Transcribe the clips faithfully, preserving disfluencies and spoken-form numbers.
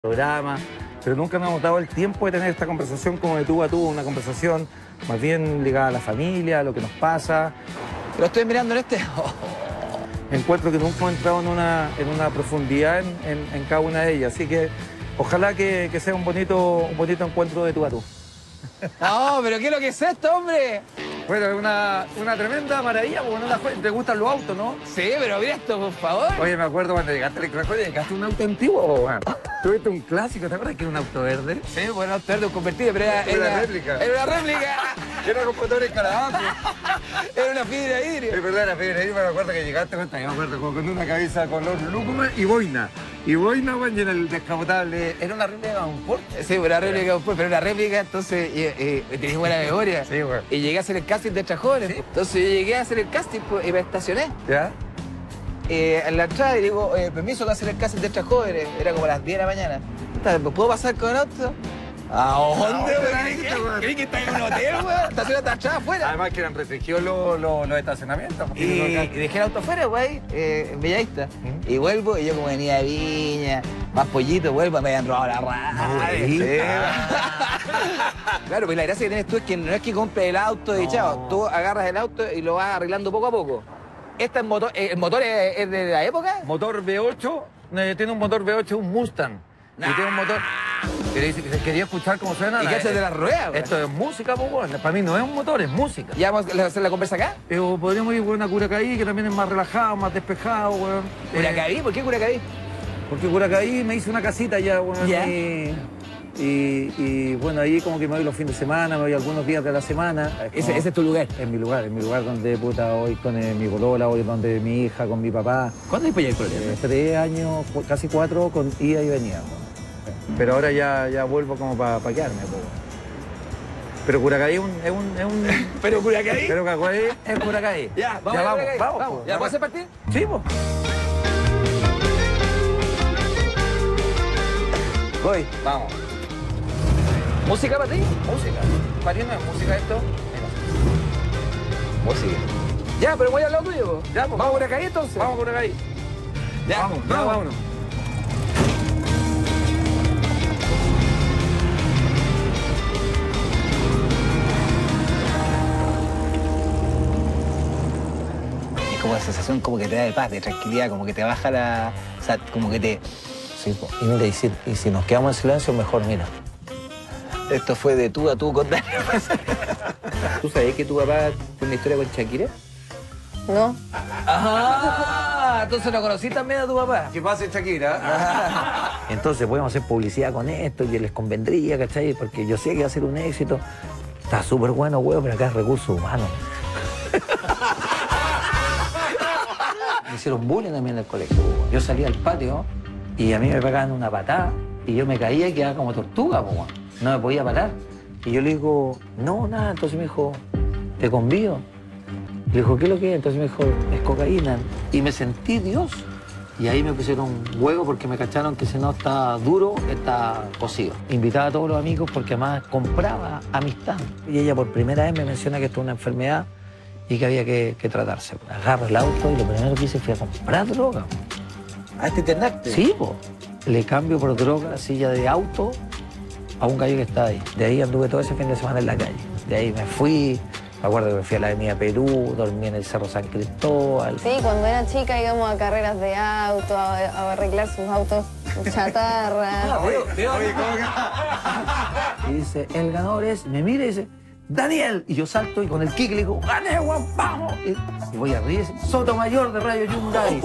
programa, pero nunca nos hemos dado el tiempo de tener esta conversación como de tú a tú, una conversación más bien ligada a la familia, a lo que nos pasa. Lo estoy mirando en este. Encuentro que nunca hemos entrado en una, en una profundidad en, en, en cada una de ellas, así que ojalá que, que sea un bonito, un bonito encuentro de tú a tú. No, pero ¿qué es lo que es esto, hombre? Bueno, es una, una tremenda maravilla, porque no la, te gustan los autos, ¿no? Sí, pero mira esto, por favor. Oye, me acuerdo cuando llegaste al Electrojuego, llegaste a un auto antiguo, man. Tuviste un clásico, ¿te acuerdas que era un auto verde? Sí, bueno, auto verde, un convertido, pero era... Era una réplica. Era una réplica. Era computador escalado. Era una fibra de vidrio. Es verdad, la fibra de vidrio, me acuerdo que llegaste, yo me acuerdo, con una cabeza color lúcuma y boina. Y boina, man, y en el descapotable. Era una réplica de un Porsche. Sí, una réplica, pero era una réplica, entonces eh, eh, tenía buena memoria. Sí, güey. Y llegué a hacer el casting de Trajóvenes. ¿Sí? Entonces yo llegué a hacer el casting pues, y me estacioné. ¿Ya? Eh, en la entrada y digo, eh, permiso que hacer el casting de Trajóvenes. Era como a las diez de la mañana. ¿Puedo pasar con el auto? ¿A dónde, güey? ¿Creí que está en un hotel, güey? Estaciona hasta atrás, afuera. Además que eran restringidos los, los, los estacionamientos. Y, y dejé el auto afuera, güey, eh, en Bellavista. ¿Mm? Y vuelvo, y yo como venía de Viña, más pollito, vuelvo, me habían robado la radio. Sí. Claro, pues la gracia que tienes tú es que no es que compres el auto y no. Chao, tú agarras el auto y lo vas arreglando poco a poco. ¿Este es motor, ¿El motor es, es de la época? Motor V ocho, eh, tiene un motor V ocho, un Mustang. Nah. Y tiene un motor... Quería escuchar cómo suena. ¿Y qué haces de la rueda? Esto es música, pues, bueno. Para mí no es un motor, es música. ¿Ya vamos a hacer la conversa acá? Pero podríamos ir con a Curacaví, que también es más relajado, más despejado, weón. ¿Curacaví? ¿Por qué Curacaví? Porque Curacaví me hice una casita ya, weón. ¿Ya? Y, y, y bueno, ahí como que me voy los fines de semana, me voy algunos días de la semana. Es ese, ese es tu lugar. Es mi lugar, es mi lugar donde puta voy con eh, mi polola, voy donde mi hija, con mi papá. ¿Cuándo es para allá el problema? Eh, tres años, casi cuatro, con ida y venida, weón. Pero ahora ya, ya vuelvo como para pa quedarme, po. Pero Curacaví es un, es un, es un... ¿Pero Curacaví? Pero Curacaví es Curacaví. Ya, vamos, ya, vamos, vamos, vamos, vamos. ¿Ya puedes partir? Sí, pues. Voy. Vamos. ¿Música para ti? Música. ¿Para ti no es música esto? Mira. Música. Ya, pero voy al lado tuyo, po. Ya, pues. ¿Vamos a Curacaví entonces? Vamos a Curacaví. Ya, vamos, vamos. Ya, vámonos. Como la sensación como que te da de paz, de tranquilidad, como que te baja la... O sea, como que te... Sí, pues. Y mira, y si, y si nos quedamos en silencio, mejor, mira. Esto fue de tú a tú con Daniel. ¿Tú sabías que tu papá tiene una historia con Shakira? No. ¡Ah! Entonces lo conocí también a tu papá. ¿Qué pasa, Shakira? Entonces podemos hacer publicidad con esto y les convendría, ¿cachai? Porque yo sé que va a ser un éxito. Está súper bueno, huevo, pero acá es recursos humanos. Me hicieron bullying también en el colegio. Yo salía al patio y a mí me pegaban una patada y yo me caía y quedaba como tortuga, po. No me podía parar. Y yo le digo, no, nada. Entonces me dijo, te convido. Le dijo, ¿qué es lo que es? Entonces me dijo, es cocaína. Y me sentí Dios. Y ahí me pusieron huevo porque me cacharon que si no está duro, está cocido. Invitaba a todos los amigos porque además compraba amistad. Y ella por primera vez me menciona que esto es una enfermedad y que había que, que tratarse. Agarro el auto y lo primero que hice fue a comprar droga. ¿A este internaste? Sí, po. Le cambio por droga, silla de auto, a un gallo que estaba ahí. De ahí anduve todo ese fin de semana en la calle. De ahí me fui, me acuerdo que me fui a la avenida Perú, dormí en el Cerro San Cristóbal. Sí, cuando era chica íbamos a carreras de auto, a, a arreglar sus autos chatarra. Ah, oye, oye, ¿cómo que? Y dice, el ganador es, me mira y dice, Daniel. Y yo salto y con el kick le digo, gané, Juan, vamos. Y, y voy arriba y dice, Sotomayor de Radio Hyundai.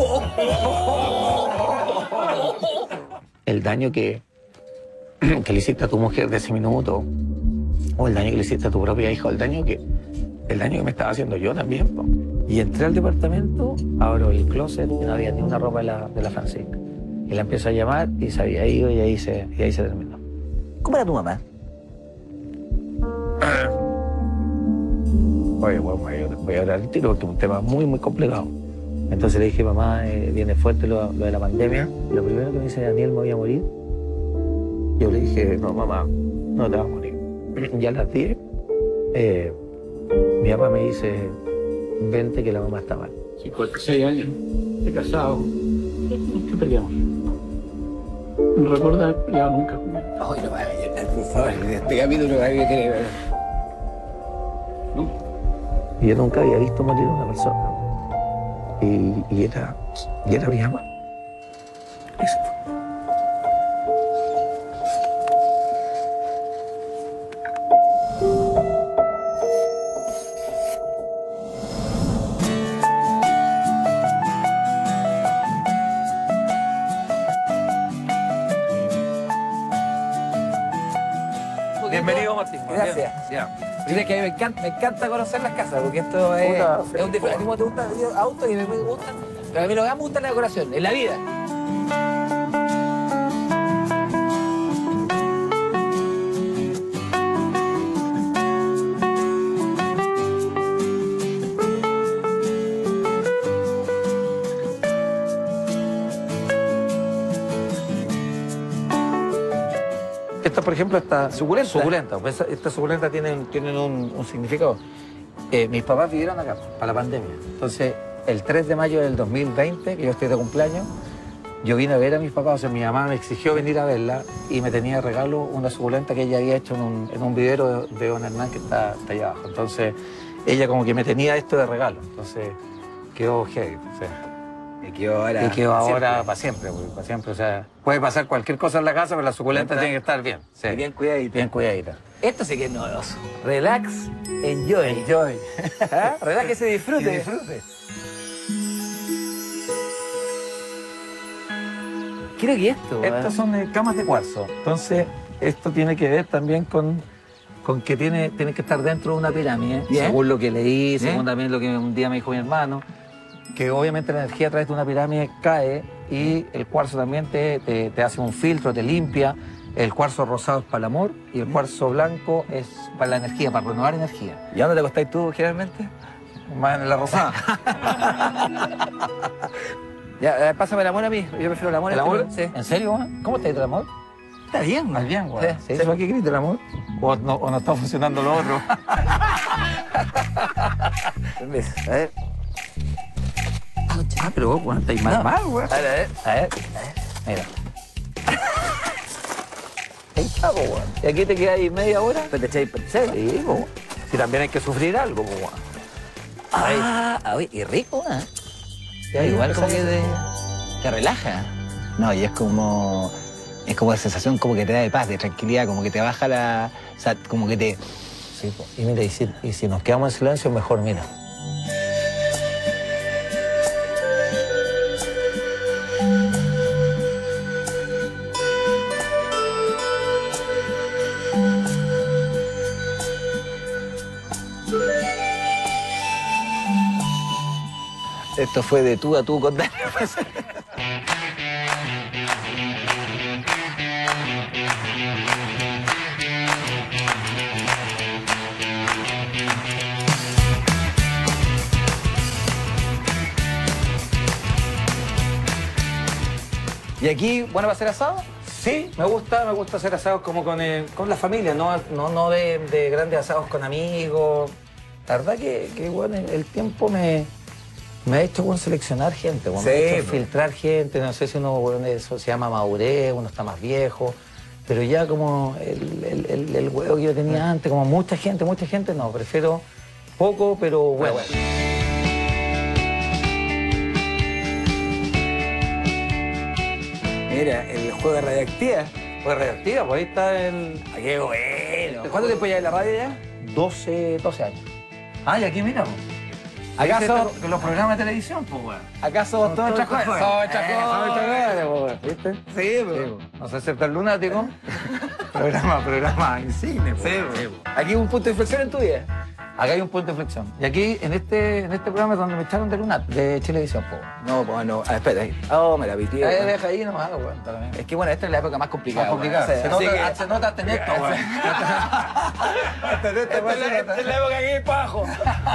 El daño que, que le hiciste a tu mujer de ese minuto, o el daño que le hiciste a tu propia hija, o el daño que, el daño que me estaba haciendo yo también. Po. Y entré al departamento, abro el closet y no había ni una ropa de la, de la Francisca. Y la empiezo a llamar y se había ido y ahí se, y ahí se terminó. ¿Cómo era tu mamá? Oye, bueno, voy a hablar al tiro porque es un tema muy, muy complicado. Entonces le dije, mamá, eh, viene fuerte lo, lo de la pandemia. Lo primero que me dice, Daniel, me voy a morir. Yo le dije, no, mamá, no te vas a morir. Ya a las diez, eh, mi papá me dice, vente que la mamá está mal. cincuenta y seis años, de casado. ¿Qué peleamos? no recuerdo haber peleado nunca con él. Ay, no me hagas llorar, por favor. Este capítulo a mí me quiere ver. No. Y yo nunca había visto morir a una persona. Y, y era, y era mi mamá. Eso fue. Bienvenido, Martín. Gracias. Ya. Mira que a mí me encanta, me encanta conocer las casas, porque esto es, Puta, es un disfrute. A ti como te gustan los autos y a mí me gustan, pero a mí lo que más me gusta es la decoración, en la vida. Esta, por ejemplo, está Suculenta. suculenta. Pues esta, esta suculenta tiene, tiene un, un significado. Eh, mis papás vivieron acá para la pandemia. Entonces, el tres de mayo del dos mil veinte, que yo estoy de cumpleaños, yo vine a ver a mis papás. O sea, mi mamá me exigió venir a verla y me tenía de regalo una suculenta que ella había hecho en un, en un vivero de, de don Hernán que está, está allá abajo. Entonces, ella como que me tenía esto de regalo. Entonces, quedó heavy. O sea, Y quedó ahora. y quedó ahora siempre. para siempre, pues, para siempre. O sea, puede pasar cualquier cosa en la casa, pero la suculenta ¿Verdad? tiene que estar bien. Sí. Y bien cuidadita. Bien cuidadita. Esto sí que es novedoso. Relax, enjoy. Enjoy. ¿Ah? Relax, que se disfrute. Que disfrute. Creo que esto, weón. Estas son eh, camas de cuarzo. Entonces, esto tiene que ver también con, con que tiene, tiene que estar dentro de una pirámide, Bien. según lo que leí, Bien. según también lo que un día me dijo mi hermano, que obviamente la energía a través de una pirámide cae y el cuarzo también te, te, te hace un filtro, te limpia. El cuarzo rosado es para el amor y el cuarzo blanco es para la energía, para renovar energía. ¿Y a dónde te acostáis tú generalmente? Más en la rosada. Ya, eh, pásame el amor a mí. Yo prefiero el amor. ¿El este, amor? Sí. ¿En serio, güey? ¿Cómo está el amor? Está bien, Más bien, güey. Sí, ¿Se sí. hizo aquí grita el amor? ¿O no, o no está funcionando lo otro? A ver. Ah, pero vos, bueno, estáis mal, No. mal, güey. A ver, a ver. A ver, mira. Ahí está, po, güey. ¿Y aquí te quedas ahí media hora? Pues te echáis percebe. Sí, po, güey. Si también hay que sufrir algo, po, güey. Ah, ah, uy, y rico, ¿eh? Y ahí Igual como empezáis que a- te, te relaja. No, y es como... Es como la sensación como que te da de paz, de tranquilidad, como que te baja la... O sea, como que te... Sí, po. Y mira, y si, y si nos quedamos en silencio, mejor, mira. Esto fue de tú a tú con Daniel. ¿Y aquí, bueno, va a ser asado? Sí, me gusta, me gusta hacer asados como con, eh, con la familia, no, no, no de, de grandes asados con amigos. La verdad que, que bueno, el, el tiempo me, me ha hecho bueno, seleccionar gente, bueno, Sí, me ha hecho pues. filtrar gente. No sé si uno, bueno, eso se llama madurez, uno está más viejo. Pero ya como el, el, el, el huevo que yo tenía antes, como mucha gente, mucha gente, no, prefiero poco, pero bueno. Mira, el juego de radioactiva. Pues reactiva, pues ahí está el Ah, qué bueno. ¿Cuánto tiempo ya en la radio ya? doce, doce años. Ah, y aquí mira, pues. ¿Acaso, Que los programas de televisión, pues, weón. acaso todos chacos? Somos chacos. ¿viste? Sí, pues. No sé ser tan lunático. programa, programa insigne, pues. Sí, pues. Aquí un punto de inflexión en tu vida. Acá hay un punto de inflexión. Y aquí, en este, en este programa es donde me echaron de Lunat, de Chilevisión, pues. No, pues no. Ah, espera ahí. Oh, me la pitié. Ahí deja ahí nomás, weón. está bien. Es que bueno, esta es la época más complicada. Más complicado. weón. Se Así nota, que- se nota hasta en esto, weón. Hasta en esto, Esta weón, es se la- nota. esta es la época que hay para abajo.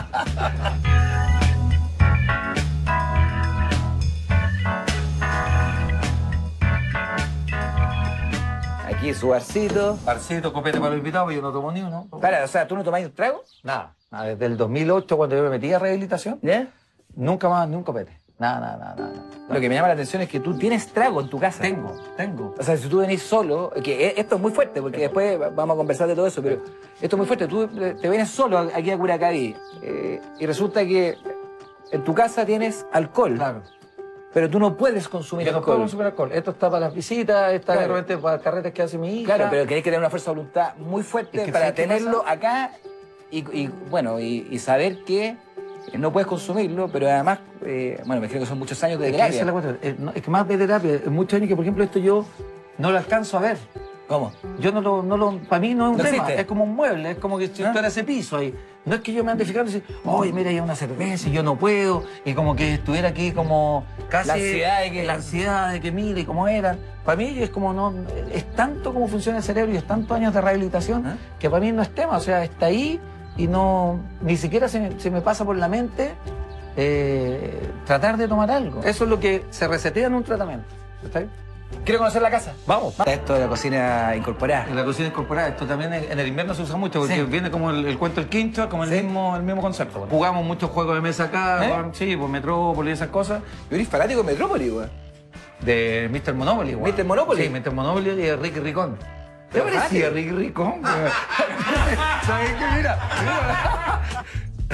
Aquí su barcito. Parcito, copete para los invitados, pero yo no tomo ni uno. Espera, o sea, ¿tú no tomáis trago? Nada. Nada, desde el dos mil ocho, cuando yo me metí a rehabilitación, ¿Ya? nunca más, ni un copete. Nada, nada, nada, nada. Lo que me llama la atención es que tú tienes trago en tu casa. Tengo, tengo. O sea, si tú venís solo, que esto es muy fuerte, porque después vamos a conversar de todo eso, pero esto es muy fuerte. Tú te vienes solo aquí a Curacaví eh, y resulta que en tu casa tienes alcohol. Claro. Pero tú no puedes consumir Yo no alcohol. puedo consumir alcohol. Esto está para las visitas, está Claro. de repente para carretes que hace mi hija. Claro, pero tenés que tener una fuerza de voluntad muy fuerte Es que para ¿sabes qué tenerlo pasa? acá y, y, bueno, y, y saber que no puedes consumirlo, pero además, eh, bueno, me imagino que son muchos años de Es que esa terapia. es la cuestión. Eh, no, es que más de terapia, es muchos años que, por ejemplo, esto yo no lo alcanzo a ver. ¿Cómo? Yo no lo, no lo, para mí no es un ¿No tema, existe? es como un mueble, es como que si ¿Ah? estuviera ese piso ahí. No es que yo me ande fijando y decir, oye, mira, hay una cerveza y yo no puedo, y como que estuviera aquí como casi... La ansiedad de que- La ansiedad de que mire cómo eran. Para mí es como no, es tanto como funciona el cerebro y es tantos años de rehabilitación ¿Ah? que para mí no es tema, o sea, está ahí y no, ni siquiera se me, se me pasa por la mente eh, tratar de tomar algo. Eso es lo que se resetea en un tratamiento. ¿Está bien? ¿Quiero conocer la casa? Vamos. Esto de la cocina incorporada. En la cocina incorporada, esto también en el invierno se usa mucho porque Sí. viene como el, el cuento del quincho, como el, Sí. mismo, el mismo concepto. Bueno. Jugamos muchos juegos de mesa acá, ¿Eh? weón, sí, por Metrópolis y esas cosas. Yo eres fanático de Metrópoli, güey. De mister Monopoly, weón. ¿mister Monopoly? Sí, mister Monopoly y de Ricky Ricón. ¿Te Pero parecía fanático. Ricky Ricón? weón? ¿Sabes qué? Mira, mira.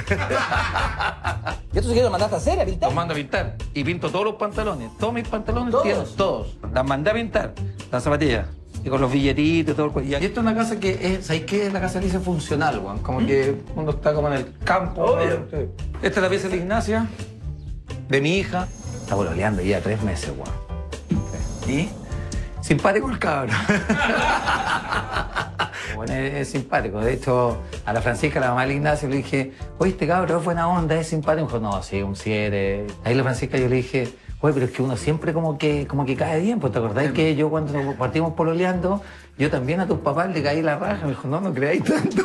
¿Y esto se lo mandaste a hacer, a pintar? Los mando a pintar. Y pinto todos los pantalones. Todos mis pantalones ¿Todos? tienen, todos. Las mandé a pintar. Las zapatillas. Y con los billetitos y todo el cuento. Y esto es una casa que es, ¿sabes qué? Es la casa dice funcional, weón. Como que uno está como en el campo. Obvio. ¿no? Esta es la pieza de Ignacia, de mi hija. Está pololeando ya tres meses, weón. ¿Y? Simpático el cabrón. Bueno, es, es simpático. De hecho, a la Francisca, la mamá del Ignacio, le dije, oye, este cabrón es buena onda, es simpático. Me dijo, no, sí, un siete. Ahí la Francisca yo le dije, oye, pero es que uno siempre como que, como que cae bien. Pues te acordás que yo cuando nos partimos pololeando, yo también a tus papás le caí la raja. Me dijo, no, no creáis tanto.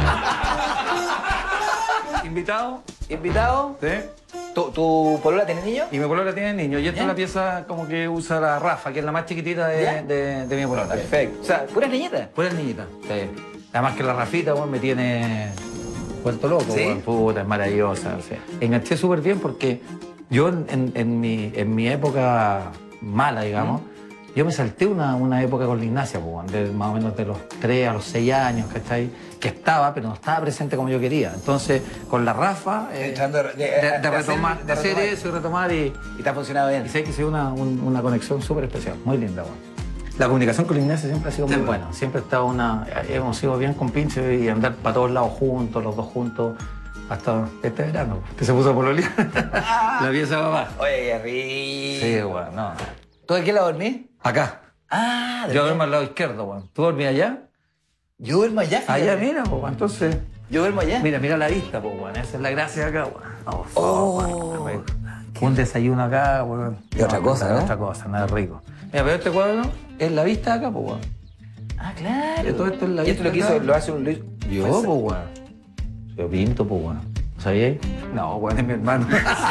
¿Invitado? ¿Invitado? Sí. ¿Tu, tu polola tiene niños? Y mi polola tiene niños. Y esta ¿Ya? es la pieza como que usa la Rafa, que es la más chiquitita de, ¿Ya? de, de mi polola. Perfecto. O sea, puras niñitas. Puras niñitas. Sí. Además que la Rafita, weón, me tiene vuelto loco, ¿Sí? weón. Puta, es maravillosa. Sí. Enganché súper bien porque yo en, en- en mi, en mi época mala, digamos, yo me salté una, una época con la Ignacia, pues, weón, de más o menos de los tres a los seis años, ¿cachai? Que estaba, pero no estaba presente como yo quería. Entonces, con la Rafa, eh, Tratando de- de- de, de de hacer- retomar, de hacer retomar. eso y retomar y... Y te ha funcionado bien. Y sé que sea una, un- una conexión súper especial, muy linda, weón. La comunicación con la Ignacia siempre ha sido muy buena. Siempre ha estado una... Hemos sido bien compinches y andar para todos lados juntos, los dos juntos, hasta este verano, que se puso a pololear. La pieza de papá. Oye, qué rico. Sí, weón, no. ¿Tú de qué lado dormís? Acá. Ah, de Yo verdad. duermo al lado izquierdo, weón. ¿Tú dormías allá? Yo duermo allá, fíjate. Allá, mira, pues, weón. Entonces... Yo duermo allá. Mira, mira la vista, pues, weón. Esa es la gracia de acá, weón. No, Oh. weón. Un desayuno acá, weón. Y otra cosa, ¿no? Otra cosa, nada rico. Mira, pero este cuadro es la vista de acá, pues, weón. Ah, claro. Y todo esto es la ¿Y esto lo que vista hizo, acá. lo hace un Luis? Yo, pues, weón. Yo pinto, pues, weón. ¿Lo sabíais? No, weón, es mi hermano.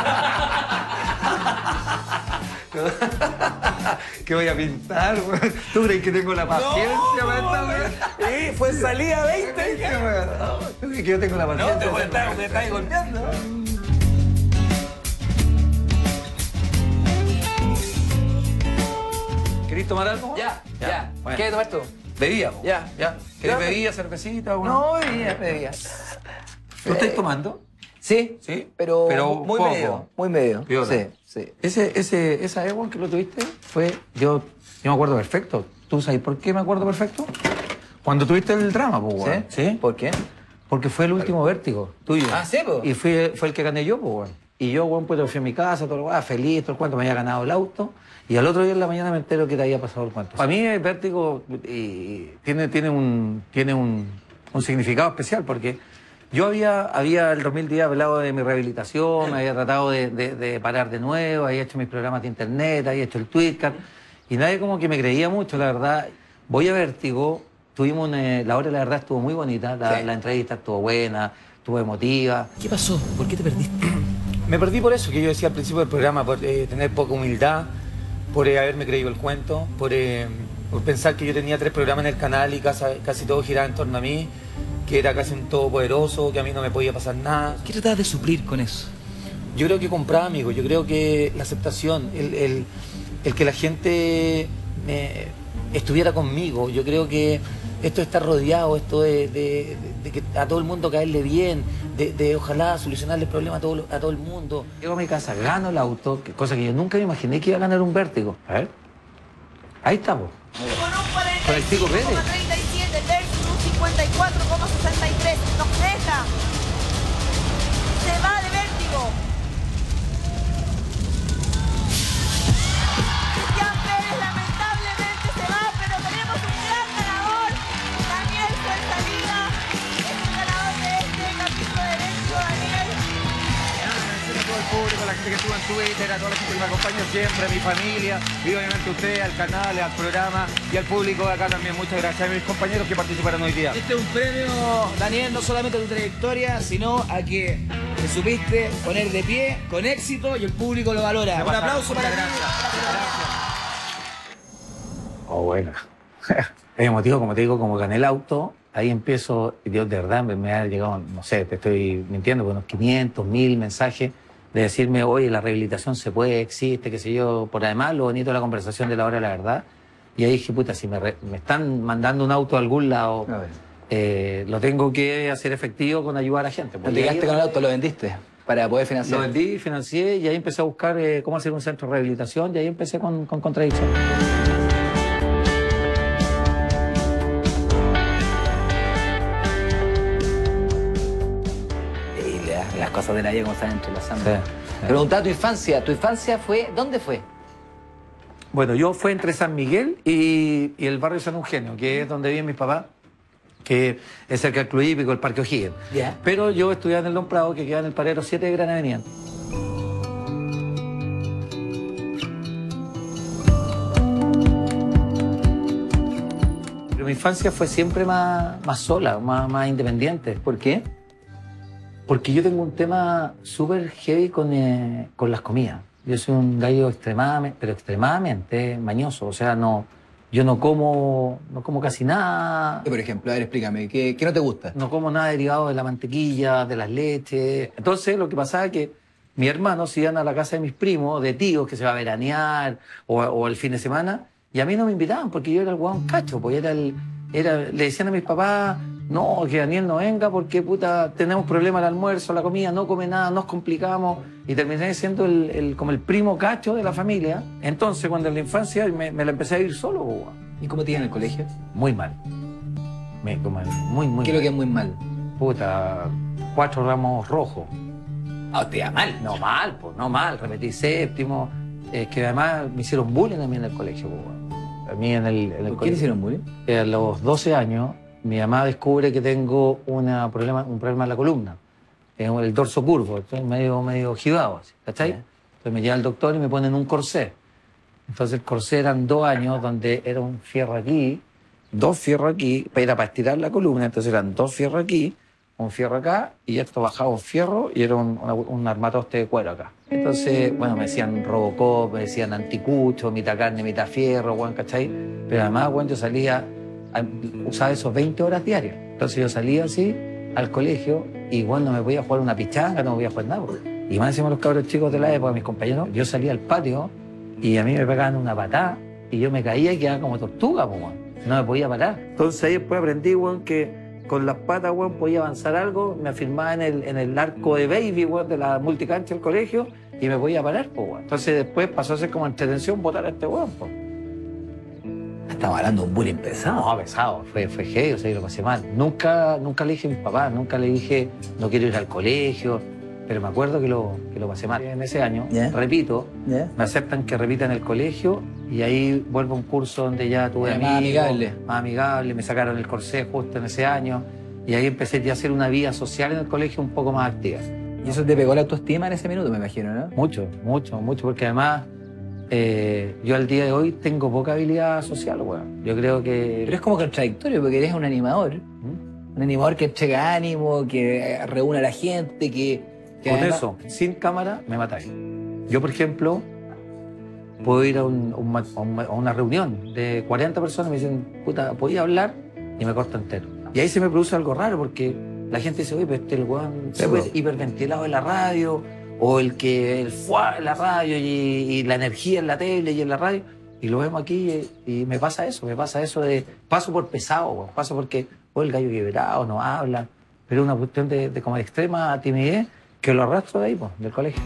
¿Qué voy a pintar, weón? ¿Tú crees que tengo la paciencia para esta, weón? Sí, fue salida veinte. ¿Qué, weón? ¿Tú crees que yo tengo la No, paciencia? te voy a estar, te estás golpeando. ¿Querés tomar algo? Ya, ya. Bueno. ¿Qué tomar tú? Bebía, po. Ya. ¿Ya? ¿Querés Ya. bebida, cervecita o No, bebía, bebía. ¿Tú estás tomando? Sí, Sí. pero, Pero muy poco. medio. Muy medio. Piola. Sí, sí. Ese, ese, esa Ewan que lo tuviste fue... Yo, yo me acuerdo perfecto. ¿Tú sabes por qué me acuerdo perfecto? Cuando tuviste el drama, pues, weón. ¿Sí? ¿Por qué? Porque fue el último vértigo tuyo. Ah, ¿sí, po? Y fue, fue el que gané yo, pues, weón. Y yo, weón, pues fui a mi casa, todo lo weón, feliz, todo el cuento, me había ganado el auto. Y al otro día en la mañana me entero que te había pasado el cuento. Para mí el vértigo y, tiene, tiene, un, tiene un, un significado especial porque yo había, había el dos mil diez hablado de mi rehabilitación, había tratado de, de, de parar de nuevo, había hecho mis programas de internet, había hecho el Tweetcast y nadie como que me creía mucho, la verdad. Voy a Vértigo, tuvimos una, la hora la verdad estuvo muy bonita, la, Sí. la entrevista estuvo buena, estuvo emotiva. ¿Qué pasó? ¿Por qué te perdiste? Me perdí por eso que yo decía al principio del programa, por eh, tener poca humildad, por eh, haberme creído el cuento, por, eh, por pensar que yo tenía tres programas en el canal y casi, casi todo giraba en torno a mí, que era casi un todopoderoso, que a mí no me podía pasar nada. ¿Qué tratabas de suplir con eso? Yo creo que compraba amigos, yo creo que la aceptación, el, el, el que la gente me, estuviera conmigo, yo creo que esto de estar rodeado, esto de, de, de, de que a todo el mundo caerle bien, de, de ojalá solucionarle el problema a todo, a todo el mundo. Llego a mi casa, gano el auto, que, cosa que yo nunca me imaginé que iba a ganar un Vértigo. A ver. Ahí estamos. Con el Pico Pérez. treinta y siete versus un cincuenta y cuatro coma sesenta y tres. Nos deja. Se va de Vértigo. Cristian Pérez lamentablemente se va, pero tenemos un gran ganador. Daniel Fuenzalida es el ganador de este capítulo de Vértigo. Daniel. Agradecer a todo el público, a la gente que estuvo en Twitter, a toda la gente que me acompaña siempre, a mi familia, y obviamente a ustedes, al canal, al programa y al público de acá también. Muchas gracias a mis compañeros que participaron hoy día. Este es un premio, Daniel, no solamente a tu trayectoria, sino a que te supiste poner de pie con éxito y el público lo valora. Un aplauso para ti. Oh, bueno. Es emotivo, como te digo, como gané el auto, ahí empiezo, y Dios, de verdad, me, me ha llegado, no sé, te estoy mintiendo, con unos quinientos, mil mensajes de decirme, oye, la rehabilitación se puede, existe, qué sé yo, por además lo bonito de la conversación de la hora de la verdad. Y ahí dije, puta, si me, re, me están mandando un auto a algún lado, eh, lo tengo que hacer efectivo con ayudar a la gente. ¿Te llegaste con el auto, lo vendiste para poder financiar? Lo vendí, financié, y ahí empecé a buscar eh, cómo hacer un centro de rehabilitación, y ahí empecé con, con Contradicción. Las cosas de la vida como están entrelazando. Sí, sí. Preguntaba tu infancia. ¿Tu infancia fue, dónde fue? Bueno, yo fue entre San Miguel y, y el barrio San Eugenio, que es donde viven mis papás, que es cerca del Club Hípico, el Parque O'Higgins. Yeah. Pero yo estudiaba en el Don Prado, que queda en el Paradero siete de Gran Avenida. Pero mi infancia fue siempre más, más sola, más, más independiente. ¿Por qué? Porque yo tengo un tema súper heavy con, eh, con las comidas. Yo soy un gallo extremadamente, pero extremadamente mañoso. O sea, no, yo no como, no como casi nada. Por ejemplo, a ver, explícame, ¿qué, qué no te gusta? No como nada derivado de la mantequilla, de las leches. Entonces, lo que pasaba es que mis hermanos iban a la casa de mis primos, de tíos, que se va a veranear, o, o el fin de semana, y a mí no me invitaban porque yo era el hueón cacho, pues era el, era, le decían a mis papás, no, que Daniel no venga porque, puta, tenemos problemas al almuerzo, la comida, no come nada, nos complicamos, y terminé siendo el, el, como el primo cacho de la familia. Entonces, cuando en la infancia me, me la empecé a vivir solo, pues, ¿Y cómo te iba en el colegio? muy mal. Me, como, muy, muy ¿Qué es lo que es muy mal? Puta, cuatro ramos rojos. Ah, te iba mal. No mal, pues, no mal. Repetí séptimo. Es que además me hicieron bullying a mí en el colegio, pues. A mí en el, en el ¿Por qué colegio. te hicieron bullying? Eh, A los doce años, mi mamá descubre que tengo una problema, un problema en la columna. Tengo el dorso curvo, estoy medio, medio jibado, así, ¿cachai? Yeah. Entonces me lleva al doctor y me ponen un corsé. Entonces el corsé eran dos años donde era un fierro aquí, dos fierros aquí, era para estirar la columna, entonces eran dos fierros aquí, un fierro acá, y esto bajaba un fierro y era un, una- un armatoste de cuero acá. Entonces, bueno, me decían Robocop, me decían anticucho, mitad carne, mitad fierro, weón, ¿cachai? Pero además, weón, yo salía, a- usaba esos veinte horas diarias. Entonces yo salía así al colegio y, bueno, no me podía jugar una pichanga, no me podía jugar nada. weón. Y más encima los cabros chicos de la época, mis compañeros, yo salía al patio y a mí me pegaban una patada y yo me caía y quedaba como tortuga, po, weón. No me podía parar. Entonces ahí después aprendí, weón, que con las patas, weón, podía avanzar algo, me afirmaba en el, en el arco de baby, weón, de la multicancha del colegio y me podía parar, po, weón. Entonces después pasó a ser como entretención botar a este weón, po. Estamos hablando de un bullying pesado. No, pesado, fue, fue heavy, o sea, yo lo pasé mal. Nunca, nunca le dije a mis papás, nunca le dije, no quiero ir al colegio, pero me acuerdo que lo, que lo pasé mal. En ese año, Yeah. repito, ¿Ya? me aceptan que repita en el colegio y ahí vuelvo a un curso donde ya tuve Era amigos. más amigable. Más amigable, me sacaron el corsé justo en ese año y ahí empecé ya a hacer una vida social en el colegio un poco más activa. Y eso te pegó la autoestima en ese minuto, me imagino, ¿no? Mucho, mucho, mucho, porque además eh, yo al día de hoy tengo poca habilidad social, weón. Yo creo que... Pero es como contradictorio, porque eres un animador. ¿Mm? Un animador que entrega ánimo, que reúne a la gente, que... que Con además- eso, sin cámara, me matáis. Yo, por ejemplo, puedo ir a, un- a un ma- a un- a una reunión de cuarenta personas y me dicen, puta, ¿podía hablar? Y me corto entero. Y ahí se me produce algo raro porque la gente dice, oye, pero este el weón Sí, súper po. hiperventilado en la radio, o el que el fuá en la radio y, y la energía en la tele y en la radio, y lo vemos aquí y, y me pasa eso, me pasa eso de, paso por pesado, bueno, paso porque, oh, el gallo quebrado, no hablan, pero es una cuestión de, de como de extrema timidez que lo arrastro de ahí, pues, del colegio.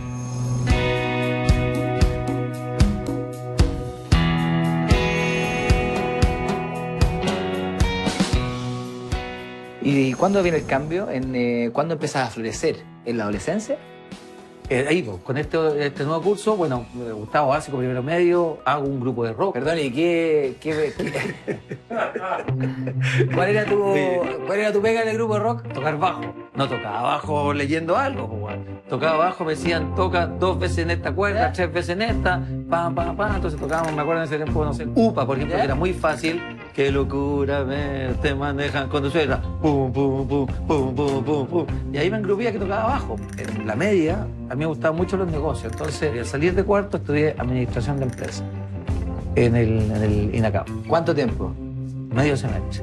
¿Y cuándo viene el cambio? ¿En, eh, ¿Cuándo empiezas a florecer? ¿En la adolescencia? Eh, ahí, pues, con este, este nuevo curso, bueno, Gustavo básico, primero medio, hago un grupo de rock. Perdón, ¿y qué, qué, qué- ¿Cuál, era tu, ¿Cuál era tu pega en el grupo de rock? Tocar bajo. No tocaba bajo leyendo algo, pues, bueno. Tocaba bajo, me decían, toca dos veces en esta cuerda, ¿Ya? tres veces en esta, pam, pam, pam. Entonces tocábamos, me acuerdo en ese tiempo, no sé, UPA, por ejemplo, ¿Ya? que era muy fácil. Qué locura ver, te manejan conducir. Era pum, pum, pum, pum, pum, pum, pum. Y ahí me engrupía que tocaba bajo. En la media, a mí me gustaban mucho los negocios. Entonces, al salir de cuarto, estudié administración de empresas en el, en el INACAP. ¿Cuánto tiempo? Medio semestre.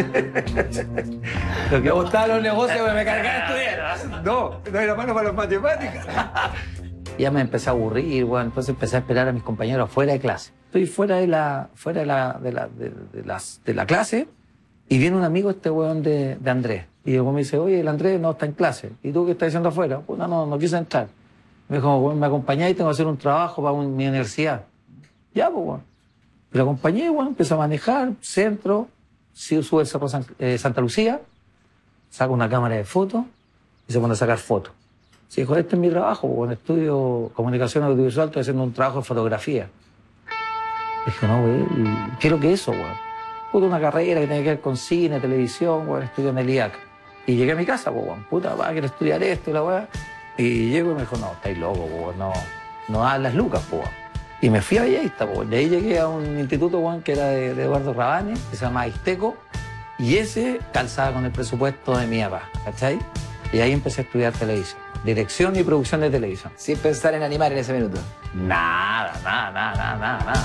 Lo que Me gustaban los negocios, pero me cargaba estudiar. No, no era malo para las matemáticas. Ya me empecé a aburrir, bueno, entonces empecé a esperar a mis compañeros fuera de clase. Estoy fuera de la, fuera de la, de la, de, de las, de la clase y viene un amigo, este weón de, de Andrés. Y luego me dice, oye, el Andrés no está en clase. ¿Y tú qué estás haciendo afuera? Pues no, no, no quise entrar. Me dijo, bueno, me acompañáis y tengo que hacer un trabajo para un- mi universidad. Ya, pues, bueno. Y lo acompañé, bueno, empecé a manejar, centro, sí, sube el Cerro San- eh, Santa Lucía, saco una cámara de fotos y se pone a sacar fotos. Sí, dijo, este es mi trabajo, bueno, estudio comunicación audiovisual, estoy haciendo un trabajo de fotografía. Dije, no, güey, ¿y ¿qué es lo que es eso, güey? Puta, una carrera que tiene que ver con cine, televisión, güey, estudio en el I A C. Y llegué a mi casa, pues, güey, puta, va, quiero estudiar esto y la weá. Y llego y me dijo, no, estáis loco, güey, no, no das las lucas, pues, güey. Y me fui a Bellavista, pues, de ahí llegué a un instituto, güey, que era de, de Eduardo Rabane, que se llama Isteco, y ese calzaba con el presupuesto de mi papá, ¿cachai? Y ahí empecé a estudiar televisión, dirección y producción de televisión. Sin pensar en animar en ese minuto. Nada, nada, nada, nada, nada, nada.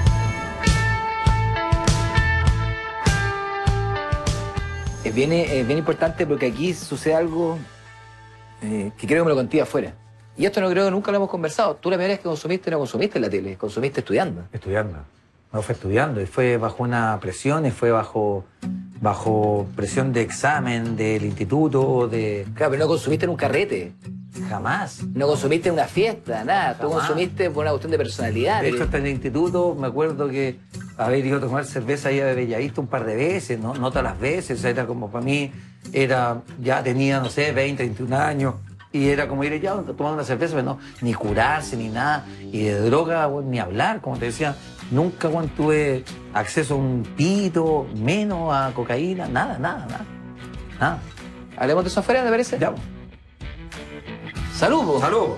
Es bien, es bien importante porque aquí sucede algo eh, que creo que me lo conté afuera. Y esto no creo que nunca lo hemos conversado. Tú la primera vez que consumiste no consumiste en la tele, consumiste estudiando. Estudiando. No fue estudiando y fue bajo una presión y fue bajo, bajo presión de examen del instituto, de... Claro, pero no consumiste en un carrete, Jamás. no consumiste en una fiesta, nada. Tú Jamás. consumiste por una cuestión de personalidad. De hecho, hasta en el instituto me acuerdo que haber ido a tomar cerveza ahí a Bellavista un par de veces, no, no todas las veces. O sea, era como para mí, era, ya tenía, no sé, veinte, veintiún años. Y era como ir ya a tomar una cerveza, pero no, ni curarse, ni nada. Y de droga, bueno, ni hablar, como te decía. Nunca, bueno, tuve acceso a un pito, menos a cocaína, nada, nada, nada. Nada. Hablemos de eso afuera, ¿te parece? Ya. Salud, po. Saludos.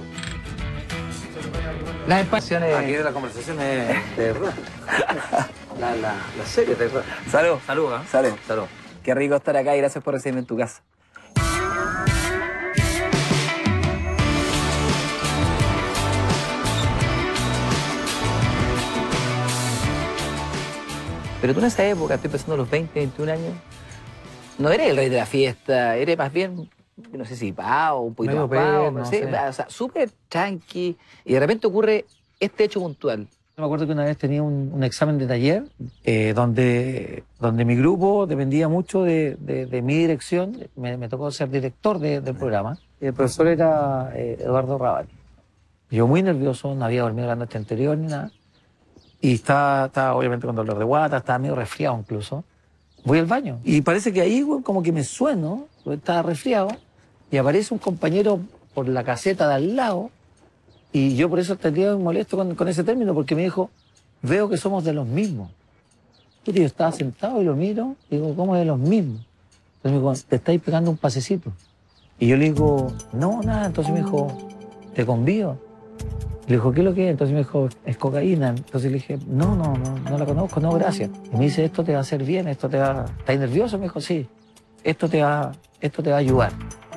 Las expansiones. Aquí de la conversación es de verdad. La, la, la serie de verdad. Salud. Salud, ¿eh? Salud. Salud. Qué rico estar acá y gracias por recibirme en tu casa. Pero tú en esa época, estoy pensando en los veinte, veintiún años, no eres el rey de la fiesta, eres más bien, no sé si pavo, un poquito Medio más pavo, perno, no sé, sí. o sea, súper tranqui, y de repente ocurre este hecho puntual. Me acuerdo que una vez tenía un, un examen de taller eh, donde, donde mi grupo dependía mucho de, de, de mi dirección. Me, me tocó ser director de- del programa. Y el profesor era eh, Eduardo Rabani. Yo muy nervioso, no había dormido la noche anterior ni nada. Y estaba, estaba obviamente con dolor de guata, estaba medio resfriado incluso. Voy al baño. Y parece que ahí, güey, como que me sueno, estaba resfriado, y aparece un compañero por la caseta de al lado. Y yo por eso estaría molesto con, con ese término, porque me dijo, veo que somos de los mismos. Y yo estaba sentado y lo miro, y digo, ¿cómo de los mismos? Entonces me dijo, te estáis pegando un pasecito. Y yo le digo, no, nada. Entonces me dijo, te convido. Le dijo, ¿qué es lo que es? Entonces me dijo, es cocaína. Entonces le dije, no, no, no, no la conozco, no, gracias. Y me dice, esto te va a hacer bien, esto te va... ¿Estás nervioso? Me dijo, sí. Esto te va, esto te va a ayudar.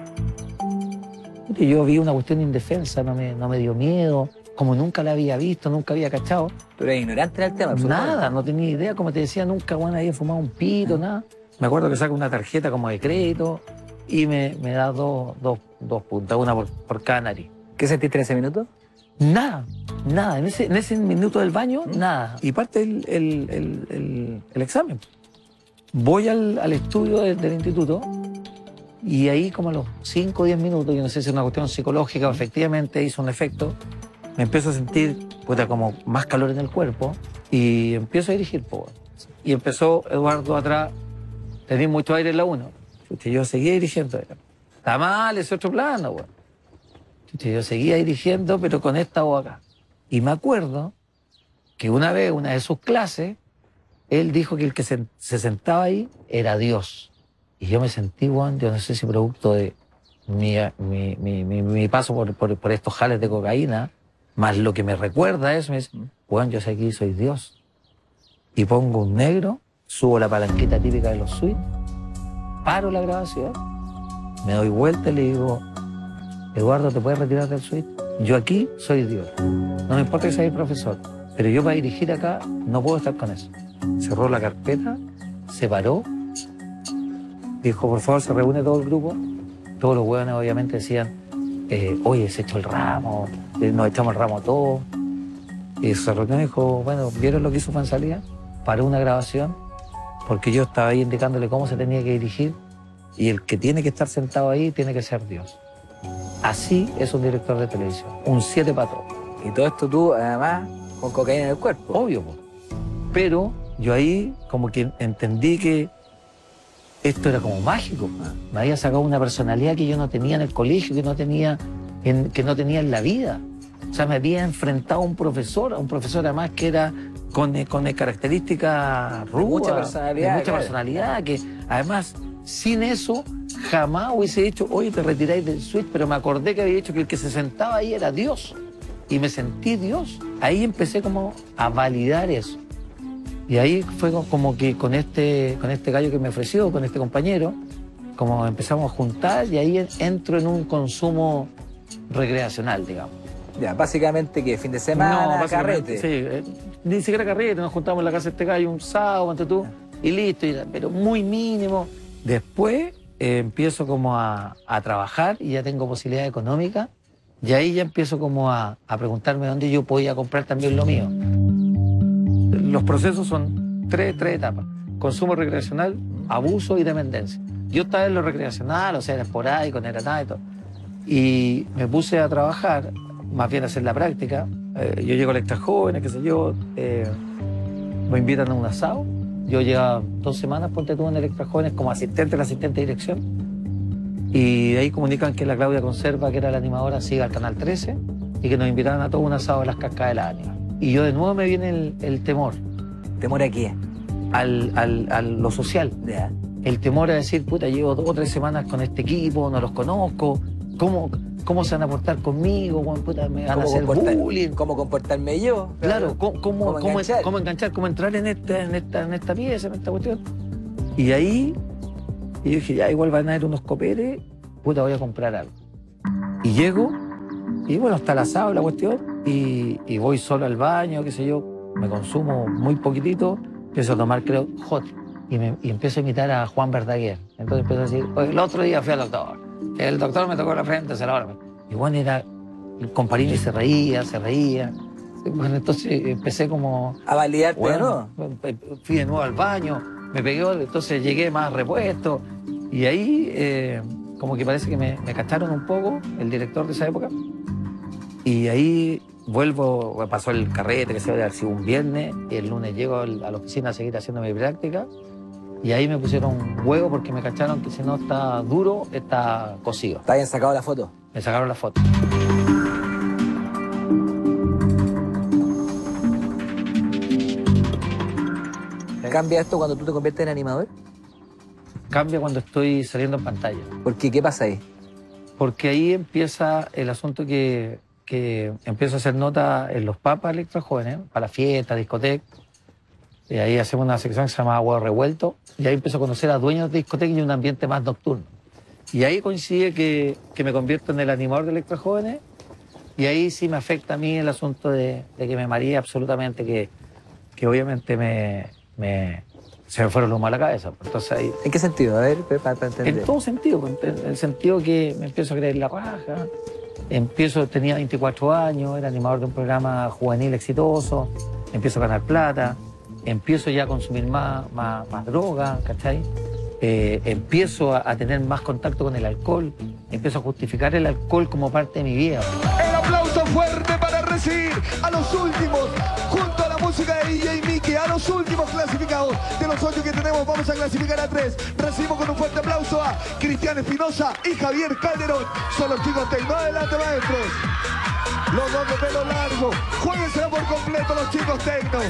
Y yo vi una cuestión indefensa, no me, no me dio miedo, como nunca la había visto, nunca había cachado. Pero eres ignorante en el tema, absolutamente. Nada, no tenía idea, como te decía, nunca bueno, había fumado un pito, nada. Me acuerdo que saco una tarjeta como de crédito y me, me da dos, dos, dos puntas, una por, por cada nariz. ¿Qué sentiste en ese minuto? Nada, nada. En ese, en ese minuto del baño, nada. Y parte el, el, el, el, el examen. Voy al, al estudio del, del instituto y ahí como a los cinco o diez minutos, yo no sé si es una cuestión psicológica o efectivamente hizo un efecto, me empiezo a sentir puta, como más calor en el cuerpo y empiezo a dirigir. Po. Y empezó Eduardo atrás, tenía mucho aire en la uno. Yo seguía dirigiendo. Está mal, ese otro plano, güey. Yo seguía dirigiendo, pero con esta voz acá. Y me acuerdo que una vez, una de sus clases, él dijo que el que se, se sentaba ahí era Dios. Y yo me sentí, bueno, yo no sé si producto de mi, mi, mi, mi, mi paso por, por, por estos jales de cocaína, más lo que me recuerda eso, me dice, bueno, yo sé que soy Dios. Y pongo un negro, subo la palanquita típica de los suites, paro la grabación, me doy vuelta y le digo, Eduardo, ¿te puedes retirar del suite? Yo aquí soy Dios. No me importa que sea el profesor, pero yo para dirigir acá no puedo estar con eso. Cerró la carpeta, se paró, dijo, por favor, se reúne todo el grupo. Todos los hueones obviamente decían, eh, oye, se echó el ramo, eh, nos echamos el ramo todos. Y se reunió y dijo, bueno, ¿vieron lo que hizo Fansalía? Paró una grabación, porque yo estaba ahí indicándole cómo se tenía que dirigir, y el que tiene que estar sentado ahí tiene que ser Dios. Así es un director de televisión, un siete para todo. Y todo esto tú, además, con cocaína en el cuerpo. Obvio, po. Pero yo ahí como que entendí que esto era como mágico. Me había sacado una personalidad que yo no tenía en el colegio, que no tenía en, que no tenía en la vida. O sea, me había enfrentado a un profesor, a un profesor además que era con, con características rudas. Mucha personalidad. De mucha claro. personalidad, que además, sin eso, jamás hubiese dicho, oye, te retiráis del suite, pero me acordé que había dicho que el que se sentaba ahí era Dios. Y me sentí Dios. Ahí empecé como a validar eso. Y ahí fue como que con este, con este gallo que me ofreció, con este compañero, como empezamos a juntar y ahí entro en un consumo recreacional, digamos. Ya, básicamente que fin de semana, no, carrete. Sí, eh, ni siquiera carrete, nos juntamos en la casa de este gallo un sábado, ante tú, y listo, y, pero muy mínimo. Después eh, empiezo como a, a trabajar y ya tengo posibilidad económica y ahí ya empiezo como a, a preguntarme dónde yo podía comprar también lo mío. Los procesos son tres, tres etapas. Consumo recreacional, abuso y dependencia. Yo estaba en lo recreacional, o sea, era esporádico, no era nada y todo. Y me puse a trabajar, más bien a hacer la práctica. Eh, yo llego a Extra Jóvenes, qué sé yo, eh, me invitan a un asado. Yo llevaba dos semanas, ponte tú en el Extra Jóvenes como asistente, el asistente de dirección. Y de ahí comunican que la Claudia Conserva, que era la animadora, siga al Canal trece y que nos invitaban a todo un asado de las Cascadas de la Ánimas. Y yo de nuevo me viene el, el temor. ¿Temor a qué? Al, al, a lo social. Ya. El temor a decir, puta, llevo dos o tres semanas con este equipo, no los conozco, ¿cómo, cómo se van a portar conmigo? ¿Cómo, puta, me van a hacer bullying? ¿Cómo comportarme yo? Claro, ¿cómo, cómo, ¿Cómo cómo, enganchar? cómo enganchar? ¿Cómo entrar en esta, en, esta, en esta pieza, en esta cuestión? Y ahí, y yo dije, ya, igual van a haber unos copetes, puta, voy a comprar algo. Y llego, y bueno, está el asado, la cuestión, y, y voy solo al baño, qué sé yo, me consumo muy poquitito, empiezo a tomar, creo, hot, y, me, y empiezo a imitar a Juan Verdaguer. Entonces empiezo a decir, oye, el otro día fui al doctor, el doctor me tocó la frente, se la barba. Y bueno, era, el compañero se reía, se reía. Bueno, entonces empecé como... A validarte, bueno, ¿no? Fui de nuevo al baño, me pegué, entonces llegué más repuesto, y ahí eh, como que parece que me, me cacharon un poco, el director de esa época, y ahí vuelvo, pasó el carrete, que se va a sido un viernes, y el lunes llego a la oficina a seguir haciendo mi práctica, y ahí me pusieron un huevo porque me cacharon que si no está duro, está cocido. ¿Está bien sacado la foto? Me sacaron la foto. ¿Cambia esto cuando tú te conviertes en animador? Cambia cuando estoy saliendo en pantalla. ¿Por qué? ¿Qué pasa ahí? Porque ahí empieza el asunto que, que empiezo a hacer nota en los papas Extra Jóvenes, para la fiesta, discoteca. Y ahí hacemos una sección que se llama Agua Revuelto. Y ahí empiezo a conocer a dueños de discotecas y un ambiente más nocturno. Y ahí coincide que, que me convierto en el animador de Extra Jóvenes. Y ahí sí me afecta a mí el asunto de, de que me mareé absolutamente, que, que obviamente me, me, se me fueron los humos a la cabeza. Entonces ahí, ¿En qué sentido? A ver, para, para entender. en todo sentido, en el sentido que me empiezo a creer la raja, empiezo, tenía veinticuatro años, era animador de un programa juvenil exitoso, empiezo a ganar plata, empiezo ya a consumir más, más, más droga, ¿cachai? Eh, empiezo a, a tener más contacto con el alcohol, empiezo a justificar el alcohol como parte de mi vida. El aplauso fuerte para recibir a los últimos, junto a la música de D J Mickey, a los últimos clasificados. De los ocho que tenemos, vamos a clasificar a tres. Recibimos con un fuerte aplauso a Cristian Espinosa y Javier Calderón. Son los chicos Tecno. Adelante, maestros. Los dos de pelo largo. Jueguensela por completo los chicos Tecno.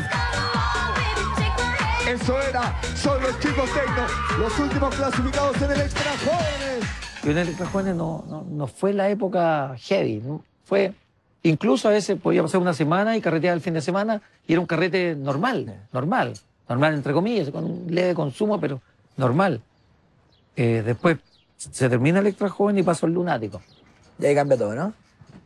Eso era, son los chicos Tecno, los últimos clasificados en el Extra Jóvenes. Y en el Extra Jóvenes no, no, no fue la época heavy, ¿no? Fue, incluso a veces podía pasar una semana y carretear el fin de semana y era un carrete normal, normal, normal entre comillas, con un leve consumo, pero normal. Eh, después se termina el Extra Joven y pasó el Lunático. Y ahí cambia todo, ¿no?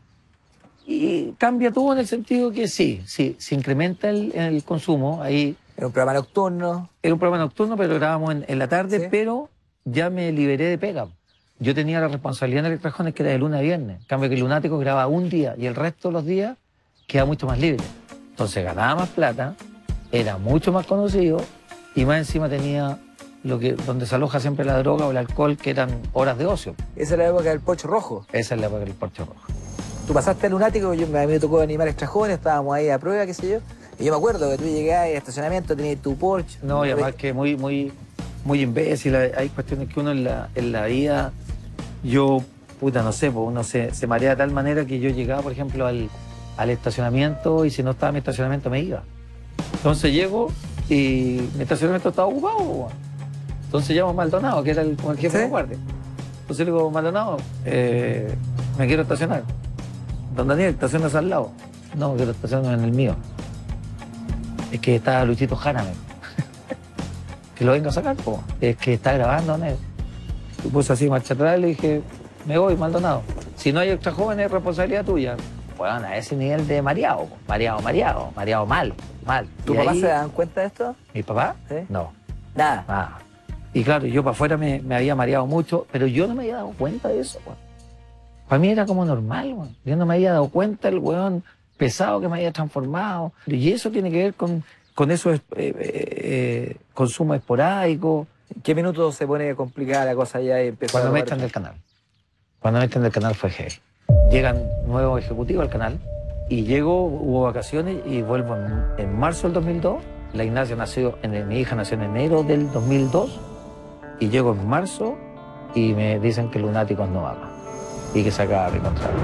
Y cambia todo en el sentido que sí, sí, se incrementa el, el consumo, ahí... Era un programa nocturno. Era un programa nocturno, pero grabábamos en, en la tarde, ¿Sí? pero ya me liberé de pega. Yo tenía la responsabilidad en el Extra Jóvenes que era de lunes a viernes. En cambio que el Lunático grababa un día y el resto de los días queda mucho más libre. Entonces ganaba más plata, era mucho más conocido y más encima tenía lo que donde se aloja siempre la droga o el alcohol, que eran horas de ocio. Esa es la época del Pocho Rojo. Esa es la época del Porche Rojo. Tú pasaste al Lunático, yo, a mí me tocó animar Extra Jóvenes, estábamos ahí a prueba, qué sé yo. Y yo me acuerdo que tú llegabas al estacionamiento, tenías tu Porsche. No, y además que muy, muy, muy imbécil. Hay, hay cuestiones que uno en la, en la vida, yo, puta, no sé, pues uno se, se marea de tal manera que yo llegaba, por ejemplo, al, al estacionamiento y si no estaba mi estacionamiento me iba. Entonces llego y mi estacionamiento estaba ocupado, pues. Entonces llamo a Maldonado, que era el, el jefe ¿Sí? de guardia. Entonces le digo, Maldonado, eh, me quiero estacionar. Don Daniel, estacionas al lado. No, quiero estacionar en el mío. Es que está Luisito Jara, me. Que lo venga a sacar, po. Es que está grabando, ¿no? Y puse así marcha atrás y le dije, me voy, Maldonado. Si no hay Extra Jóvenes, es responsabilidad tuya. Bueno, a ese nivel de mareado, po. mareado, mareado, mareado mal, mal. ¿Tu Y papá ahí- se dan cuenta de esto? ¿Mi papá? ¿Sí? No, Nada. nada. Y claro, yo para afuera me, me había mareado mucho, pero yo no me había dado cuenta de eso, weón. Para mí era como normal, weón. Yo no me había dado cuenta el weón pesado que me había transformado. Y eso tiene que ver con, con esos eh, eh, eh, consumos esporádicos. ¿En qué minuto se pone complicada la cosa ya y empieza Cuando a me tomar- echan del canal. Cuando me echan del canal fue heavy. Llegan nuevos ejecutivos al canal y llego, hubo vacaciones y vuelvo en, en marzo del dos mil dos. La Ignacia nació, en, mi hija nació en enero del dos mil dos y llego en marzo y me dicen que Lunáticos no va más y que se acaba mi contrato.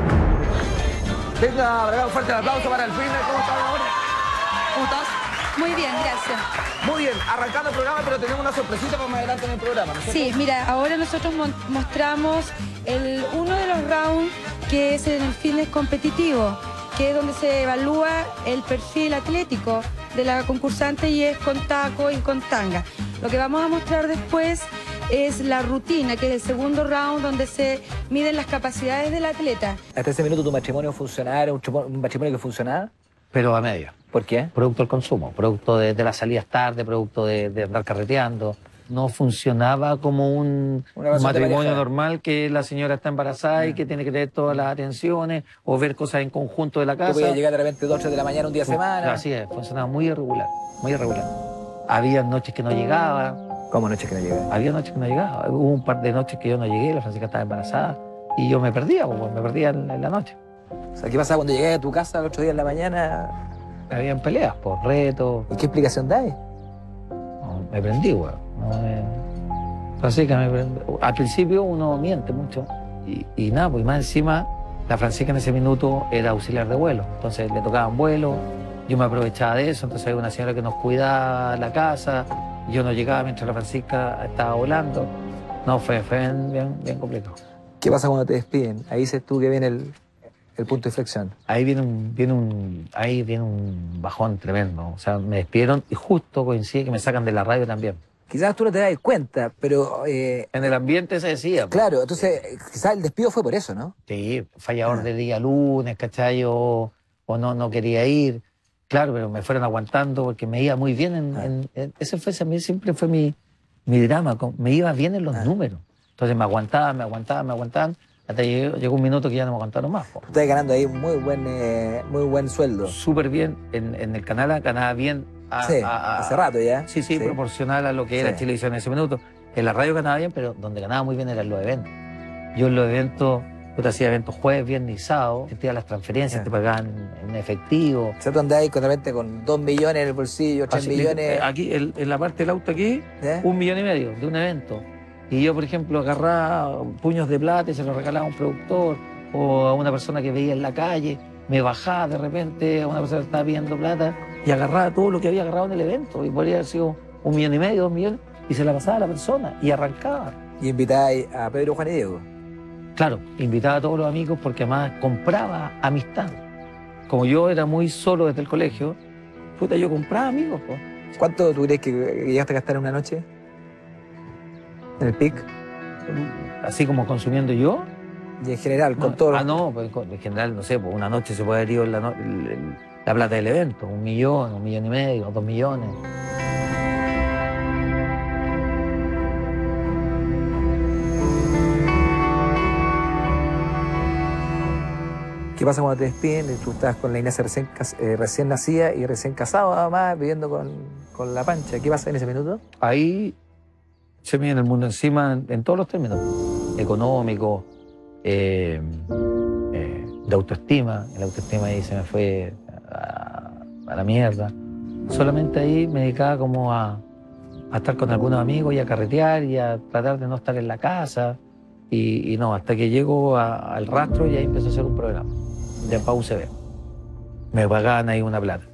Venga, bravo, un fuerte aplauso para el fin. ¿Cómo estás ahora? ¿Cómo estás? Muy bien, gracias. Muy bien, arrancando el programa, pero tenemos una sorpresita para más adelante en el programa, ¿no es cierto? Sí, mira, ahora nosotros mon- mostramos el, uno de los rounds que es en el fitness competitivo, que es donde se evalúa el perfil atlético de la concursante y es con taco y con tanga. Lo que vamos a mostrar después es la rutina, que es el segundo round donde se miden las capacidades del atleta. Hasta ese minuto tu matrimonio funcionaba, era un, chupo- un matrimonio que funcionaba. Pero a medio. ¿Por qué? Producto del consumo, producto de, de las salidas tarde, producto de, de andar carreteando. No funcionaba como un Una relación de matrimonio pareja. normal que la señora está embarazada y que tiene que tener todas las atenciones o ver cosas en conjunto de la Tú casa. podías llegar de repente dos, tres de la mañana un día a semana. Así es, funcionaba muy irregular, muy irregular. Había noches que no llegaba, ¿Cómo noches que no llega? había noches que no llegaba. Hubo un par de noches que yo no llegué, la Francisca estaba embarazada y yo me perdía, pues, me perdía en, en la noche. O sea, ¿qué pasaba cuando llegué a tu casa el otro día en la mañana? Habían peleas por retos, ¿Y qué explicación dais? no, me prendí, güey. No me... Francisca me prendí. Al principio uno miente mucho y, y nada, pues más encima la Francisca en ese minuto era auxiliar de vuelo, entonces le tocaban vuelo, yo me aprovechaba de eso, entonces había una señora que nos cuidaba la casa, yo no llegaba mientras la Francisca estaba volando. No, fue, fue bien, bien, bien complejo. ¿Qué pasa cuando te despiden? Ahí dices tú que viene el, el punto de inflexión. Ahí viene un, viene un, ahí viene un bajón tremendo. O sea, me despidieron y justo coincide que me sacan de la radio también. Quizás tú no te das cuenta, pero eh, En el ambiente se decía. pues. claro, entonces quizás el despido fue por eso, ¿no? Sí, fallador de día lunes, ¿cachai? O, o no, no quería ir. Claro, pero me fueron aguantando porque me iba muy bien. En, en- en- ese fue, a mí siempre fue mi, mi drama. con- Me iba bien en los números. Entonces me aguantaban, me aguantaban, me aguantaban. Hasta llegó, llegó un minuto que ya no me contaron más. Po. Estás ganando ahí muy buen, eh, muy buen sueldo. Súper bien. En, en el canal ganaba bien. A, sí, a, a, hace rato ya. Sí, sí, sí, proporcional a lo que era sí. Chilevisión en ese minuto. En la radio ganaba bien, pero donde ganaba muy bien eran los eventos. Yo en los eventos, yo te hacía eventos jueves, viernes y sábado, te hacían las transferencias, yeah. te pagaban en efectivo. O sea, tú andabas con, repente con dos millones en el bolsillo, tres Así, millones. Aquí, el, en la parte del auto aquí, ¿Eh? un millón y medio de un evento. Y yo, por ejemplo, agarraba puños de plata y se los regalaba a un productor o a una persona que veía en la calle. Me bajaba de repente a una persona que estaba pidiendo plata y agarraba todo lo que había agarrado en el evento. Y podría haber sido un millón y medio, dos millones, y se la pasaba a la persona y arrancaba. ¿Y invitaba a Pedro, Juan y Diego? Claro, invitaba a todos los amigos porque además compraba amistad. Como yo era muy solo desde el colegio, puta, yo compraba amigos. Po. ¿Cuánto tú crees que llegaste a gastar en una noche? ¿En el pic? Así como consumiendo yo. ¿Y en general, con no, todo? Ah, no, pues en general, no sé, pues una noche se puede haber ido la, no, la plata del evento, un millón, un millón y medio, dos millones. ¿Qué pasa cuando te despiden? Tú estás con la Ignacia recién, eh, recién nacida y recién casado, además, viviendo con, con la Pancha. ¿Qué pasa en ese minuto? Ahí se me viene el mundo encima en, en todos los términos. Económico, eh, eh, de autoestima. La autoestima ahí se me fue a, a la mierda. Solamente ahí me dedicaba como a, a estar con algunos amigos y a carretear y a tratar de no estar en la casa. Y, y no, hasta que llego a, al rastro y ahí empecé a hacer un programa de P A U C B. Me pagaban ahí una plata.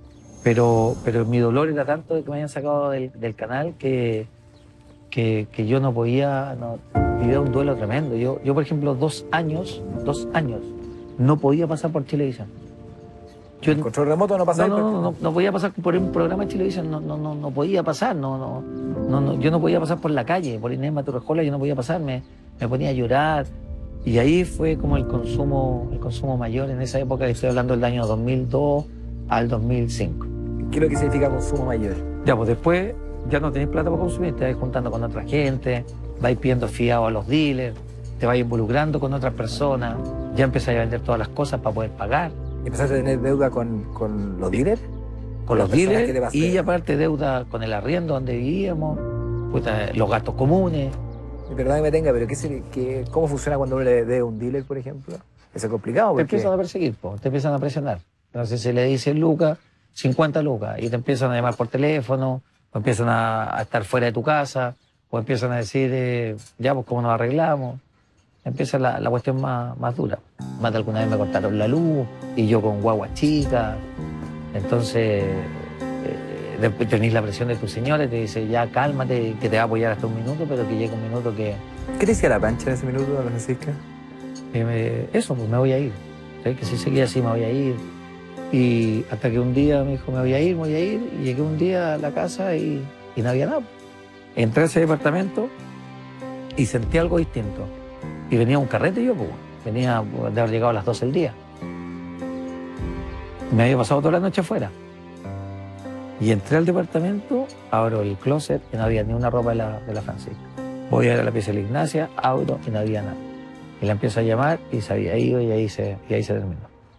Pero, pero mi dolor era tanto de que me hayan sacado del, del canal que, que, que yo no podía, no, vivía un duelo tremendo. Yo, yo, por ejemplo, dos años, dos años, no podía pasar por Chilevisión. Yo, ¿el control remoto no pasaba? No, no, no, no, no podía pasar por un programa en Chilevisión, no, no, no, no podía pasar, no, no, no, no, yo no podía pasar por la calle, por Inés Maturrejola, yo no podía pasar, me, me ponía a llorar. Y ahí fue como el consumo, el consumo mayor en esa época, estoy hablando del año dos mil dos al dos mil cinco. ¿Qué es lo que significa consumo mayor? Ya, pues después ya no tenés plata para consumir, te vas juntando con otra gente, vais pidiendo fiado a los dealers, te vas involucrando con otras personas, ya empezás a vender todas las cosas para poder pagar. ¿Empezaste a tener deuda con, con los dealers? Con los dealers y aparte deuda con el arriendo donde vivíamos, puta, los gastos comunes. Perdón que me tenga, pero ¿qué se, qué, ¿cómo funciona cuando uno le dé un dealer, por ejemplo? ¿Es complicado? Te empiezan a perseguir, po, te empiezan a presionar. Entonces se le dice lucas, cincuenta lucas, y te empiezan a llamar por teléfono, o empiezan a, a estar fuera de tu casa, o empiezan a decir, eh, ya, pues, ¿cómo nos arreglamos? Empieza la, la cuestión más, más dura. Más de alguna vez me cortaron la luz, y yo con guagua chica. Entonces, eh, tenés la presión de tu señora y te dice, ya, cálmate, que te va a apoyar hasta un minuto, pero que llega un minuto que... ¿Qué te decía la Pancha en ese minuto, la Francisca? Eh, me, eso, pues me voy a ir. ¿Sabes? Que si seguía así me voy a ir. Y hasta que un día me dijo, me voy a ir, me voy a ir. Y llegué un día a la casa y, y no había nada. Entré a ese departamento y sentí algo distinto. Y venía un carrete yo, pues. Venía de haber llegado a las doce del día. Me había pasado toda la noche afuera. Y entré al departamento, abro el closet y no había ni una ropa de la, de la Francisca. Voy a ir a la pieza de la Ignacia, abro y no había nada. Y la empiezo a llamar y se había ido y ahí se, y ahí se terminó.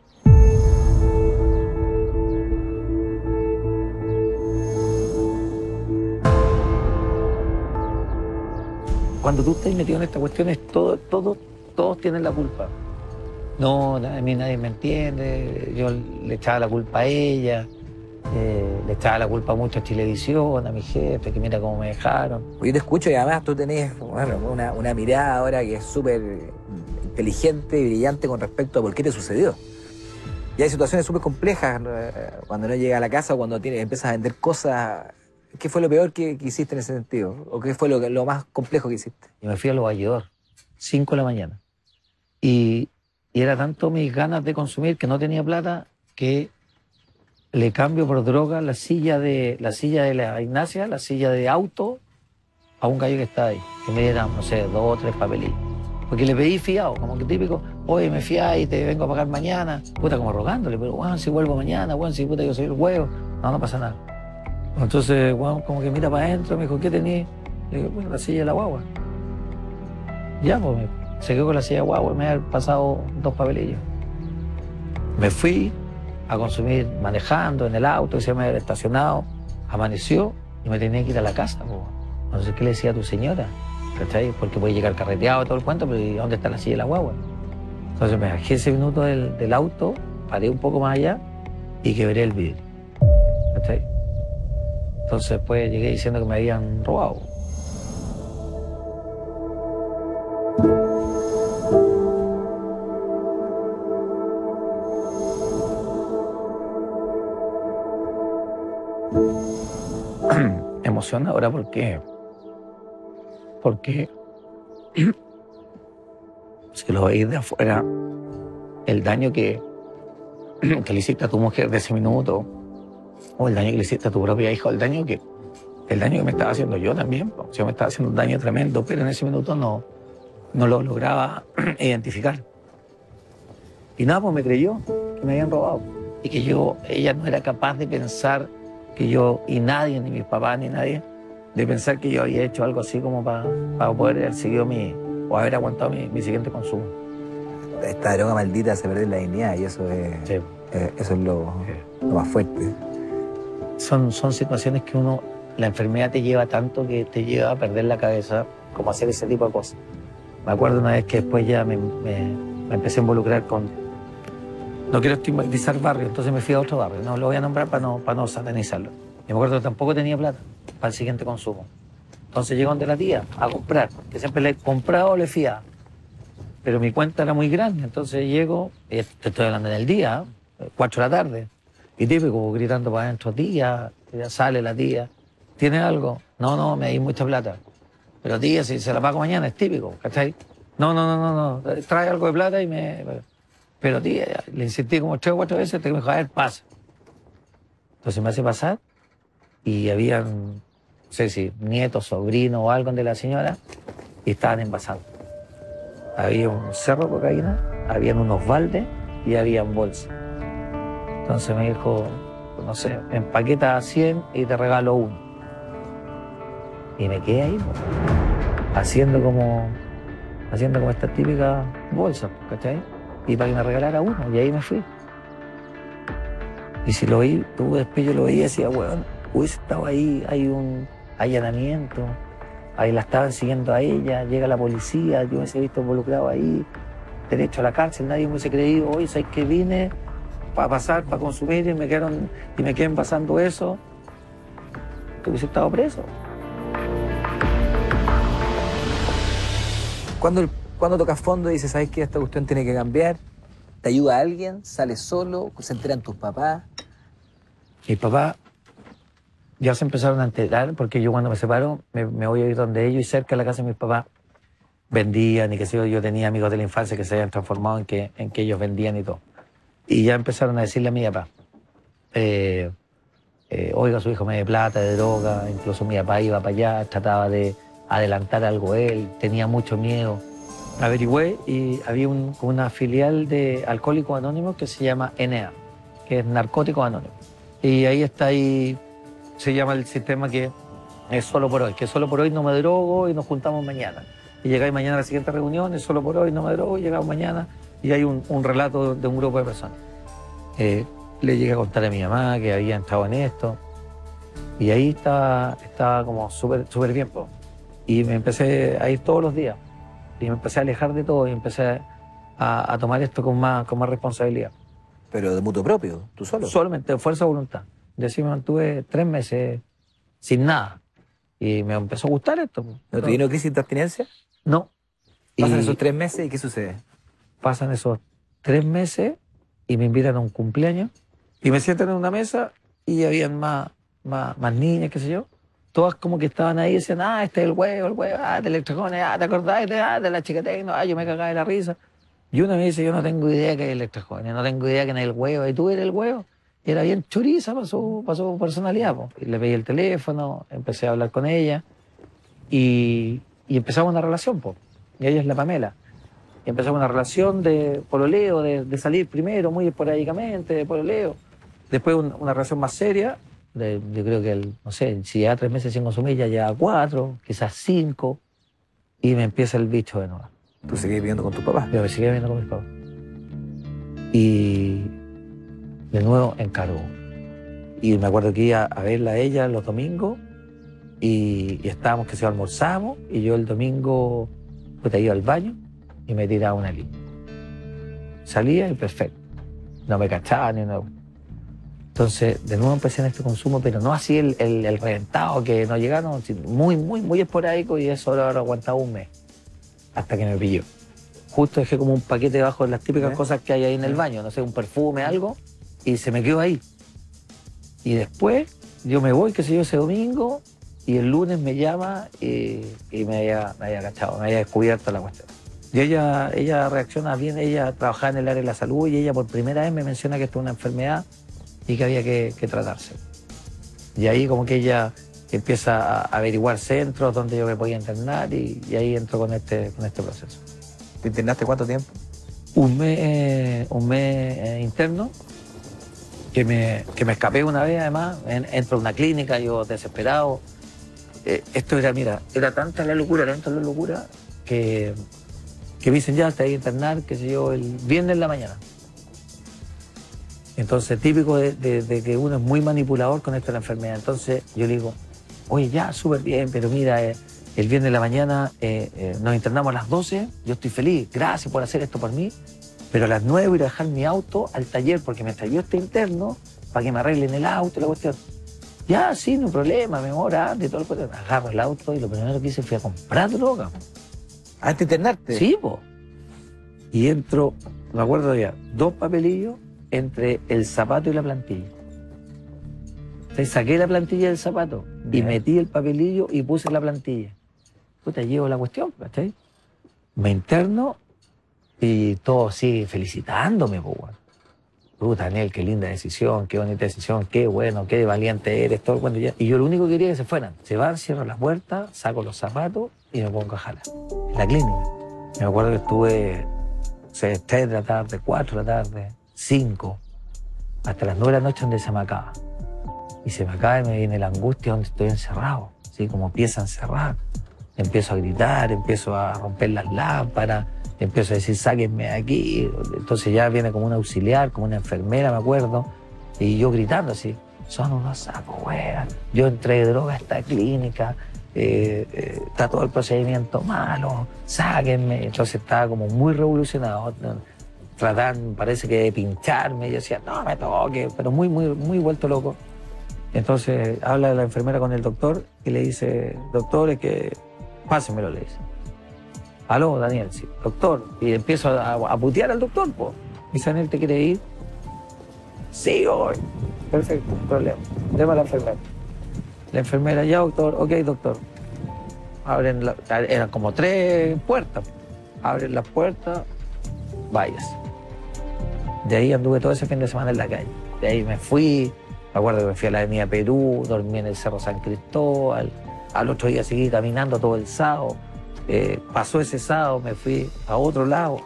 Cuando tú estás metido en estas cuestiones, todo, todo, todos tienen la culpa. No, a mí nadie me entiende, yo le echaba la culpa a ella, eh, le echaba la culpa mucho a Chilevisión, a mi jefe, que mira cómo me dejaron. Yo te escucho y además tú tenés bueno, una, una mirada ahora que es súper inteligente y brillante con respecto a por qué te sucedió. Y hay situaciones súper complejas cuando no llegas a la casa o cuando tienes, empiezas a vender cosas. ¿Qué fue lo peor que, que hiciste en ese sentido? ¿O qué fue lo, lo más complejo que hiciste? Y me fui a Los Valledor, cinco de la mañana. Y, y era tanto mis ganas de consumir que no tenía plata que le cambio por droga la silla de la silla de la Ignacia, la silla de auto, a un gallo que estaba ahí. Que me dieran, no sé, dos o tres papelillos. Porque le pedí fiado, como que típico, oye, me fiá y te vengo a pagar mañana. Puta, como rogándole, pero bueno, si vuelvo mañana, bueno, si puta, yo soy el huevo. No, no pasa nada. Entonces, bueno, como que mira para adentro, me dijo, ¿qué tenés? Le digo, bueno, la silla de la guagua. Ya, pues, se quedó con la silla de guagua y me había pasado dos papelillos. Me fui a consumir manejando en el auto, que se me había estacionado, amaneció y me tenía que ir a la casa. Po. Entonces, ¿qué le decía a tu señora? ¿Cachai? Porque puede llegar carreteado todo el cuento, pero ¿y dónde está la silla de la guagua? Entonces me bajé ese minuto del, del auto, paré un poco más allá y quebré el vidrio. ¿Cachai? Entonces después llegué diciendo que me habían robado. Emocionadora, ¿por qué? Porque si lo veis de afuera, el daño que, que le hiciste a tu mujer de ese minuto, o el daño que le hiciste a tu propia hija, o el daño que, el daño que me estaba haciendo yo también, o sea, me estaba haciendo un daño tremendo, pero en ese minuto no, no lo lograba identificar. Y nada, pues me creyó que me habían robado y que yo, ella no era capaz de pensar que yo, y nadie, ni mis papás, ni nadie, de pensar que yo había hecho algo así como para pa poder haber seguido mi, o haber aguantado mi, mi siguiente consumo. Esta droga maldita hace perder la dignidad y eso es, Sí. eh, eso es lo, Sí. lo más fuerte. Son, son situaciones que uno, la enfermedad te lleva tanto que te lleva a perder la cabeza, como hacer ese tipo de cosas. Me acuerdo una vez que después ya me, me, me empecé a involucrar con, no quiero estigmatizar barrios, entonces me fui a otro barrio, no lo voy a nombrar para no, para no satanizarlo. Y me acuerdo que tampoco tenía plata para el siguiente consumo. Entonces llego donde la tía a comprar, que siempre le he comprado o le fiaba. Pero mi cuenta era muy grande, entonces llego, y te estoy hablando en el día, cuatro de la tarde, y típico, gritando para adentro, tía, ya sale la tía, ¿tiene algo? No, no, me di mucha plata. Pero tía, si se la pago mañana, es típico, ¿cachai? No, no, no, no, no, trae algo de plata y me... Pero tía, le insistí como tres o cuatro veces, hasta que me dijo, a ver, pasa. Entonces me hace pasar, y habían, no sé si nietos, sobrinos o algo de la señora, y estaban envasando. Había un cerro de cocaína, habían unos baldes y habían bolsas. Entonces me dijo, no sé, empaqueta cien y te regalo uno. Y me quedé ahí, ¿no? haciendo como haciendo como estas típicas bolsas, ¿cachai? Y para que me regalara uno, y ahí me fui. Y si lo vi, tú después yo lo veía y decía, weón, hubiese estado ahí, hay un allanamiento, ahí la estaban siguiendo a ella, llega la policía, yo me hubiese visto involucrado ahí, derecho a la cárcel, nadie me hubiese creído, oye, ¿sabes qué? Vine para pasar, para consumir, y me quedaron, y me queden pasando eso, que hubiese estado preso. Cuando, cuando tocas fondo y dices, ¿sabes qué? Esta cuestión tiene que cambiar. ¿Te ayuda a alguien? ¿Sales solo? ¿Se enteran tus papás? Mi papá ya se empezaron a enterar, porque yo cuando me separo me, me voy a ir donde ellos, y cerca de la casa de mis papás vendían y qué sé yo, yo tenía amigos de la infancia que se habían transformado en que, en que ellos vendían y todo. Y ya empezaron a decirle a mi papá, eh, eh, oiga, su hijo me dé plata, de droga, incluso mi papá iba para allá, trataba de adelantar algo él, tenía mucho miedo. Averigüé y había un, una filial de Alcohólicos Anónimos que se llama N A, que es Narcóticos Anónimos. Y ahí está, ahí se llama el sistema que es solo por hoy, que solo por hoy no me drogo y nos juntamos mañana. Y llegáis mañana a la siguiente reunión, es solo por hoy no me drogo, y llegamos mañana, y hay un, un relato de un grupo de personas. Eh, le llegué a contar a mi mamá que había entrado en esto, y ahí estaba, estaba como súper súper bien, po. Y me empecé a ir todos los días. Y me empecé a alejar de todo y empecé a, a tomar esto con más, con más responsabilidad. Pero de mutuo propio, tú solo. Solamente de fuerza de voluntad. De así me mantuve tres meses sin nada. Y me empezó a gustar esto. ¿No te vino crisis de abstinencia? No. Pasan Y esos tres meses y ¿qué sucede? pasan esos tres meses y me invitan a un cumpleaños. Y me sientan en una mesa y habían más, más, más niñas, qué sé yo. Todas como que estaban ahí y decían, ah, este es el huevo, el huevo, ah, de electrojones, ah, ¿te acordás de, ah, de la chica tecno? Ah, yo me cagaba de la risa. Y una me dice, yo no tengo idea que es electrojones, no tengo idea que es el huevo, y tú eres el huevo. Y era bien choriza para su, para su personalidad, po. Y le pedí el teléfono, empecé a hablar con ella y, y empezamos una relación, po. Y ella es la Pamela. Y empezamos una relación de pololeo, de, de salir primero muy esporádicamente, de pololeo. Después un, una relación más seria. De, yo creo que, el, no sé, si lleva tres meses sin consumir, ya lleva cuatro, quizás cinco, y me empieza el bicho de nuevo. ¿Tú seguís viviendo con tu papá? Yo me seguía viviendo con mis papás. Y de nuevo encargo. Y me acuerdo que iba a verla a ella los domingos y, y estábamos que se almorzamos y yo el domingo pues, iba al baño y me tiraba una línea. Salía y perfecto. No me cachaba ni nada. Entonces, de nuevo empecé en este consumo, pero no así el, el, el reventado que no llegaron, muy, muy, muy esporádico y eso ahora aguantaba un mes, hasta que me pilló. Justo dejé como un paquete debajo de las típicas ¿Eh? cosas que hay ahí en el baño, no sé, un perfume, algo, y se me quedó ahí. Y después yo me voy, qué sé yo, ese domingo, y el lunes me llama y, y me, había, me había cachado, me había descubierto la cuestión. Y ella, ella reacciona bien, ella trabajaba en el área de la salud y ella por primera vez me menciona que esto es una enfermedad y que había que, que tratarse. Y ahí como que ella empieza a averiguar centros donde yo me podía internar y, y ahí entro con este, con este proceso. ¿Te internaste cuánto tiempo? Un mes, eh, un mes eh, interno, que me, que me escapé una vez además, en, entro a una clínica, yo desesperado. Eh, esto era, mira, era tanta la locura, tanta la locura, que, que me dicen ya, te hay que internar, qué sé yo, el viernes en la mañana. Entonces, típico de, de, de que uno es muy manipulador con esto de la enfermedad. Entonces, yo le digo, oye, ya, súper bien, pero mira, eh, el viernes de la mañana eh, eh, nos internamos a las doce, yo estoy feliz, gracias por hacer esto por mí, pero a las nueve voy a dejar mi auto al taller porque me trayó este interno para que me arreglen el auto y la cuestión. Ya, sí, no hay problema, me mora antes y todo el cuestión. Agarro el auto y lo primero que hice fue a comprar droga. ¿Antes de internarte? Sí, po. Y entro, me acuerdo ya, dos papelillos entre el zapato y la plantilla. Entonces saqué la plantilla del zapato y yeah. metí el papelillo y puse la plantilla. Puta, llevo la cuestión, ¿cachai? Me interno y todo sigue felicitándome, po, weón. Puta, Daniel, qué linda decisión, qué bonita decisión, qué bueno, qué valiente eres, todo cuando ya. Y yo lo único que quería es que se fueran. Se van, cierro las puertas, saco los zapatos y me pongo a jalar. En la clínica. Me acuerdo que estuve, o sea, tres de la tarde, cuatro de la tarde, cinco, hasta las nueve de la noche donde se me acaba. Y se me acaba y me viene la angustia donde estoy encerrado, así como pieza encerrada. Empiezo a gritar, empiezo a romper las lámparas, empiezo a decir, sáquenme de aquí. Entonces ya viene como un auxiliar, como una enfermera, me acuerdo, y yo gritando así, son unos sapos, weón. Yo entré droga a esta clínica, eh, eh, está todo el procedimiento malo, sáquenme. Entonces estaba como muy revolucionado. Tratan, parece que de pincharme, y yo decía, no me toque, pero muy, muy, muy vuelto loco. Entonces habla la enfermera con el doctor y le dice, doctor, es que pásenmelo, le dice. Aló, Daniel, sí, doctor. Y empiezo a, a putear al doctor, pues. Dice, Daniel, ¿te quiere ir? Sí, hoy. Perfecto, no hay problema. Deme a la enfermera. La enfermera, ya, doctor, ok, doctor. Abren, la, eran como tres puertas. Abren las puertas, váyase. De ahí anduve todo ese fin de semana en la calle. De ahí me fui, me acuerdo que me fui a la avenida Perú, dormí en el Cerro San Cristóbal, al otro día seguí caminando todo el sábado, eh, pasó ese sábado, me fui a otro lado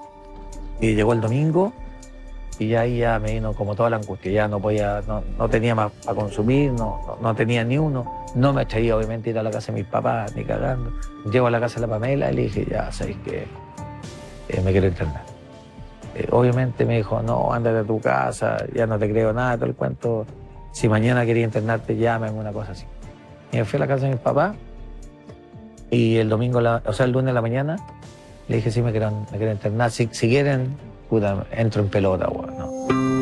y llegó el domingo y ya ahí ya me vino como toda la angustia, ya no podía, no, no tenía más para consumir, no, no, no tenía ni uno, no me atraía obviamente ir a la casa de mis papás, ni cagando. Llego a la casa de la Pamela y le dije, ya sabéis que eh, me quiero internar. Eh, obviamente me dijo, no, ándate a tu casa, ya no te creo nada, todo el cuento. Si mañana quería internarte, llámame, una cosa así. Y me fui a la casa de mis papás y el domingo, la, o sea, el lunes de la mañana, le dije, sí, me quiero, me quiero internar. Si, si quieren, puta, entro en pelota, weón, ¿no?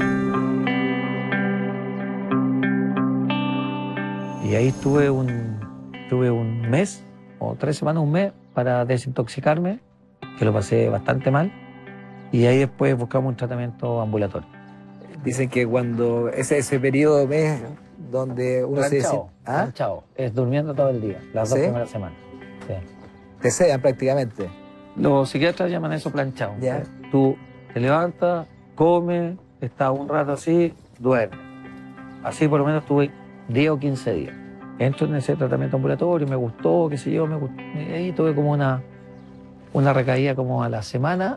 Y ahí estuve un, tuve un mes, o tres semanas, un mes, para desintoxicarme, que lo pasé bastante mal. Y ahí después buscamos un tratamiento ambulatorio. Dicen que cuando ese, ese periodo mes donde uno se dice, ¿ah? Planchado, es durmiendo todo el día, las ¿sí? dos primeras semanas. Sí. Te sedan prácticamente. Los psiquiatras llaman eso planchado. ¿Ya? Tú te levantas, comes, estás un rato así, duermes. Así por lo menos tuve diez o quince días. Entro en ese tratamiento ambulatorio, me gustó, qué sé yo, me gustó. Y ahí tuve como una, una recaída como a la semana.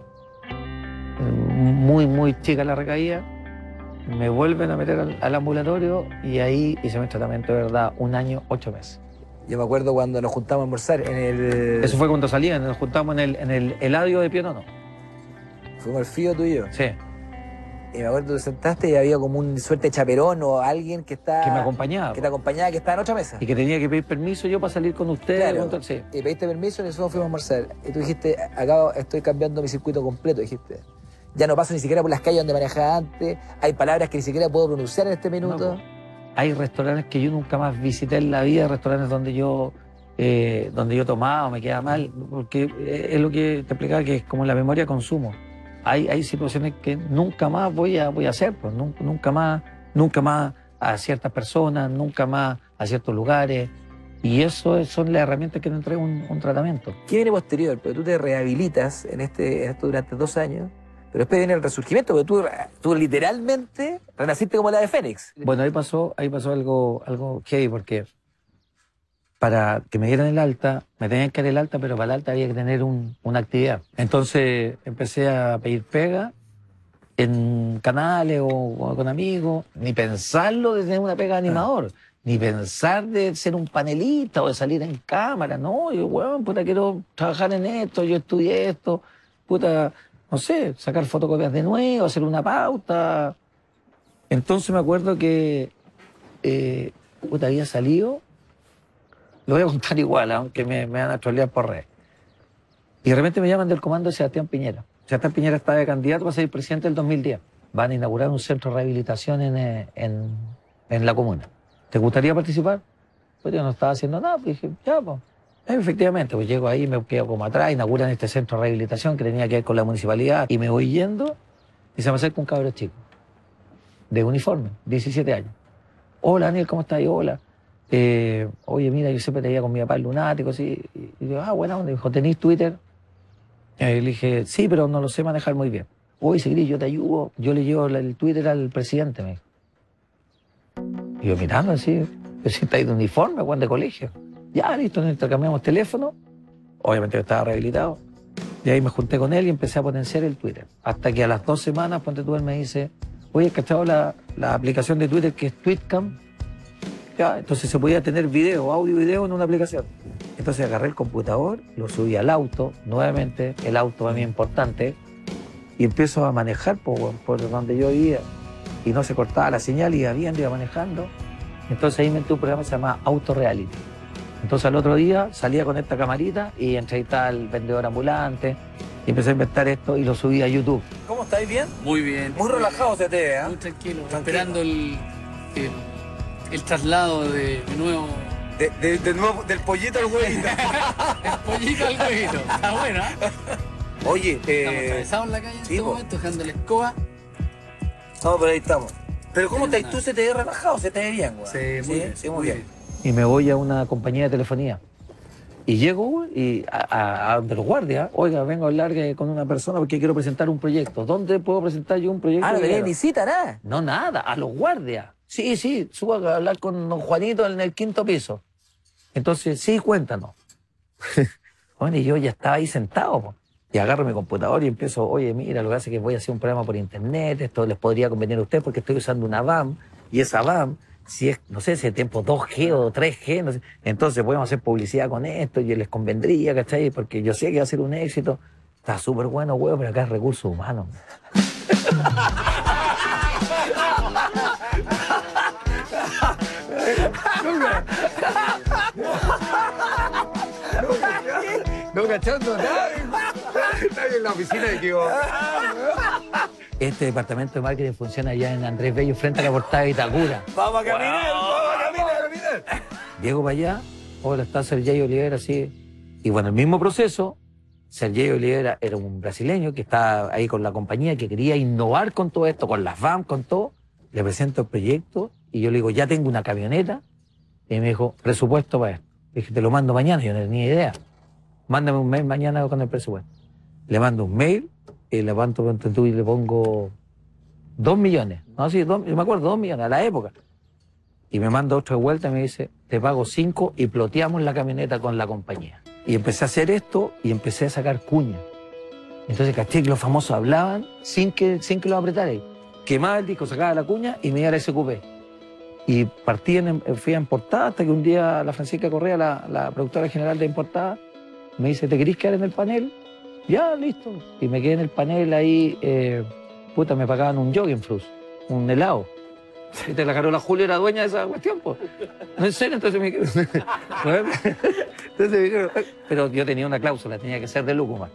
Muy, muy chica la recaída, me vuelven a meter al, al ambulatorio y ahí hice mi tratamiento de verdad un año, ocho meses. Yo me acuerdo cuando nos juntamos a almorzar en el... Eso fue cuando salían, nos juntamos en el, en el Eladio de Pionono. Fuimos al frío tú y yo. Sí. Y me acuerdo que te sentaste y había como un suerte de chaperón o alguien que está... Que me acompañaba. Que te acompañaba, que estaba en otra mesa. Y que tenía que pedir permiso yo para salir con ustedes. Claro. Con... Sí. Y pediste permiso y nosotros fuimos a almorzar. Y tú dijiste, acá estoy cambiando mi circuito completo, dijiste. Ya no paso ni siquiera por las calles donde manejaba antes. Hay palabras que ni siquiera puedo pronunciar en este minuto. No, hay restaurantes que yo nunca más visité en la vida, restaurantes donde yo, eh, donde yo tomaba o me quedaba mal, porque es lo que te explicaba, que es como la memoria de consumo. Hay, hay situaciones que nunca más voy a, voy a hacer, pues, nunca, nunca más, nunca más a ciertas personas, nunca más a ciertos lugares. Y eso es, son las herramientas que te entrega un, un tratamiento. ¿Qué viene posterior? Porque tú te rehabilitas en, este, en esto durante dos años, pero después viene el resurgimiento, porque tú, tú literalmente renaciste como la de Fénix. Bueno, ahí pasó, ahí pasó algo, algo heavy, porque para que me dieran el alta, me tenían que dar el alta, pero para el alta había que tener un, una actividad. Entonces empecé a pedir pega en canales o, o con amigos, ni pensarlo de tener una pega de animador, ah. ni pensar de ser un panelista o de salir en cámara, no, yo, weón, puta, quiero trabajar en esto, yo estudié esto, puta, no sé, sacar fotocopias de nuevo, hacer una pauta. Entonces me acuerdo que, eh, puta, había salido. Lo voy a contar igual, aunque me, me van a trolear por red. Y de repente me llaman del comando de Sebastián Piñera. Sebastián Piñera estaba de candidato para ser presidente del dos mil diez. Van a inaugurar un centro de rehabilitación en, en, en la comuna. ¿Te gustaría participar? Pues yo no estaba haciendo nada, pues dije, ya, pues. Efectivamente, pues llego ahí, me quedo como atrás, inauguran este centro de rehabilitación que tenía que ver con la municipalidad y me voy yendo y se me acerca un cabro chico de uniforme, diecisiete años. Hola, Daniel, ¿cómo estás? Y hola. Eh, oye, mira, yo siempre te veía con mi papá el lunático, así. Y yo, ah, bueno, me dijo, ¿tenés Twitter? Eh, le dije, sí, pero no lo sé manejar muy bien. Oye, si querés, yo te ayudo, yo le llevo el Twitter al presidente, me dijo. Y yo mirando así, yo si está ahí de uniforme, Juan, de colegio. Ya, listo, nos intercambiamos teléfono. Obviamente yo estaba rehabilitado. Y ahí me junté con él y empecé a potenciar el Twitter. Hasta que a las dos semanas, ponte tú, él me dice, oye, ¿cachado la, la aplicación de Twitter que es Tweetcam? Ya, entonces se podía tener video, audio y video en una aplicación. Entonces agarré el computador, lo subí al auto, nuevamente, el auto para mí es importante, y empiezo a manejar por, por donde yo vivía. Y no se cortaba la señal, iba viendo, iba manejando. Entonces ahí inventé un programa que se llama Auto Reality. Entonces al otro día salía con esta camarita y entrevistaba al vendedor ambulante, y empecé a inventar esto y lo subí a YouTube. ¿Cómo estáis? ¿Bien? Muy bien. Muy relajado se te ve, ¿eh? Muy tranquilo, tranquilo. Esperando el, el, el traslado de, de nuevo. De, de, de nuevo, del pollito al huevito. El pollito al huevito. Está buena. Oye, eh... estamos atravesados en la calle en sí, este momento, dejando la escoba. No, pero ahí estamos. Pero ¿cómo estás tú? ¿Se te ve relajado? ¿Se te ve bien, güey? Sí, muy bien. Sí, muy bien. Y me voy a una compañía de telefonía. Y llego y a, a, a de los guardias, oiga, vengo a hablar con una persona porque quiero presentar un proyecto. ¿Dónde puedo presentar yo un proyecto? Ah, no tenés ni cita, nada. No, nada, a los guardias. Sí, sí, subo a hablar con don Juanito en el quinto piso. Entonces, sí, cuéntanos. Bueno, y yo ya estaba ahí sentado, po. Y agarro mi computador y empiezo, oye, mira, lo que hace es que voy a hacer un programa por internet, esto les podría convenir a ustedes porque estoy usando una V A M, y esa V A M, si es, no sé, si es tiempo dos G o tres G, no sé, entonces podemos hacer publicidad con esto y les convendría, ¿cachai? Porque yo sé que va a ser un éxito. Está súper bueno, huevo, pero acá es recursos humanos. No cachando nada. Está en la oficina de que Este departamento de marketing funciona allá en Andrés Bello, frente a la portada de Itacura. Vamos a caminar, wow. vamos a caminar, a caminar. Llego para allá, hola, está Sergey Olivera, así. Y bueno, el mismo proceso, Sergey Olivera era un brasileño que estaba ahí con la compañía, que quería innovar con todo esto, con las V A M, con todo. Le presento el proyecto y yo le digo, ya tengo una camioneta. Y me dijo, presupuesto para esto. Le dije, te lo mando mañana, yo no tenía idea. Mándame un mail mañana con el presupuesto. Le mando un mail y le levanto y le pongo dos millones. No, sí, dos, yo me acuerdo, dos millones a la época. Y me manda otro de vuelta y me dice, te pago cinco y ploteamos la camioneta con la compañía. Y empecé a hacer esto y empecé a sacar cuña. Entonces, caché que los famosos hablaban sin que, sin que los apretara. Quemaba el disco, sacaba la cuña y me iba al S Q P. Y partí en, fui en portada hasta que un día la Francisca Correa, la, la productora general de En Portada, me dice, ¿te querés quedar en el panel? Ya, listo. Y me quedé en el panel ahí, eh, puta, me pagaban un Joggingfruit, un helado. ¿Viste? La Carola Julio era dueña de esa cuestión, pues. ¿En serio? Entonces me quedé... Entonces me quedé... Pero yo tenía una cláusula, tenía que ser de Lúcuma.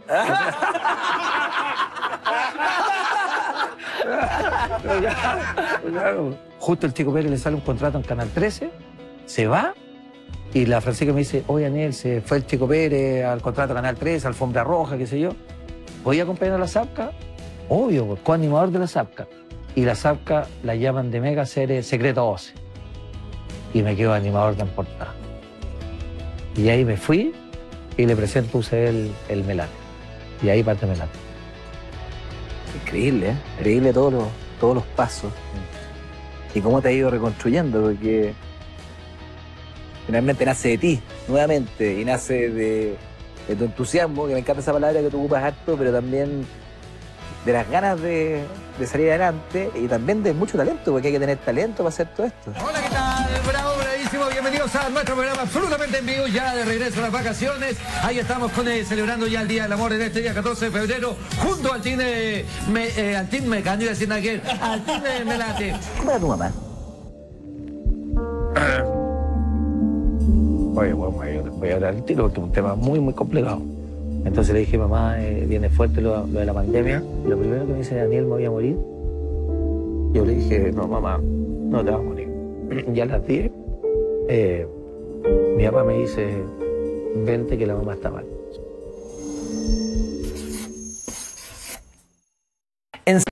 Justo el Chico Pérez le sale un contrato en Canal trece, se va, y la Francisca me dice, oye, Anel, se fue el Chico Pérez al contrato Canal trece, alfombra roja, qué sé yo. ¿Voy a acompañar a la Zapka? Obvio, coanimador de la Zapka. Y la Zapka la llaman de mega serie Secreto doce. Y me quedo animador de En Portada. Y ahí me fui y le presento a usted el, el Melate. Y ahí parte Melate. Increíble, ¿eh? Increíble todos los, todos los pasos. Y cómo te has ido reconstruyendo, porque finalmente nace de ti, nuevamente, y nace de, de tu entusiasmo, que me encanta esa palabra que tú ocupas harto, pero también de las ganas de, de salir adelante y también de mucho talento, porque hay que tener talento para hacer todo esto. Hola, ¿qué tal? Bravo, bravísimo. Bienvenidos a nuestro programa absolutamente en vivo, ya de regreso a las vacaciones. Ahí estamos con él, celebrando ya el Día del Amor en este día catorce de febrero, junto al Team eh, me, eh, al Team Mecano, iba a decir aquel, al Team eh, Melate. ¿Cómo era tu mamá? Oye, bueno, voy a hablar al tiro porque es un tema muy, muy complicado. Entonces le dije, mamá, eh, viene fuerte lo, lo de la pandemia. Lo primero que me dice, Daniel, me voy a morir. Yo le dije, no, mamá, no te vas a morir. Ya a las diez, eh, mi papá me dice, vente que la mamá está mal. En...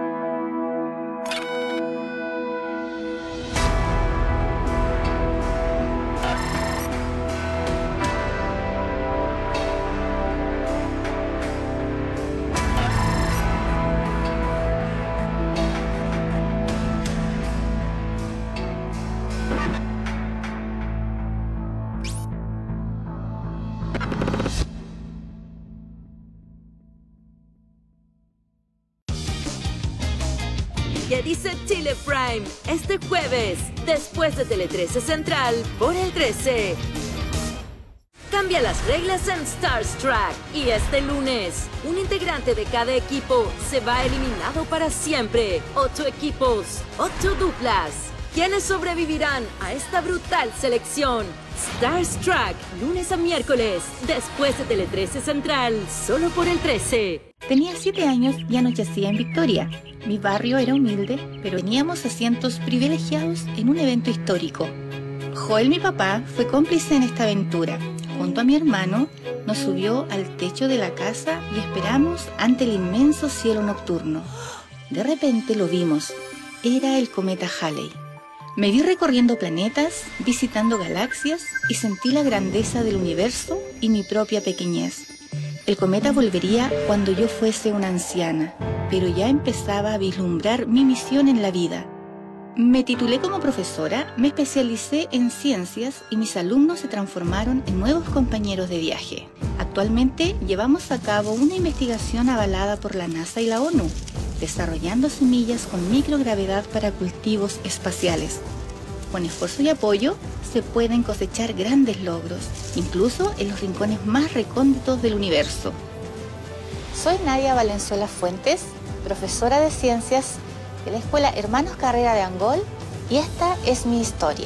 ¿Qué dice Chile Prime? Este jueves, después de Tele trece Central, por el trece. Cambia las reglas en Stars Track y este lunes, un integrante de cada equipo se va eliminado para siempre. Ocho equipos, ocho duplas. ¿Quiénes sobrevivirán a esta brutal selección? Stars Track, lunes a miércoles, después de Tele trece Central, solo por el trece. Tenía siete años y anochecía en Victoria. Mi barrio era humilde, pero teníamos asientos privilegiados en un evento histórico. Joel, mi papá, fue cómplice en esta aventura. Junto a mi hermano, nos subió al techo de la casa y esperamos ante el inmenso cielo nocturno. De repente lo vimos. Era el cometa Halley. Me vi recorriendo planetas, visitando galaxias y sentí la grandeza del universo y mi propia pequeñez. El cometa volvería cuando yo fuese una anciana, pero ya empezaba a vislumbrar mi misión en la vida. Me titulé como profesora, me especialicé en ciencias y mis alumnos se transformaron en nuevos compañeros de viaje. Actualmente llevamos a cabo una investigación avalada por la NASA y la ONU, desarrollando semillas con microgravedad para cultivos espaciales. Con esfuerzo y apoyo se pueden cosechar grandes logros, incluso en los rincones más recónditos del universo. Soy Nadia Valenzuela Fuentes, profesora de ciencias de la Escuela Hermanos Carrera de Angol, y esta es mi historia.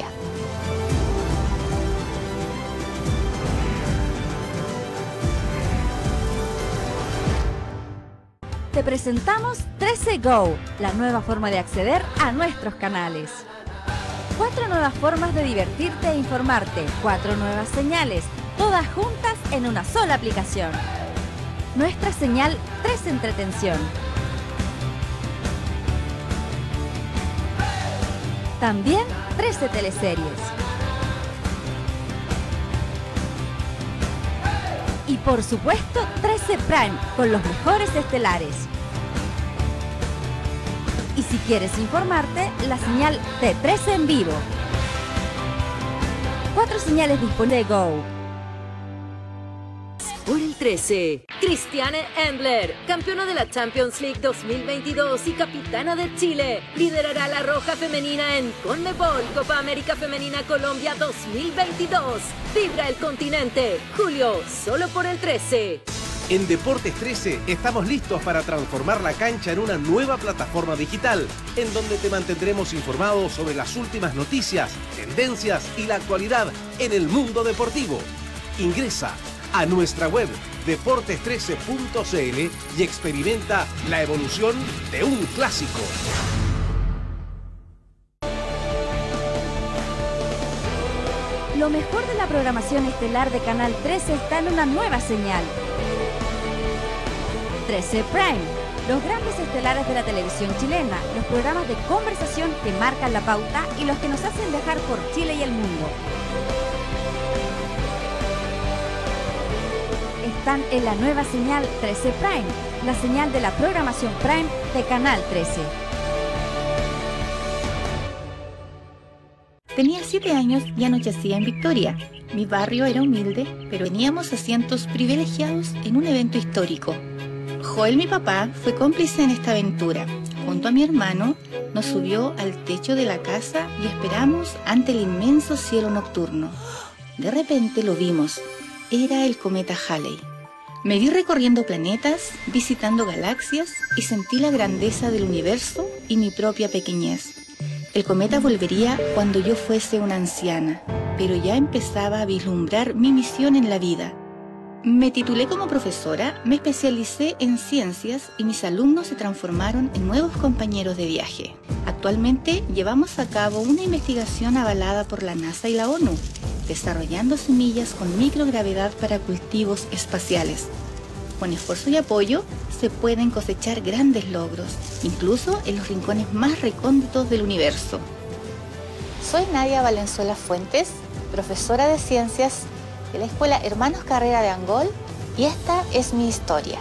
Te presentamos trece Go, la nueva forma de acceder a nuestros canales. Cuatro nuevas formas de divertirte e informarte, cuatro nuevas señales, todas juntas en una sola aplicación. Nuestra señal trece Entretención. También trece teleseries. Y por supuesto trece Prime, con los mejores estelares. Y si quieres informarte, la señal T trece en vivo. Cuatro señales disponibles de Go. por el trece. Christiane Endler, campeona de la Champions League dos mil veintidós y capitana de Chile, liderará la Roja Femenina en CONMEBOL Copa América Femenina Colombia dos mil veintidós. Vibra el continente, julio, solo por el trece. En Deportes trece estamos listos para transformar la cancha en una nueva plataforma digital, en donde te mantendremos informado sobre las últimas noticias, tendencias y la actualidad en el mundo deportivo. Ingresa a nuestra web deportes trece punto c l y experimenta la evolución de un clásico. Lo mejor de la programación estelar de Canal trece está en una nueva señal. trece Prime, los grandes estelares de la televisión chilena, los programas de conversación que marcan la pauta y los que nos hacen viajar por Chile y el mundo. Están en la nueva señal trece Prime, la señal de la programación Prime de Canal trece. Tenía siete años y anochecía en Victoria. Mi barrio era humilde, pero teníamos asientos privilegiados en un evento histórico. Joel, mi papá, fue cómplice en esta aventura. Junto a mi hermano, nos subió al techo de la casa y esperamos ante el inmenso cielo nocturno. De repente lo vimos. Era el cometa Halley. Me vi recorriendo planetas, visitando galaxias y sentí la grandeza del universo y mi propia pequeñez. El cometa volvería cuando yo fuese una anciana, pero ya empezaba a vislumbrar mi misión en la vida. Me titulé como profesora, me especialicé en ciencias y mis alumnos se transformaron en nuevos compañeros de viaje. Actualmente llevamos a cabo una investigación avalada por la NASA y la ONU, desarrollando semillas con microgravedad para cultivos espaciales. Con esfuerzo y apoyo se pueden cosechar grandes logros, incluso en los rincones más recónditos del universo. Soy Nadia Valenzuela Fuentes, profesora de ciencias de la Escuela Hermanos Carrera de Angol, y esta es mi historia.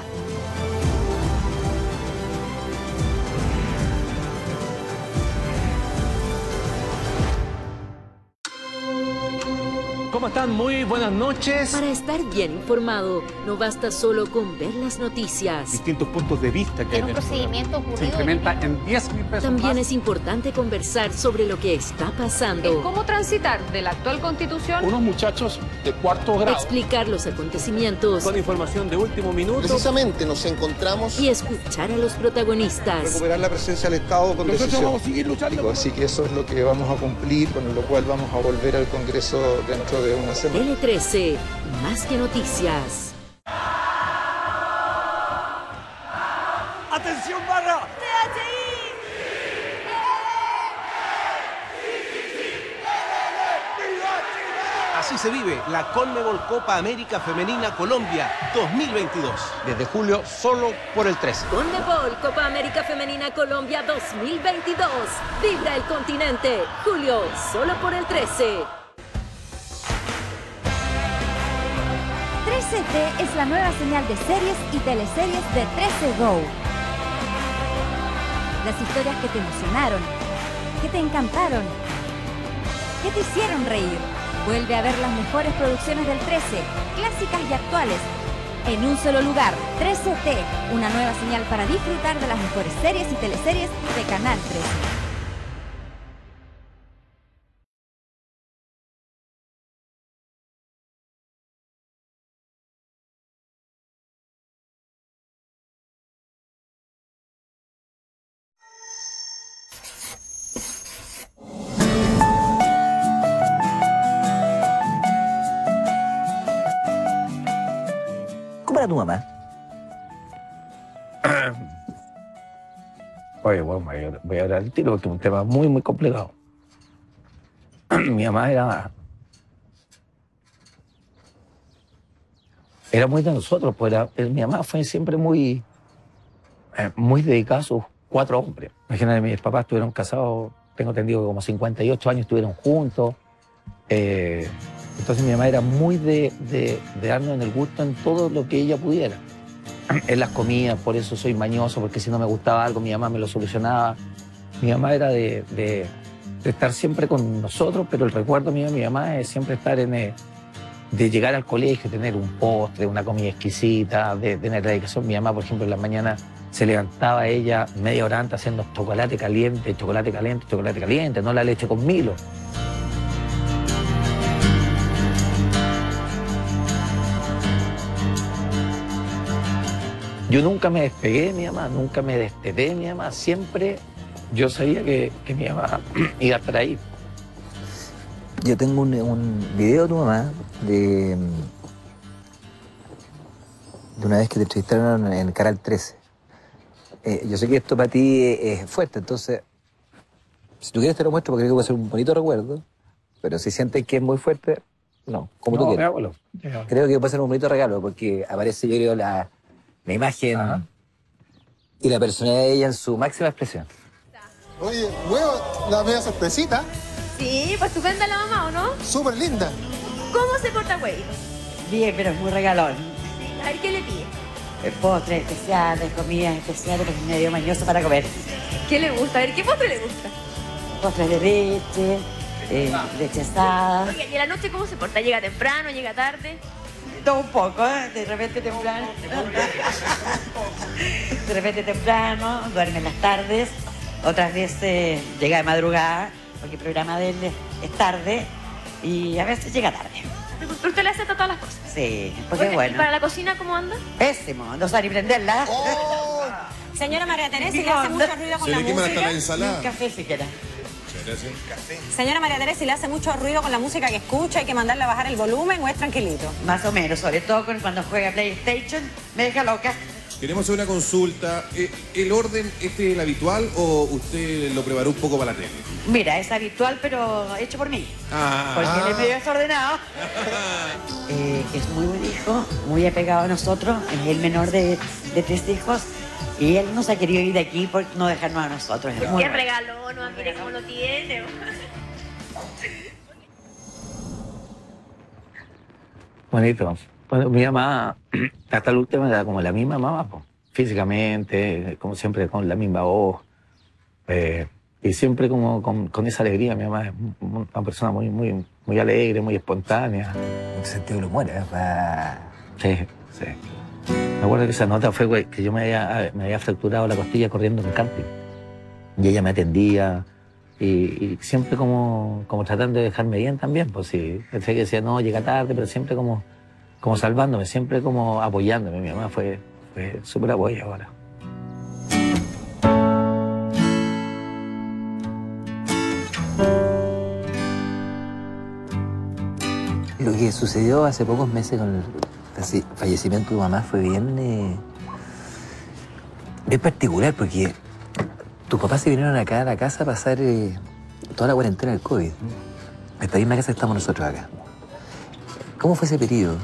¿Cómo están? Muy buenas noches. Para estar bien informado, no basta solo con ver las noticias. Distintos puntos de vista que En un procedimiento ocurrido... Se incrementa en diez mil pesos También más. es importante conversar sobre lo que está pasando. ¿Cómo transitar de la actual constitución? Unos muchachos de cuarto grado. Explicar los acontecimientos. Con información de último minuto. Precisamente nos encontramos... Y escuchar a los protagonistas. Recuperar la presencia del Estado con Nosotros decisión. vamos a seguir luchando. Así que eso es lo que vamos a cumplir, con lo cual vamos a volver al Congreso dentro de una semana. Tele trece, más que noticias. ¡Atención, barra! T H I. Así se vive la CONMEBOL Copa América Femenina Colombia dos mil veintidós. Desde julio, solo por el trece. CONMEBOL Copa América Femenina Colombia dos mil veintidós. Vibra el continente, julio, solo por el trece. trece T es la nueva señal de series y teleseries de trece Go. Las historias que te emocionaron, que te encantaron, que te hicieron reír. Vuelve a ver las mejores producciones del trece, clásicas y actuales, en un solo lugar. trece T, una nueva señal para disfrutar de las mejores series y teleseries de Canal trece. ¿Cómo era tu mamá? Oye, bueno, voy a hablar al tiro porque es un tema muy, muy complicado. Mi mamá era... Era muy de nosotros, pues era, mi mamá fue siempre muy, eh, muy dedicada a sus cuatro hombres. Imagínate, mis papás estuvieron casados, tengo entendido que como cincuenta y ocho años estuvieron juntos. Eh, entonces mi mamá era muy de, de, de darnos en el gusto en todo lo que ella pudiera. En las comidas, por eso soy mañoso, porque si no me gustaba algo, mi mamá me lo solucionaba. Mi mamá era de, de, de estar siempre con nosotros, pero el recuerdo mío de mi mamá es siempre estar en... Eh, de llegar al colegio, tener un postre, una comida exquisita, de tener la dedicación. Mi mamá, por ejemplo, en la mañana se levantaba ella media hora antes haciendo chocolate caliente, chocolate caliente, chocolate caliente, no la leche con Milo. Yo nunca me despegué de mi mamá, nunca me desteté de mi mamá, siempre yo sabía que, que mi mamá iba a estar ahí. Yo tengo un, un video de tu mamá de, de una vez que te entrevistaron en Canal trece. Eh, yo sé que esto para ti es, es fuerte, entonces, si tú quieres te lo muestro porque creo que puede ser un bonito recuerdo, pero si sientes que es muy fuerte, no, como No, tú quieras. veámoslo. Creo que puede ser un bonito regalo porque aparece, yo creo, la, la imagen Ajá. y la personalidad de ella en su máxima expresión. Oye, huevo, la media sorpresita. Sí, pues estupenda la mamá, ¿o no? Súper linda. ¿Cómo se porta huevito? Bien, pero es muy regalón. A ver, ¿qué le pide? Eh, Postres especiales, comidas especiales, porque es medio mañoso para comer. ¿Qué le gusta? A ver, ¿qué postre le gusta? Postres de leche, eh, leche asada. Oye, ¿y en la noche cómo se porta? ¿Llega temprano? ¿Llega tarde? Todo un poco, ¿eh? De repente temprano. De repente temprano, duerme en las tardes. Otras veces llega de madrugada, porque el programa de él es tarde. Y a veces llega tarde. ¿Pero usted le acepta todas las cosas? Sí, porque es Oiga, ¿y bueno. para la cocina cómo anda? Pésimo, no sabe ni prenderla. Señora María Teresa, ¿le hace mucho ruido con la música? Un café siquiera. Señora María Teresa, ¿le hace mucho ruido con la música que escucha? ¿Hay que mandarle a bajar el volumen o es tranquilito? Más o menos, sobre todo con- cuando juega PlayStation, me deja loca. Queremos hacer una consulta. Eh, ¿El orden este es el habitual o usted lo preparó un poco para la tele? Mira, es habitual, pero hecho por mí. Ah. Porque él es medio desordenado. Eh, es muy buen hijo, muy apegado a nosotros. Es el menor de, de tres hijos. Y él nos ha querido ir de aquí por no dejarnos a nosotros. Es muy ¿Qué bueno. regaló? No, mire cómo lo tiene. Bonito. Bueno, mi mamá, hasta la última era como la misma mamá, po. Físicamente, como siempre, con la misma voz. eh, y siempre como con, con esa alegría. Mi mamá es una persona muy, muy, muy alegre, muy espontánea. Un sentido del humor, ¿eh? Pa... Sí, sí. Me acuerdo que esa nota fue güey, que yo me había, me había fracturado la costilla corriendo en el camping. Y ella me atendía. Y, y siempre como, como tratando de dejarme bien también. Pues sí, pensé que decía, no, llega tarde, pero siempre como, como salvándome, siempre como apoyándome. Mi mamá fue, fue súper apoyo ahora. Lo que sucedió hace pocos meses con el faci- fallecimiento de tu mamá fue bien, eh, bien particular porque tus papás se vinieron acá a la casa a pasar eh, toda la cuarentena del COVID. Esta misma casa que estamos nosotros acá. ¿Cómo fue ese periodo?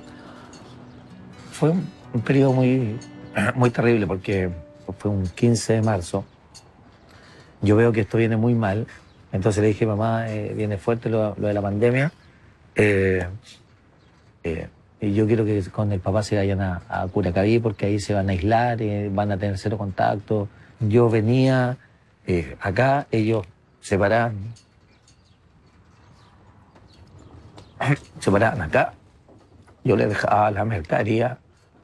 Fue un, un periodo muy, muy terrible porque fue un quince de marzo. Yo veo que esto viene muy mal. Entonces le dije, mamá, eh, viene fuerte lo, lo de la pandemia. Eh, eh, y yo quiero que con el papá se vayan a, a Curacaví porque ahí se van a aislar, eh, van a tener cero contacto. Yo venía eh, acá, ellos se paraban, se paraban acá. Yo les dejaba la mercadería.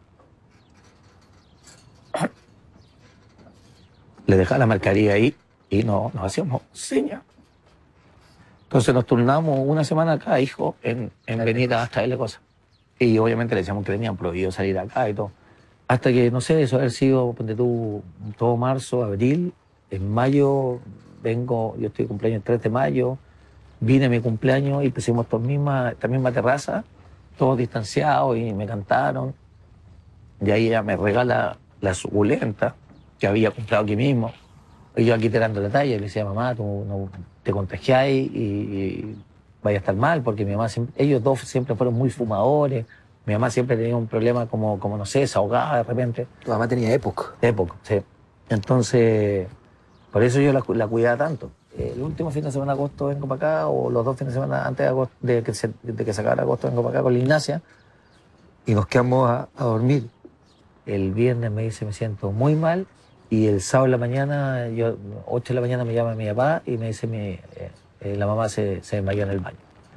Le dejaba la mercadería ahí y no, nos hacíamos señas. Entonces nos turnamos una semana acá, hijo, en, en venir a traerle cosas. Y obviamente le decíamos que tenían prohibido salir acá y todo. Hasta que, no sé, eso haber sido, ponte tú, todo marzo, abril. En mayo vengo, yo estoy de cumpleaños el tres de mayo. Vine a mi cumpleaños y pusimos esta misma, esta misma terraza, todos distanciados y me cantaron. Y ahí ella me regala la suculenta que había comprado aquí mismo. Y yo aquí tirando la talla y le decía, mamá, tú no te contagiáis y, y vaya a estar mal, porque mi mamá siempre, ellos dos siempre fueron muy fumadores. Mi mamá siempre tenía un problema como, como no sé, se ahogaba de repente. Tu mamá tenía época. Época, sí. Entonces, por eso yo la, la cuidaba tanto. El último fin de semana de agosto vengo para acá, o los dos fines de semana antes de, agosto, de, que, se, de que se acabara agosto vengo para acá con la Ignacia y nos quedamos a, a dormir. El viernes me dice, me siento muy mal, y el sábado en la mañana, yo, ocho de la mañana me llama mi papá y me dice, mi, eh, eh, la mamá se, se desmayó en el baño.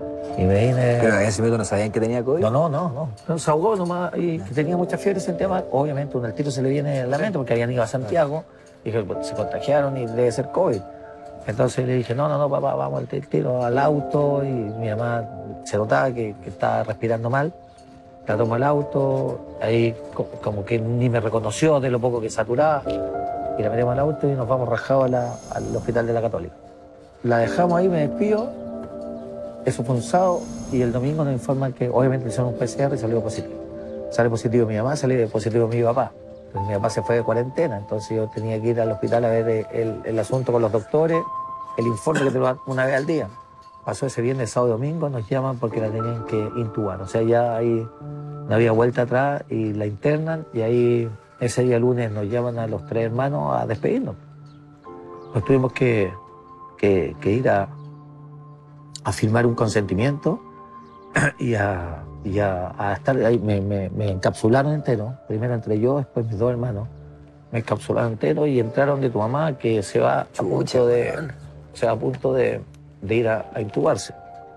Y me vine... Pero en ese momento no sabían que tenía COVID. No, no, no, no. no se ahogó nomás y que tenía mucha fiebre y sentía mal. Obviamente un al tiro se le viene en la mente porque habían ido a Santiago y que se contagiaron y debe ser COVID. Entonces le dije, no, no, no, papá, vamos al tiro al auto. Y mi mamá se notaba que, que estaba respirando mal. La tomó al auto, ahí como que ni me reconoció de lo poco que saturaba. Y la metimos al auto y nos vamos rajados a la, al hospital de la Católica. La dejamos ahí, me despido. Eso fue un sábado y el domingo nos informan que obviamente hicieron un P C R y salió positivo. Sale positivo mi mamá, sale positivo mi papá. Entonces, mi papá se fue de cuarentena, entonces yo tenía que ir al hospital a ver el, el asunto con los doctores, el informe que te lo dan una vez al día. Pasó ese viernes, sábado y domingo, nos llaman porque la tenían que intubar. O sea, ya ahí no había vuelta atrás y la internan y ahí ese día lunes nos llaman a los tres hermanos a despedirnos. Nos tuvimos que, que, que ir a... a firmar un consentimiento y a, y a, a estar ahí. Me, me, me encapsularon entero. Primero entré yo, después mis dos hermanos. Me encapsularon entero y entraron de tu mamá que se va a punto de, se va a, punto de, de ir a, a intubarse.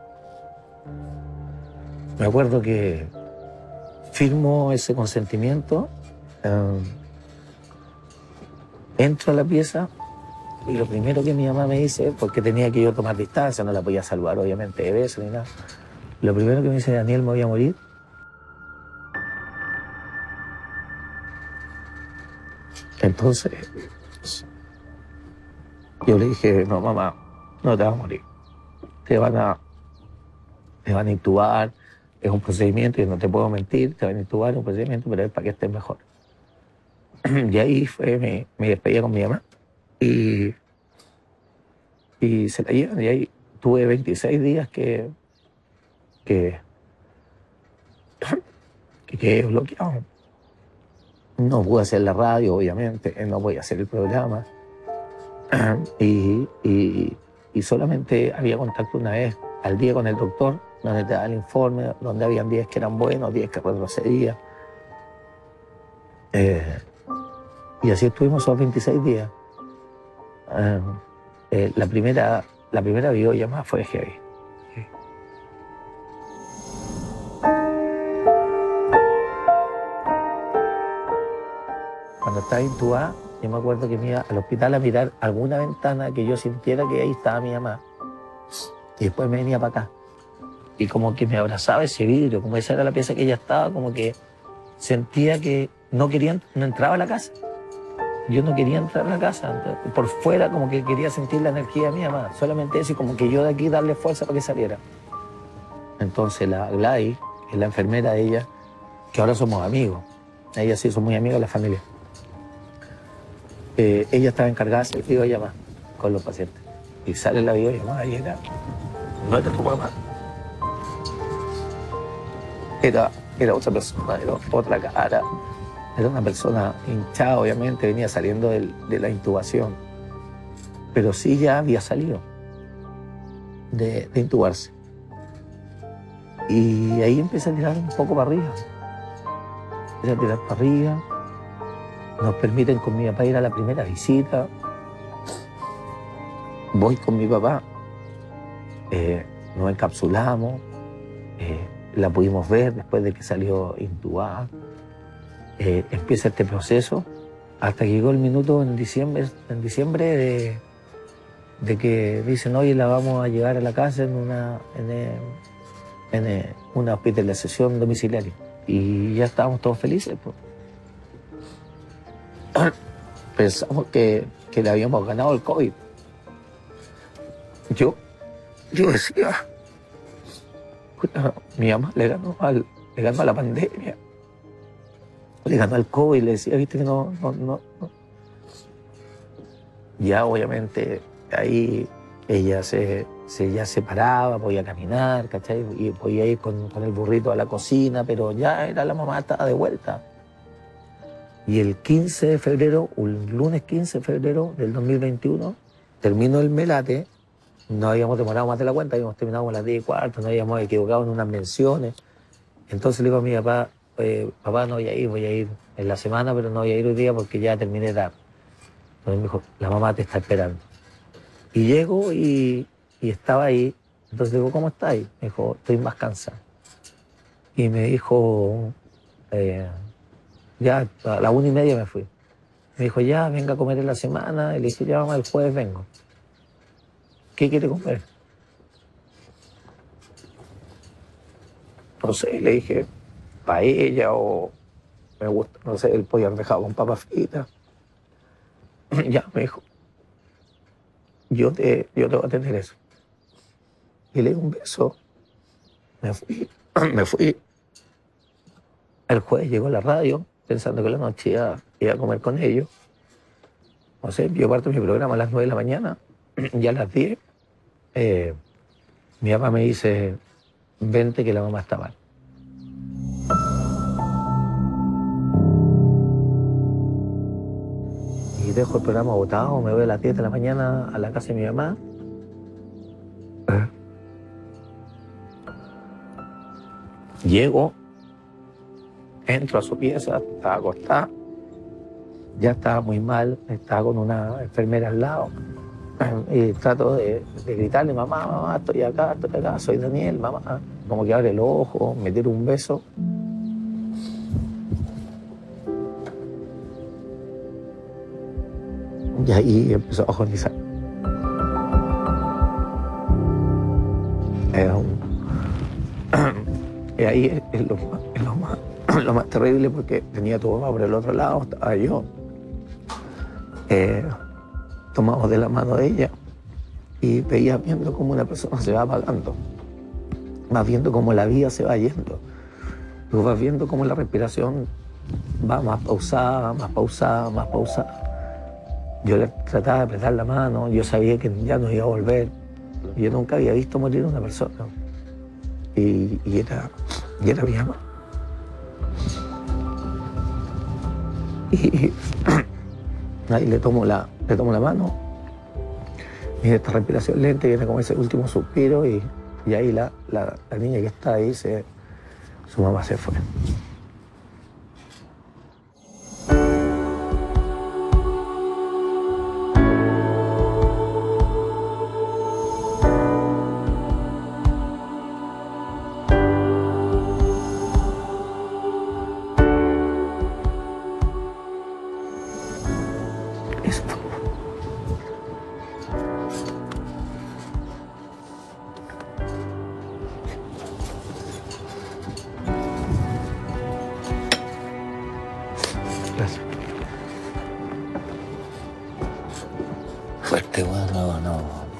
Me acuerdo que firmo ese consentimiento, eh, entro a la pieza. Y lo primero que mi mamá me dice, porque tenía que yo tomar distancia, no la podía saludar obviamente de beso ni nada. Lo primero que me dice, Daniel, me voy a morir. Entonces, yo le dije, no mamá, no te vas a morir. Te van a, te van a intubar, es un procedimiento, y no te puedo mentir, te van a intubar, es un procedimiento, pero es para que estés mejor. Y ahí fue, me, me despedí con mi mamá. Y, y se la llevan, y ahí tuve veintiséis días que que que quedé bloqueado. No pude hacer la radio, obviamente, no podía hacer el programa. Y, y, y solamente había contacto una vez al día con el doctor, donde te daba el informe, donde habían días que eran buenos, días que retrocedía. Eh, y así estuvimos esos veintiséis días. Uh, eh, la primera la primera videollamada fue heavy. Sí. Cuando estaba intubada, yo me acuerdo que me iba al hospital a mirar alguna ventana que yo sintiera que ahí estaba mi mamá. Y después me venía para acá. Y como que me abrazaba ese vidrio, como esa era la pieza que ella estaba, como que sentía que no quería, no entraba a la casa. Yo no quería entrar a la casa, por fuera como que quería sentir la energía de mi mamá, solamente eso, y como que yo de aquí darle fuerza para que saliera. Entonces la Gladys, que es la enfermera de ella, que ahora somos amigos, ella sí son muy amigos de la familia, eh, ella estaba encargada de hacer videollamada con los pacientes. Y sale la videollamada y era, no era tu mamá, era, era otra persona, era otra cara. Era una persona hinchada, obviamente, venía saliendo del, de la intubación. Pero sí ya había salido de, de intubarse. Y ahí empecé a tirar un poco para arriba. Empecé a tirar para arriba. Nos permiten con mi papá ir a la primera visita. Voy con mi papá. Eh, nos encapsulamos. Eh, la pudimos ver después de que salió intubada. Eh, empieza este proceso hasta que llegó el minuto en diciembre, en diciembre de, de que dicen, oye, la vamos a llevar a la casa en una, en, en, en una hospitalización domiciliaria. Y ya estábamos todos felices. Pues. Pensamos que, que le habíamos ganado el COVID. Yo, yo decía, mi mamá le ganó, al, le ganó a la pandemia. Le ganó al COVID, le decía, viste que no, no, no, no. Ya obviamente ahí ella se, se ya se paraba, podía caminar, ¿cachai? Y podía ir con, con el burrito a la cocina, pero ya era la mamá, estaba de vuelta. Y el quince de febrero, un lunes quince de febrero del dos mil veintiuno, terminó el melate. No habíamos demorado más de la cuenta, habíamos terminado a las diez y cuarto, nos habíamos equivocado en unas menciones. Entonces le digo a mi papá, Eh, papá, no voy a ir, voy a ir en la semana, pero no voy a ir hoy día porque ya terminé tarde. Entonces me dijo, la mamá te está esperando. Y llego y, y estaba ahí Entonces digo, ¿cómo estáis? Me dijo, estoy más cansado. Y me dijo, eh, ya a la una y media me fui. Me dijo, ya, venga a comer en la semana. Y le dije, ya, mamá, el jueves vengo. ¿Qué quiere comer? No sé, le dije, paella o me gusta, no sé, el pollo arvejado con papas fritas. Ya, me dijo, yo te, yo te voy a tener eso. Y le di un beso. Me fui, me fui. El jueves llegó a la radio, pensando que la noche iba, iba a comer con ellos. No sé, yo parto mi programa a las nueve de la mañana, ya a las diez, eh, mi papá me dice, vente que la mamá está mal. Y dejo el programa botado, me voy a las diez de la mañana a la casa de mi mamá. Llego, entro a su pieza, estaba acostada, ya estaba muy mal, estaba con una enfermera al lado. Y trato de, de gritarle, mamá, mamá, estoy acá, estoy acá, soy Daniel, mamá. Como que abre el ojo, me tira un beso. Y ahí empezó a agonizar. Era un... Y ahí es, es, lo, es lo, más, lo más terrible porque tenía a tu mamá por el otro lado, estaba yo. Eh, tomamos de la mano de ella y veía viendo cómo una persona se va apagando. Vas viendo cómo la vida se va yendo. Luego vas viendo cómo la respiración va más pausada, más pausada, más pausada. Yo le trataba de apretar la mano, yo sabía que ya no iba a volver. Yo nunca había visto morir a una persona. Y, y, era, y era mi mamá. Y ahí le tomo la, le tomo la mano. Mira esta respiración lenta, viene como ese último suspiro y, y ahí la, la, la niña que está ahí, se, su mamá se fue. Gracias. Fuerte, bueno, no, no.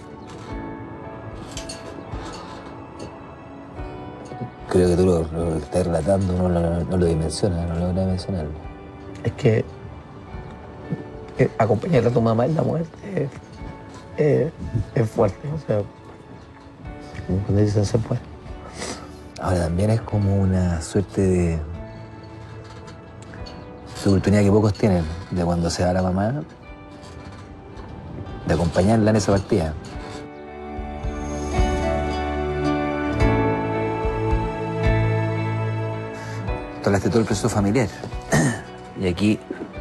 Creo que tú lo, lo estás relatando, no lo, no lo dimensionas, no lo logra dimensionar. Es que eh, acompañar a tu mamá en la muerte eh, es fuerte, o sea, cuando dicen se puede. Ahora también es como una suerte de, de oportunidad que pocos tienen, de cuando se va la mamá, de acompañarla en esa partida. Tú hablaste todo el proceso familiar. Y aquí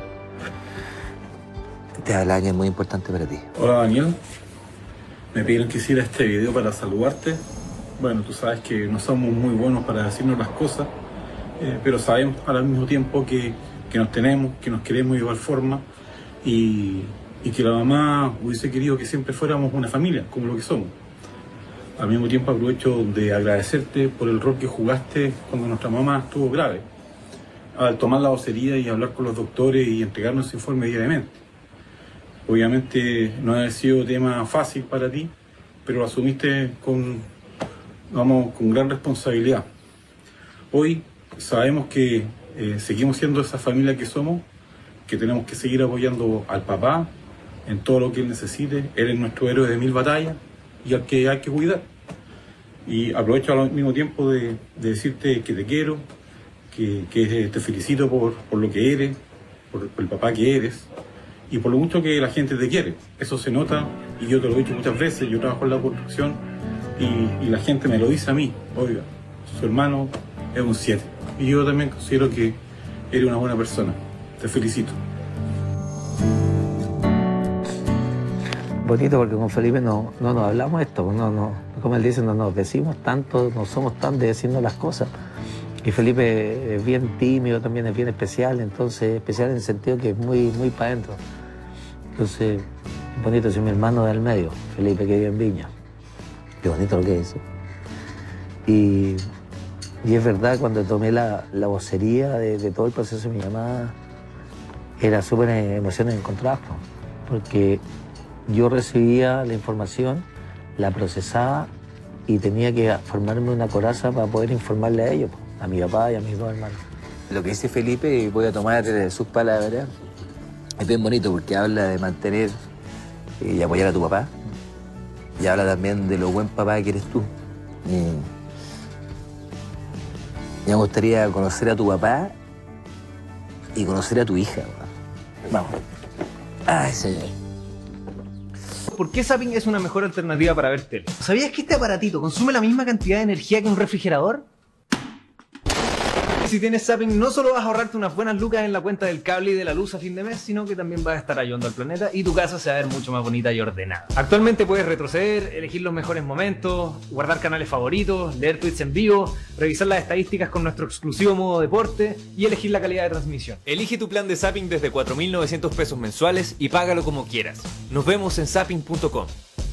te habla alguien muy importante para ti. Hola Daniel, me pidieron que hiciera este video para saludarte. Bueno, tú sabes que no somos muy buenos para decirnos las cosas, eh, pero sabemos al mismo tiempo que, que nos tenemos, que nos queremos de igual forma y, y que la mamá hubiese querido que siempre fuéramos una familia, como lo que somos. Al mismo tiempo aprovecho de agradecerte por el rol que jugaste cuando nuestra mamá estuvo grave, al tomar la vocería y hablar con los doctores y entregarnos ese informe diariamente. Obviamente no ha sido tema fácil para ti, pero lo asumiste con, vamos, con gran responsabilidad. Hoy sabemos que eh, seguimos siendo esa familia que somos, que tenemos que seguir apoyando al papá en todo lo que él necesite. Él es nuestro héroe de mil batallas y al que hay que cuidar. Y aprovecho al mismo tiempo de, de decirte que te quiero, que, que te felicito por, por lo que eres, por, por el papá que eres y por lo mucho que la gente te quiere. Eso se nota y yo te lo he dicho muchas veces, yo trabajo en la construcción y, y la gente me lo dice a mí, oiga, su hermano es un siete. Y yo también considero que eres una buena persona. Te felicito. Bonito porque con Felipe no, no nos hablamos esto, no, no, como él dice, no nos decimos tanto, no somos tan de decirnos las cosas. Y Felipe es bien tímido, también es bien especial, entonces, especial en el sentido que es muy, muy para adentro. Entonces, bonito, soy mi hermano del medio, Felipe, que vive en Viña. Qué bonito lo que es eso. Y, y es verdad, cuando tomé la, la vocería de, de todo el proceso de mi llamada, era súper emociones encontradas, porque yo recibía la información, la procesaba y tenía que formarme una coraza para poder informarle a ellos, a mi papá y a mis dos hermanos. Lo que dice Felipe, y voy a tomar sus palabras, es bien bonito porque habla de mantener y apoyar a tu papá. Y habla también de lo buen papá que eres tú. Y, y me gustaría conocer a tu papá y conocer a tu hija. Vamos. Ay, señor. ¿Por qué zapping es una mejor alternativa para ver tele? ¿Sabías que este aparatito consume la misma cantidad de energía que un refrigerador? Si tienes zapping, no solo vas a ahorrarte unas buenas lucas en la cuenta del cable y de la luz a fin de mes, sino que también vas a estar ayudando al planeta y tu casa se va a ver mucho más bonita y ordenada. Actualmente puedes retroceder, elegir los mejores momentos, guardar canales favoritos, leer tweets en vivo, revisar las estadísticas con nuestro exclusivo modo deporte y elegir la calidad de transmisión. Elige tu plan de zapping desde cuatro mil novecientos pesos mensuales y págalo como quieras. Nos vemos en zapping punto com.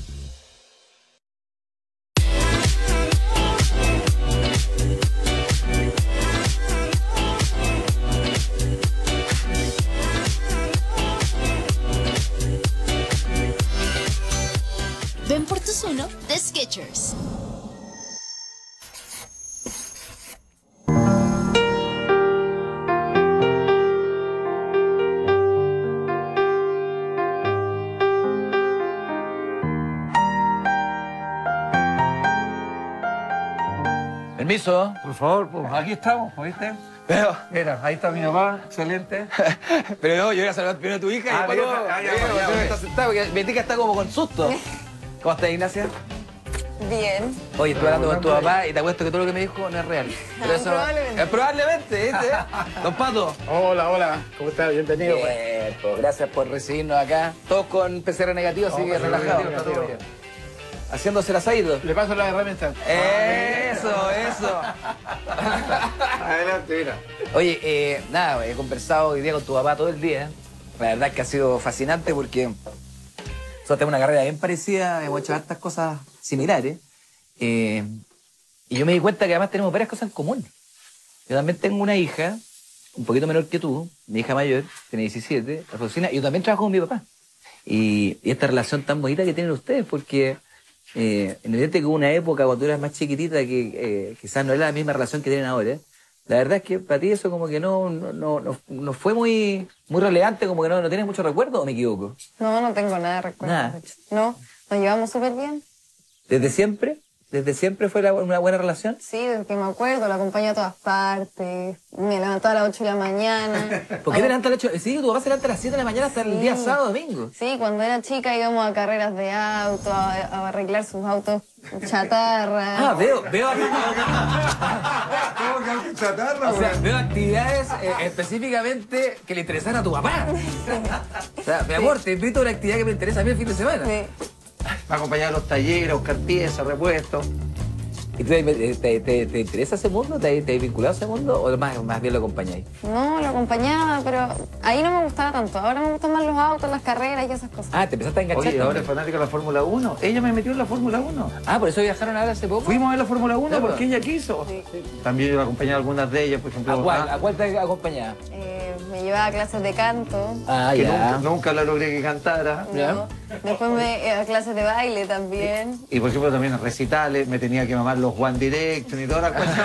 Ven por tu Zuno de Skechers. Permiso. Por favor, pues aquí estamos, ¿viste? Pero, mira, ahí está mi mamá, excelente. Pero no, yo voy a saludar primero a tu hija Ah, y después mira, tú. ah, ya, Sí, ya, porque ya, tú ya. estás sentada, porque mi tía está como con susto. ¿Cómo estás, Ignacia? Bien. Oye, estoy hablando con tu papá y te apuesto que todo lo que me dijo no es real. Pero eso- probablemente. Eh, probablemente, ¿viste? Don Pato. Hola, hola. ¿Cómo estás? Bienvenido. Bien, pues, gracias por recibirnos acá. Todos con P C R negativo, así que relajados. negativo, Está todo negativo. bien. Haciéndose el asadito. Le paso la herramienta. Eso, eso. Adelante, mira. Oye, eh, nada, he conversado hoy día con tu papá todo el día. La verdad es que ha sido fascinante porque nosotros tenemos una carrera bien parecida, hemos hecho hartas cosas similares. Eh, y yo me di cuenta que además tenemos varias cosas en común. Yo también tengo una hija, un poquito menor que tú, mi hija mayor, tiene diecisiete, Rosina, y yo también trabajo con mi papá. Y, y esta relación tan bonita que tienen ustedes, porque eh, en evidente que hubo una época cuando tú eras más chiquitita que eh, quizás no era la misma relación que tienen ahora. La verdad es que para ti eso como que no, no, no, no, no fue muy, muy relevante, como que no, no tienes mucho recuerdo, ¿o me equivoco? No, no tengo nada de recuerdo. Nada. de hecho. No, nos llevamos súper bien. ¿Desde siempre? ¿Desde siempre fue la- una buena relación? Sí, desde que me acuerdo, la acompañé a todas partes. Me levantaba a las ocho de la mañana. ¿Por qué te levantas a las ocho? Sí, tu papá se levanta a las siete de la mañana hasta el día sábado, domingo. Sí, cuando era chica íbamos a carreras de auto, a, a arreglar sus autos chatarra. Ah, veo, veo, Chatarra, o sea, veo actividades eh, específicamente que le interesan a tu papá. O sea, mi amor, te invito a una actividad que me interesa a mí el fin de semana. Sí. Va a acompañar a los talleres, a buscar piezas, repuestos. ¿Y tú, te, te, te, te interesa ese mundo? ¿Te, te has vinculado a ese mundo? ¿O más, más bien lo acompañáis? No, lo acompañaba, pero ahí no me gustaba tanto. Ahora me gustan más los autos, las carreras y esas cosas. Ah, te empezaste a enganchar. Oye, ahora también. es fanática de la Fórmula uno. Ella me metió en la Fórmula uno. Ah, por eso viajaron ahora hace poco. Fuimos a ver la Fórmula uno Ya, porque pues. ella quiso. También yo la acompañé a algunas de ellas, por ejemplo. ¿A cuál, ah, ¿A cuál te acompañaba? Eh, me llevaba a clases de canto. Ah, que ya. nunca, nunca la logré que cantara. ¿no? Después me eh, a clases de baile también. Y por ejemplo también en recitales me tenía que mamar los One Direction y toda la cuestión.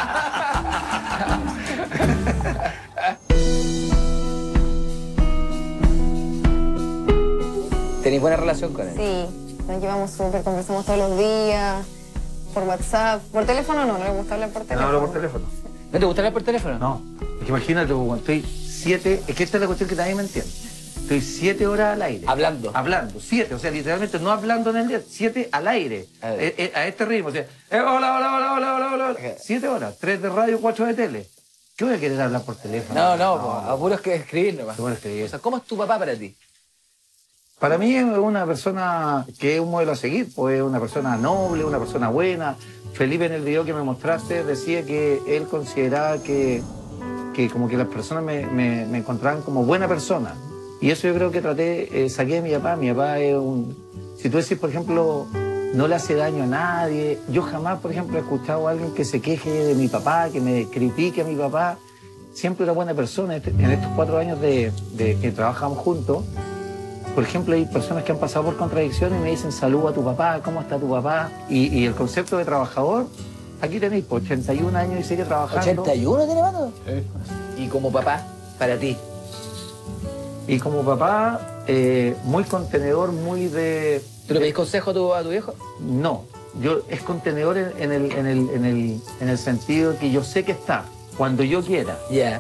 ¿Tenéis buena relación con él? Sí, nos llevamos súper, conversamos todos los días, por WhatsApp. Por teléfono no, no le gusta hablar por No teléfono. hablo por teléfono. ¿No te gusta hablar por teléfono? No. Es que imagínate, cuando estoy siete, es que esta es la cuestión que nadie me entiende. Estoy siete horas al aire. Hablando. Hablando, siete, o sea, literalmente no hablando en el día, siete al aire. A ver. Eh, eh, a este ritmo, o sea, eh, hola, hola, hola, hola, hola, hola, hola. Siete horas, tres de radio, cuatro de tele. ¿Qué voy a querer hablar por teléfono? No, no, po, a puros que escribir nomás. Qué bueno escribir. O sea, ¿cómo es tu papá para ti? Para mí es una persona que es un modelo a seguir, pues es una persona noble, una persona buena. Felipe, en el video que me mostraste, decía que él consideraba que, que como que las personas me, me, me encontraban como buena persona. Y eso yo creo que traté, eh, saqué de mi papá. Mi papá es un... Si tú decís, por ejemplo, no le hace daño a nadie. Yo jamás, por ejemplo, he escuchado a alguien que se queje de mi papá, que me critique a mi papá. Siempre era buena persona. En estos cuatro años de, de que trabajamos juntos, por ejemplo, hay personas que han pasado por contradicciones y me dicen, saluda a tu papá, ¿cómo está tu papá? Y, y el concepto de trabajador, aquí tenéis, por ochenta y un años y sigue trabajando. ¿ochenta y uno tiene Pato? Sí. ¿Y como papá, para ti? Y como papá, eh, muy contenedor, muy de... ¿Tú le pedís consejo a tu, a tu viejo? No, yo es contenedor en, en, el, en, el, en, el, en el sentido que yo sé que está, cuando yo quiera. Ya. Yeah.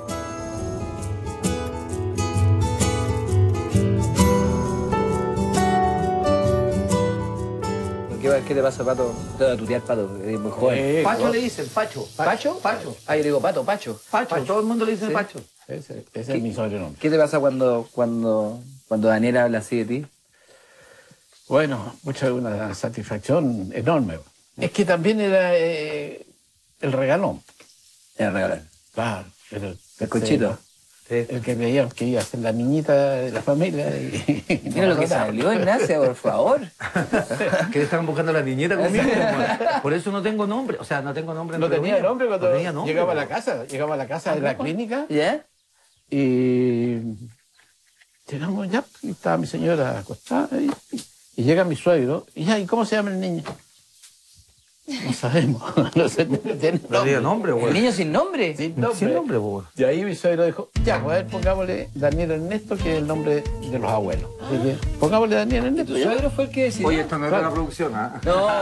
¿Qué te pasa, Pato? Te voy a tutear, Pato, eres muy joven. Eh, Pacho le dicen, Pacho. ¿Pacho? Pacho. Ah, yo le digo Pato, Pacho. Pacho, Pacho. Todo el mundo le dice ¿Sí? Pacho. Ese, ese es mi sobrenombre. ¿Qué te pasa cuando, cuando, cuando Daniel habla así de ti? Bueno, mucha una satisfacción enorme. Es que también era eh, el regalón. El regalón. Claro. El, el conchito. Sí. El que veíamos que iba a ser la niñita de la familia. Y, mira lo que salió, Ignacia, por favor. Que estaban buscando a la niñita conmigo. Por eso no tengo nombre. O sea, no tengo nombre. No tenía nombre cuando no tenía nombre, llegaba a ¿no? la casa. Llegaba a la casa de la clínica. ¿Ya? Y llegamos ya, y estaba mi señora acostada. Y, y llega mi suegro. Y ya, ¿y cómo se llama el niño? No sabemos. No sé, tiene no había nombre, güey. ¿El niño sin nombre? Sin nombre. Sin nombre, güey. Y ahí mi suegro dijo, ya, pues a ver, pongámosle Daniel Ernesto, que es el nombre de los abuelos. Así que, pongámosle Daniel Ernesto. ¿Tu suegro fue el que decidió? Oye, esto no claro. es de la producción, ¿ah?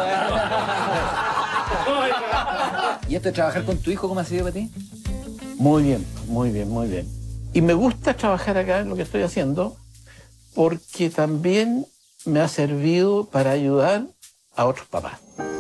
No. ¿Y esto de trabajar con tu hijo, cómo ha sido para ti? Muy bien, muy bien, muy bien. Y me gusta trabajar acá en lo que estoy haciendo, porque también me ha servido para ayudar a otros papás.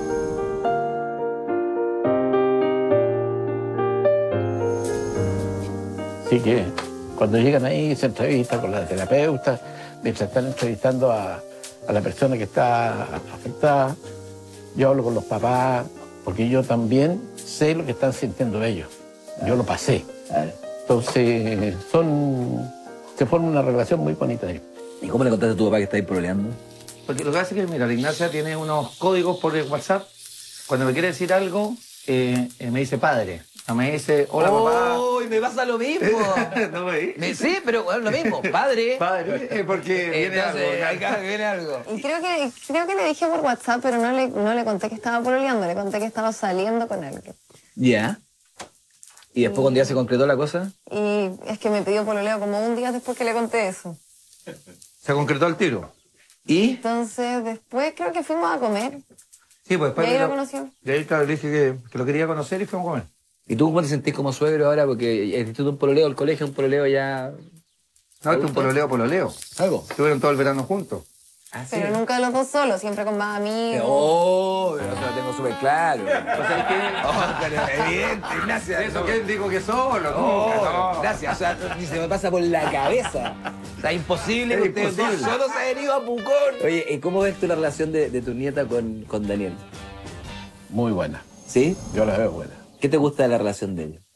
Así que cuando llegan ahí se entrevistan con la terapeuta, mientras están entrevistando a, a la persona que está afectada, yo hablo con los papás, porque yo también sé lo que están sintiendo ellos. Yo lo pasé. Entonces, son, se forma una relación muy bonita ahí. ¿Y cómo le contaste a tu papá que estáis problemando? Porque lo que hace es que, mira, la Ignacia tiene unos códigos por el WhatsApp. Cuando me quiere decir algo, eh, eh, me dice padre. No me dice, hola oh, papá. ¡Uy, me pasa lo mismo! ¿No me me, Sí, pero bueno, lo mismo. Padre. Padre, eh, porque viene Entonces, algo. Acá viene algo. Y creo que, creo que le dije por WhatsApp, pero no le, no le conté que estaba pololeando, le conté que estaba saliendo con alguien. Ya. Yeah. ¿Y después cuando ya se concretó la cosa? Y es que me pidió pololeo como un día después que le conté eso. Se concretó el tiro. ¿Y? Entonces, después creo que fuimos a comer. Sí, pues después. Y ahí lo, lo conoció. Y ahí claro, le dije que, que lo quería conocer y fuimos a comer. ¿Y tú cómo te sentís como suegro ahora? Porque el instituto un pololeo, el colegio un pololeo ya... No, este es un pololeo, pololeo. ¿Algo? Estuvieron todo el verano juntos. Ah, ¿sí? Pero nunca los dos solos, siempre con más amigos. Oh, pero eso lo tengo súper claro. O sea, que... Oh, pero evidente, gracias. ¿Eso qué? Digo que solo. Oh, no. Gracias, o sea, ni se me pasa por la cabeza. O sea, imposible que ustedes dos solo se hayan ido a Pucón. Oye, ¿y cómo ves tú la relación de, de tu nieta con, con Daniel? Muy buena. ¿Sí? Yo la veo buena. ¿Qué te gusta de la relación de ellos?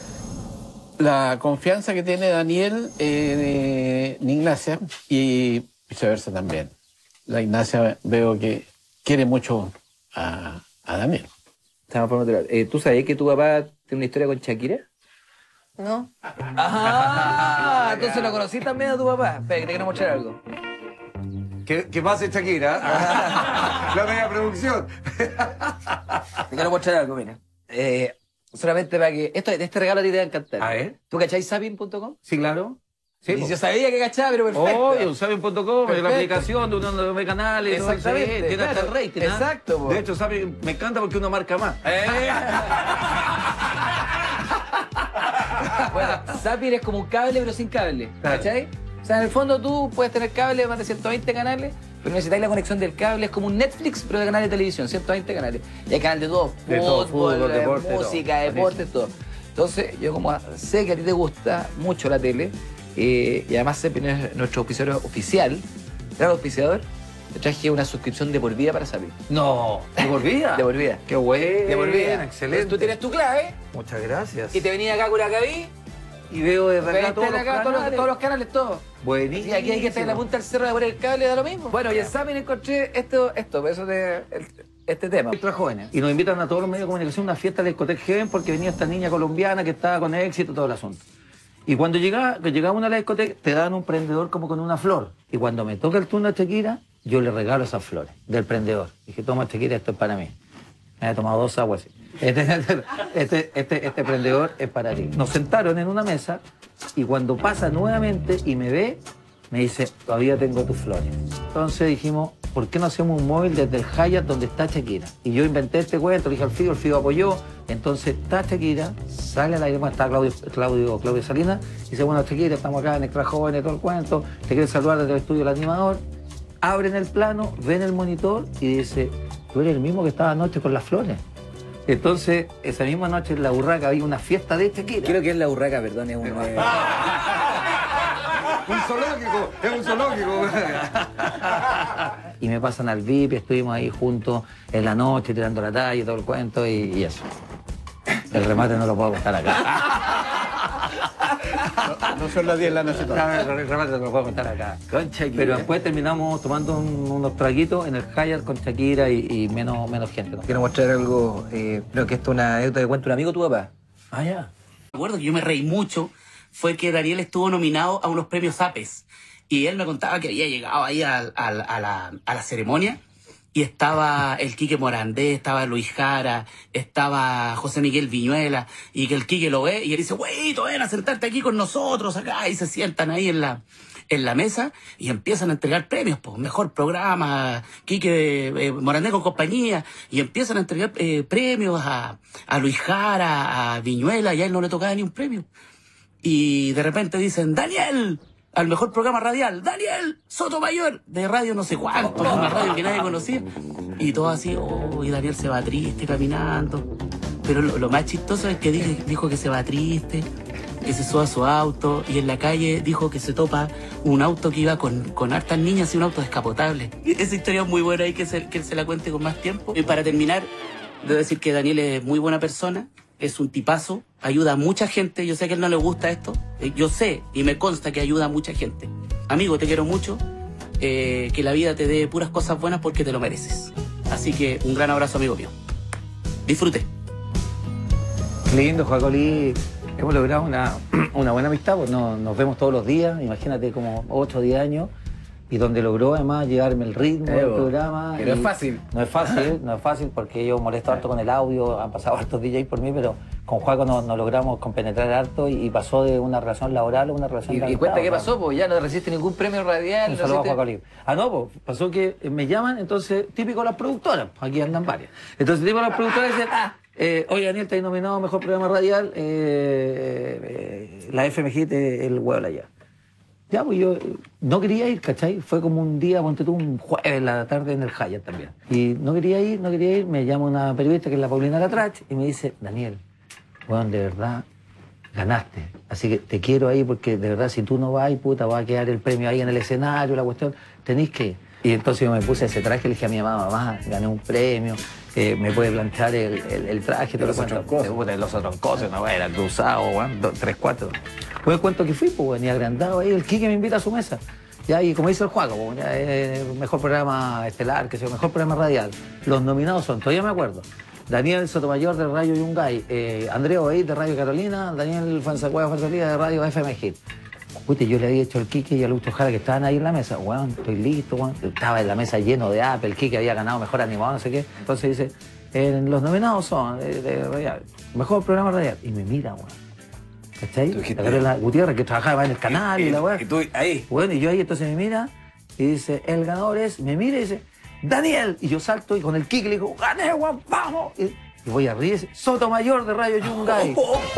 La confianza que tiene Daniel eh, en Ignacia y viceversa también. La Ignacia veo que quiere mucho a, a Daniel. Eh, ¿Tú sabes que tu papá tiene una historia con Shakira? No. ¡Ah! Entonces lo conocí también a tu papá. Espera, que te quiero mostrar algo. ¿Qué, qué pasa, Shakira? La media producción. Te quiero mostrar algo, mira. Eh, solamente para que... Esto, este regalo a ti te va a encantar. A ver. ¿Tú cacháis Sapin punto com? Sí, claro. Sí, y yo sabía que cachaba, pero perfecto. Obvio, Sapin punto com, es la aplicación de uno de los canales. Exactamente. Sí, tiene hasta el rating. Exacto. ¿eh? De hecho, Sapin me encanta porque uno marca más. Eh. Bueno, Sapin es como un cable, pero sin cable. ¿Cachai? O sea, en el fondo tú puedes tener cable de más de ciento veinte canales, pero necesitáis la conexión del cable. Es como un Netflix, pero de canales de televisión, ciento veinte canales. Y hay canal de todo, de fútbol, todo, fútbol, eh, deporte, música, todo. deporte, todo. Entonces, yo como sé que a ti te gusta mucho la tele, eh, y además Sapin es nuestro auspiciador oficial, gran auspiciador, te traje una suscripción de por vida para Zapping. No, ¿de por vida? De por vida. Qué bueno. De por vida. Excelente. Tú tienes tu clave Muchas gracias. y te venía acá a Curacaví. Y veo de verdad Vente todos los, acá, todos, los, todos los canales, todos. Buenísimo. Y aquí hay que estar en la punta del cerro de poner el cable, da lo mismo. Bueno, y en Zapping encontré esto, esto, eso de el, este tema. Ultra jóvenes. Y nos invitan a todos los medios de comunicación a una fiesta de discoteca Heaven porque venía esta niña colombiana que estaba con éxito, todo el asunto. Y cuando llegaba, que llegaba una a la discoteca, te daban un prendedor como con una flor. Y cuando me toca el turno a Shakira, yo le regalo esas flores del prendedor. Dije, toma Shakira, esto es para mí. Me había tomado dos aguas así. Este, este, este, este prendedor es para ti. Nos sentaron en una mesa y cuando pasa nuevamente y me ve, me dice, todavía tengo tus flores. Entonces dijimos, ¿por qué no hacemos un móvil desde el Hyatt donde está Shakira? Y yo inventé este cuento, le dije al Fido, el Fido apoyó. Entonces está Shakira, sale al aire, bueno, está Claudio, Claudio, Claudio Salinas, y dice, bueno, Shakira, estamos acá en Extra Jóvenes, todo el cuento, te quiero saludar desde el estudio del animador. Abren el plano, ven el monitor y dice, tú eres el mismo que estaba anoche con las flores. Entonces, esa misma noche en La Urraca había una fiesta de Shakira. Creo que es La Urraca, perdón, es un... Eh... un zoológico, es un zoológico. Y me pasan al V I P, estuvimos ahí juntos en la noche tirando la talla y todo el cuento y, y eso. El remate no lo puedo contar acá. No, no son las diez de la noche todavía. No, el remate no lo puedo contar acá. Con Shakira. Pero después terminamos tomando un, unos traguitos en el Hyatt con Shakira y, y menos, menos gente, ¿no? Quiero mostrar algo, eh, creo que esto es una anécdota que cuenta un amigo tu papá. Ah, ya. Me acuerdo que yo me reí mucho, fue que Daniel estuvo nominado a unos premios Zapes. Y él me contaba que había llegado ahí a, a, a, la, a la ceremonia y estaba el Quique Morandé, estaba Luis Jara, estaba José Miguel Viñuela, y que el Quique lo ve y él dice, güeyito, ven a sentarte aquí con nosotros acá, y se sientan ahí en la, en la mesa y empiezan a entregar premios, pues, mejor programa, Quique eh, Morandé con compañía, y empiezan a entregar eh, premios a, a Luis Jara, a Viñuela, y a él no le tocaba ni un premio. Y de repente dicen, Daniel, al mejor programa radial, Daniel Sotomayor, de radio no sé cuánto, una radio que nadie conocía. Y todo así, oh, y Daniel se va triste caminando. Pero lo, lo más chistoso es que dijo, dijo que se va triste, que se sube a su auto, y en la calle dijo que se topa un auto que iba con, con hartas niñas y un auto descapotable. Esa historia es muy buena y que, se, que él se la cuente con más tiempo. Y para terminar, debo decir que Daniel es muy buena persona. Es un tipazo, ayuda a mucha gente. Yo sé que a él no le gusta esto. Yo sé y me consta que ayuda a mucha gente. Amigo, te quiero mucho. Eh, que la vida te dé puras cosas buenas porque te lo mereces. Así que un gran abrazo, amigo mío. Disfrute. Lindo, Joacolí. Hemos logrado una, una buena amistad, pues no, nos vemos todos los días. Imagínate, como ocho o diez años. Y donde logró además llevarme el ritmo del programa. Que no es fácil. No es fácil, no es fácil porque yo molesto harto con el audio, han pasado hartos D Js por mí, pero con Juaco nos no logramos compenetrar harto y, y pasó de una relación laboral a una relación laboral. ¿Y, y cuenta qué pasó? Pues ya no recibiste ningún premio radial. Un saludo a Juaco Libre. Ah, no, pues pasó que me llaman, entonces, típico las productoras, aquí andan varias. Entonces, típico las productoras dicen, ah, eh, oye, Daniel, te has nominado a mejor programa radial, eh, eh, la F M G, el huevo allá. Ya, pues yo no quería ir, ¿cachai? Fue como un día, ponte tú, un jueves en la tarde en el Hyatt también. Y no quería ir, no quería ir, me llama una periodista que es la Paulina Latrach y me dice, Daniel, bueno, de verdad, ganaste. Así que te quiero ahí porque de verdad si tú no vas, puta, va a quedar el premio ahí en el escenario, la cuestión, tenéis que ir. Y entonces yo me puse ese traje, le dije a mi mamá, mamá, gané un premio, eh, me puede planchar el, el, el traje, todo lo cuento. Los otros cosas, no, era cruzado, bueno, dos, tres, cuatro. Pues el cuento que fui, pues, ni agrandado ahí, el Quique me invita a su mesa. Ya, y como dice el Juaco, pues, ya, eh, mejor programa estelar, que sea, mejor programa radial. Los nominados son, todavía me acuerdo, Daniel Sotomayor de Radio Yungay, eh, Andrea Oey de Radio Carolina, Daniel Fanzacueva Fanzalía de Radio F M G. Puta, yo le había hecho al Quique y a Lucho Jara que estaban ahí en la mesa. Weón, estoy listo, weón. Estaba en la mesa lleno de Apple, el Quique había ganado mejor animador, no sé qué. Entonces dice, eh, los nominados son de, de radial, mejor programa radial. Y me mira, weón. ¿Cachai? La Gabriela Gutiérrez, que trabajaba en el canal y, y la weá. Y tú ahí. Bueno, y yo ahí entonces me mira y dice, el ganador es, me mira y dice, Daniel. Y yo salto y con el Quique le digo, gané, weón, vamos. Y, y voy a reír, dice, Sotomayor de Radio Yungay.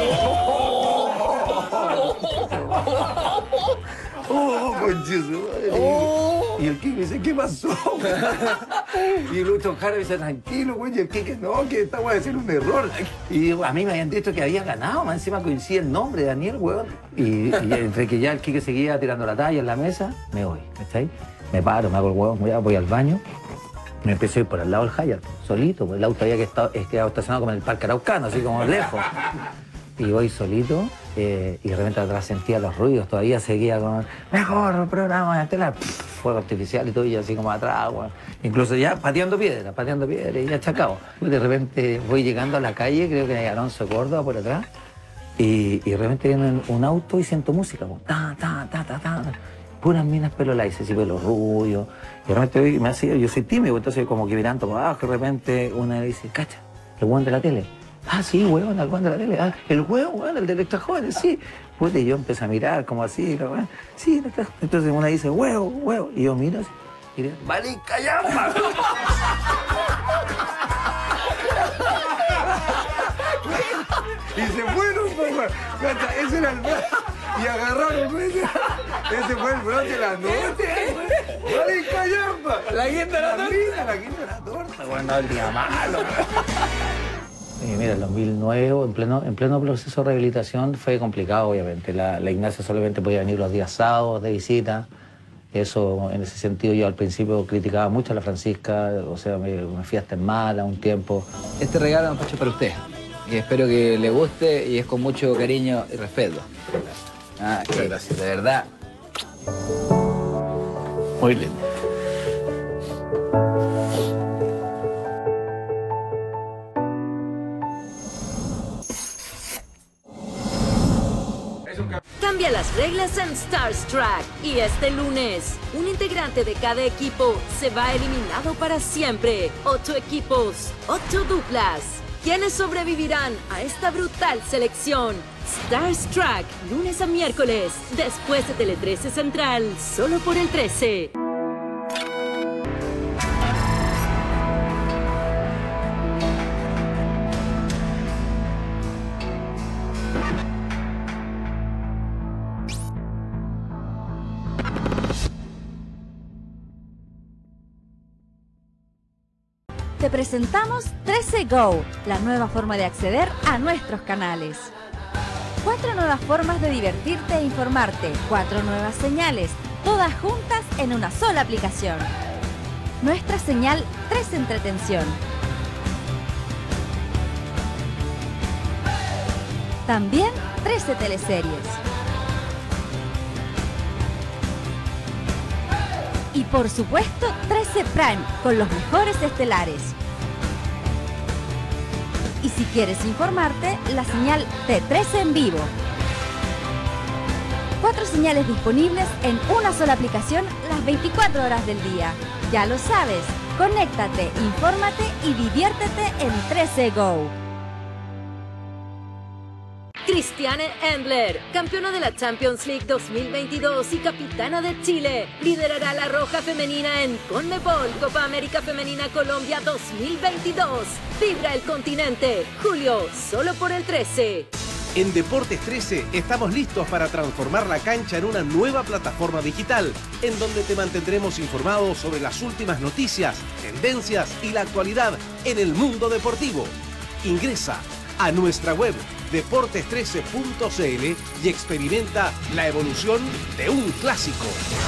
Oh, conchizo, oh. Y el Quique dice, ¿qué pasó? Y el Lucho Jara dice, tranquilo, güey. Y el Quique, no, que esta voy a decir un error. Y a mí me habían dicho que había ganado, más encima coincide el nombre de Daniel, weón. Y, y entre que ya el Quique seguía tirando la talla en la mesa, me voy, ¿está ahí? me paro, me hago el huevo, voy al baño, me empiezo a ir por al lado del Hyatt, solito, pues el auto había quedado, quedado estacionado como en el Parque Araucano, así como lejos. Y voy solito, eh, y de repente atrás sentía los ruidos, todavía seguía con mejor programa de estelar, fuego artificial y todo, y así como atrás, bueno. Incluso ya pateando piedra, pateando piedra y achacado. De repente voy llegando a la calle, creo que hay Alonso Córdoba por atrás, y, y de repente viene un auto y siento música, pues, ta, ta, ta, ta, ta, puras minas pelo laices y pelo rubio. Y de repente me hacía, yo soy tímido, entonces como que mirando para abajo, de repente una le dice, cacha, el hueón de la tele. Ah, sí, huevón, el hueón de la tele. Ah, el huevón, huevón, el de Electra Jóvenes, sí. Pues y yo empecé a mirar como así, ¿no? Sí, entonces una dice, huevo, huevo. Y yo miro así, y digo, ¡Marica llama! Y se fueron, papá. Cacha, ese era el brazo. Y agarraron, ese, ese fue el broche de la noche. ¡Marica llama! La guinda de la torta. La guinda de la torta. Bueno, el día malo. Y mira, en dos mil nueve, en pleno, en pleno proceso de rehabilitación, fue complicado, obviamente. La, la Ignacia solamente podía venir los días sábados de visita. Eso, en ese sentido, yo al principio criticaba mucho a la Francisca, o sea, me, me fui hasta en mala un tiempo. Este regalo, don Pacho, para usted. Y espero que le guste y es con mucho cariño y respeto. Ah, Muchas gracias. De verdad. Muy lindo. Cambia las reglas en Starstruck y este lunes, un integrante de cada equipo se va eliminado para siempre. Ocho equipos, ocho duplas. ¿Quiénes sobrevivirán a esta brutal selección? Starstruck, lunes a miércoles, después de Tele trece Central, solo por el trece. Te presentamos trece Go, la nueva forma de acceder a nuestros canales. Cuatro nuevas formas de divertirte e informarte, cuatro nuevas señales, todas juntas en una sola aplicación. Nuestra señal trece Entretención. También trece Teleseries. Y por supuesto, trece Prime, con los mejores estelares. Y si quieres informarte, la señal T trece en vivo. Cuatro señales disponibles en una sola aplicación las veinticuatro horas del día. Ya lo sabes, conéctate, infórmate y diviértete en trece Go. Christiane Endler, campeona de la Champions League dos mil veintidós y capitana de Chile, liderará la Roja Femenina en CONMEBOL Copa América Femenina Colombia dos mil veintidós. Vibra el continente, julio, solo por el trece. En Deportes trece estamos listos para transformar la cancha en una nueva plataforma digital, en donde te mantendremos informado sobre las últimas noticias, tendencias y la actualidad en el mundo deportivo. Ingresa a nuestra web deportes trece punto c l y experimenta la evolución de un clásico.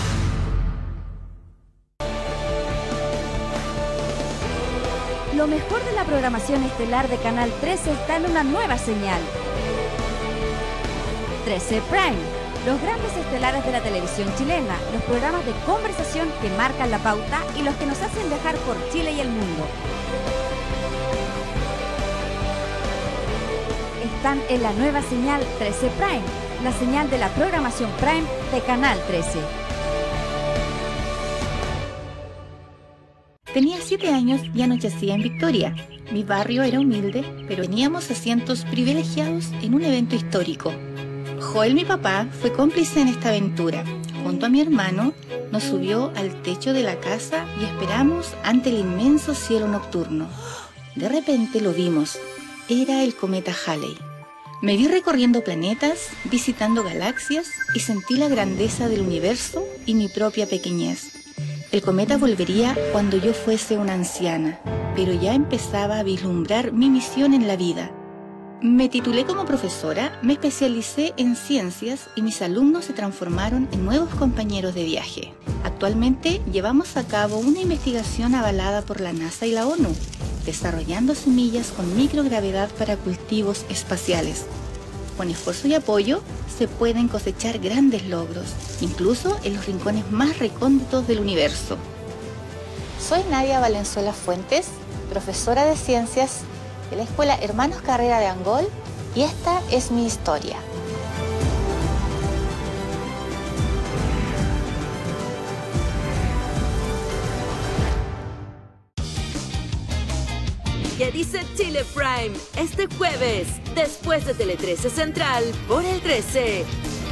Lo mejor de la programación estelar de Canal trece está en una nueva señal. trece Prime, los grandes estelares de la televisión chilena, los programas de conversación que marcan la pauta y los que nos hacen viajar por Chile y el mundo. Están en la nueva señal trece Prime, la señal de la programación Prime de Canal trece. Tenía siete años y anochecía en Victoria. Mi barrio era humilde, pero teníamos asientos privilegiados en un evento histórico. Joel, mi papá, fue cómplice en esta aventura. Junto a mi hermano, nos subió al techo de la casa y esperamos ante el inmenso cielo nocturno. De repente lo vimos. Era el cometa Halley. Me vi recorriendo planetas, visitando galaxias y sentí la grandeza del universo y mi propia pequeñez. El cometa volvería cuando yo fuese una anciana, pero ya empezaba a vislumbrar mi misión en la vida. Me titulé como profesora, me especialicé en ciencias y mis alumnos se transformaron en nuevos compañeros de viaje. Actualmente llevamos a cabo una investigación avalada por la NASA y la ONU, desarrollando semillas con microgravedad para cultivos espaciales. Con esfuerzo y apoyo se pueden cosechar grandes logros, incluso en los rincones más recónditos del universo. Soy Nadia Valenzuela Fuentes, profesora de ciencias de la Escuela Hermanos Carrera de Angol, y esta es mi historia. ¿Qué dice Chile Prime? Este jueves, después de Tele trece Central, por el trece.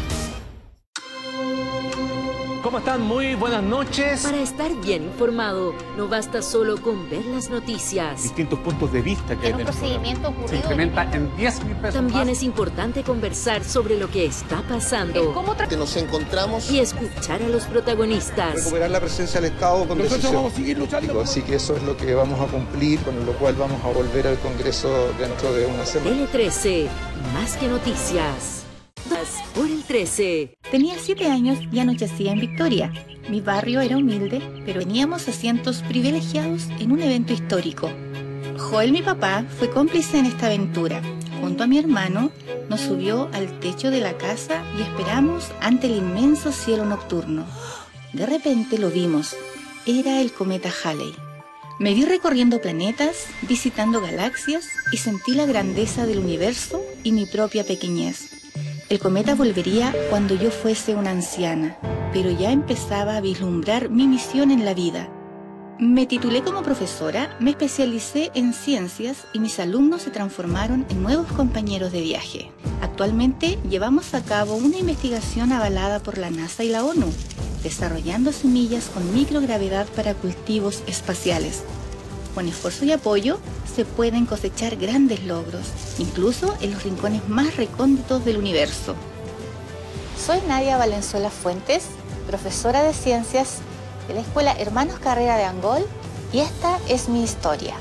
¿Cómo están? Muy buenas noches. Para estar bien informado, no basta solo con ver las noticias. Distintos puntos de vista que En hay un del procedimiento programa. Se ocurrido. incrementa en diez mil pesos También más. es importante conversar sobre lo que está pasando Nos encontramos y escuchar a los protagonistas. Recuperar la presencia del Estado con Nosotros decisión. vamos a seguir luchando. Así que eso es lo que vamos a cumplir, con lo cual vamos a volver al Congreso dentro de una semana. Tele trece, más que noticias. Por el trece. Tenía siete años y anochecía en Victoria. Mi barrio era humilde, pero teníamos asientos privilegiados en un evento histórico. Joel, mi papá, fue cómplice en esta aventura. Junto a mi hermano, nos subió al techo de la casa y esperamos ante el inmenso cielo nocturno. De repente lo vimos. Era el cometa Halley. Me vi recorriendo planetas, visitando galaxias y sentí la grandeza del universo y mi propia pequeñez. El cometa volvería cuando yo fuese una anciana, pero ya empezaba a vislumbrar mi misión en la vida. Me titulé como profesora, me especialicé en ciencias y mis alumnos se transformaron en nuevos compañeros de viaje. Actualmente llevamos a cabo una investigación avalada por la NASA y la ONU, desarrollando semillas con microgravedad para cultivos espaciales. Con esfuerzo y apoyo se pueden cosechar grandes logros, incluso en los rincones más recónditos del universo. Soy Nadia Valenzuela Fuentes, profesora de ciencias de la Escuela Hermanos Carrera de Angol, y esta es mi historia.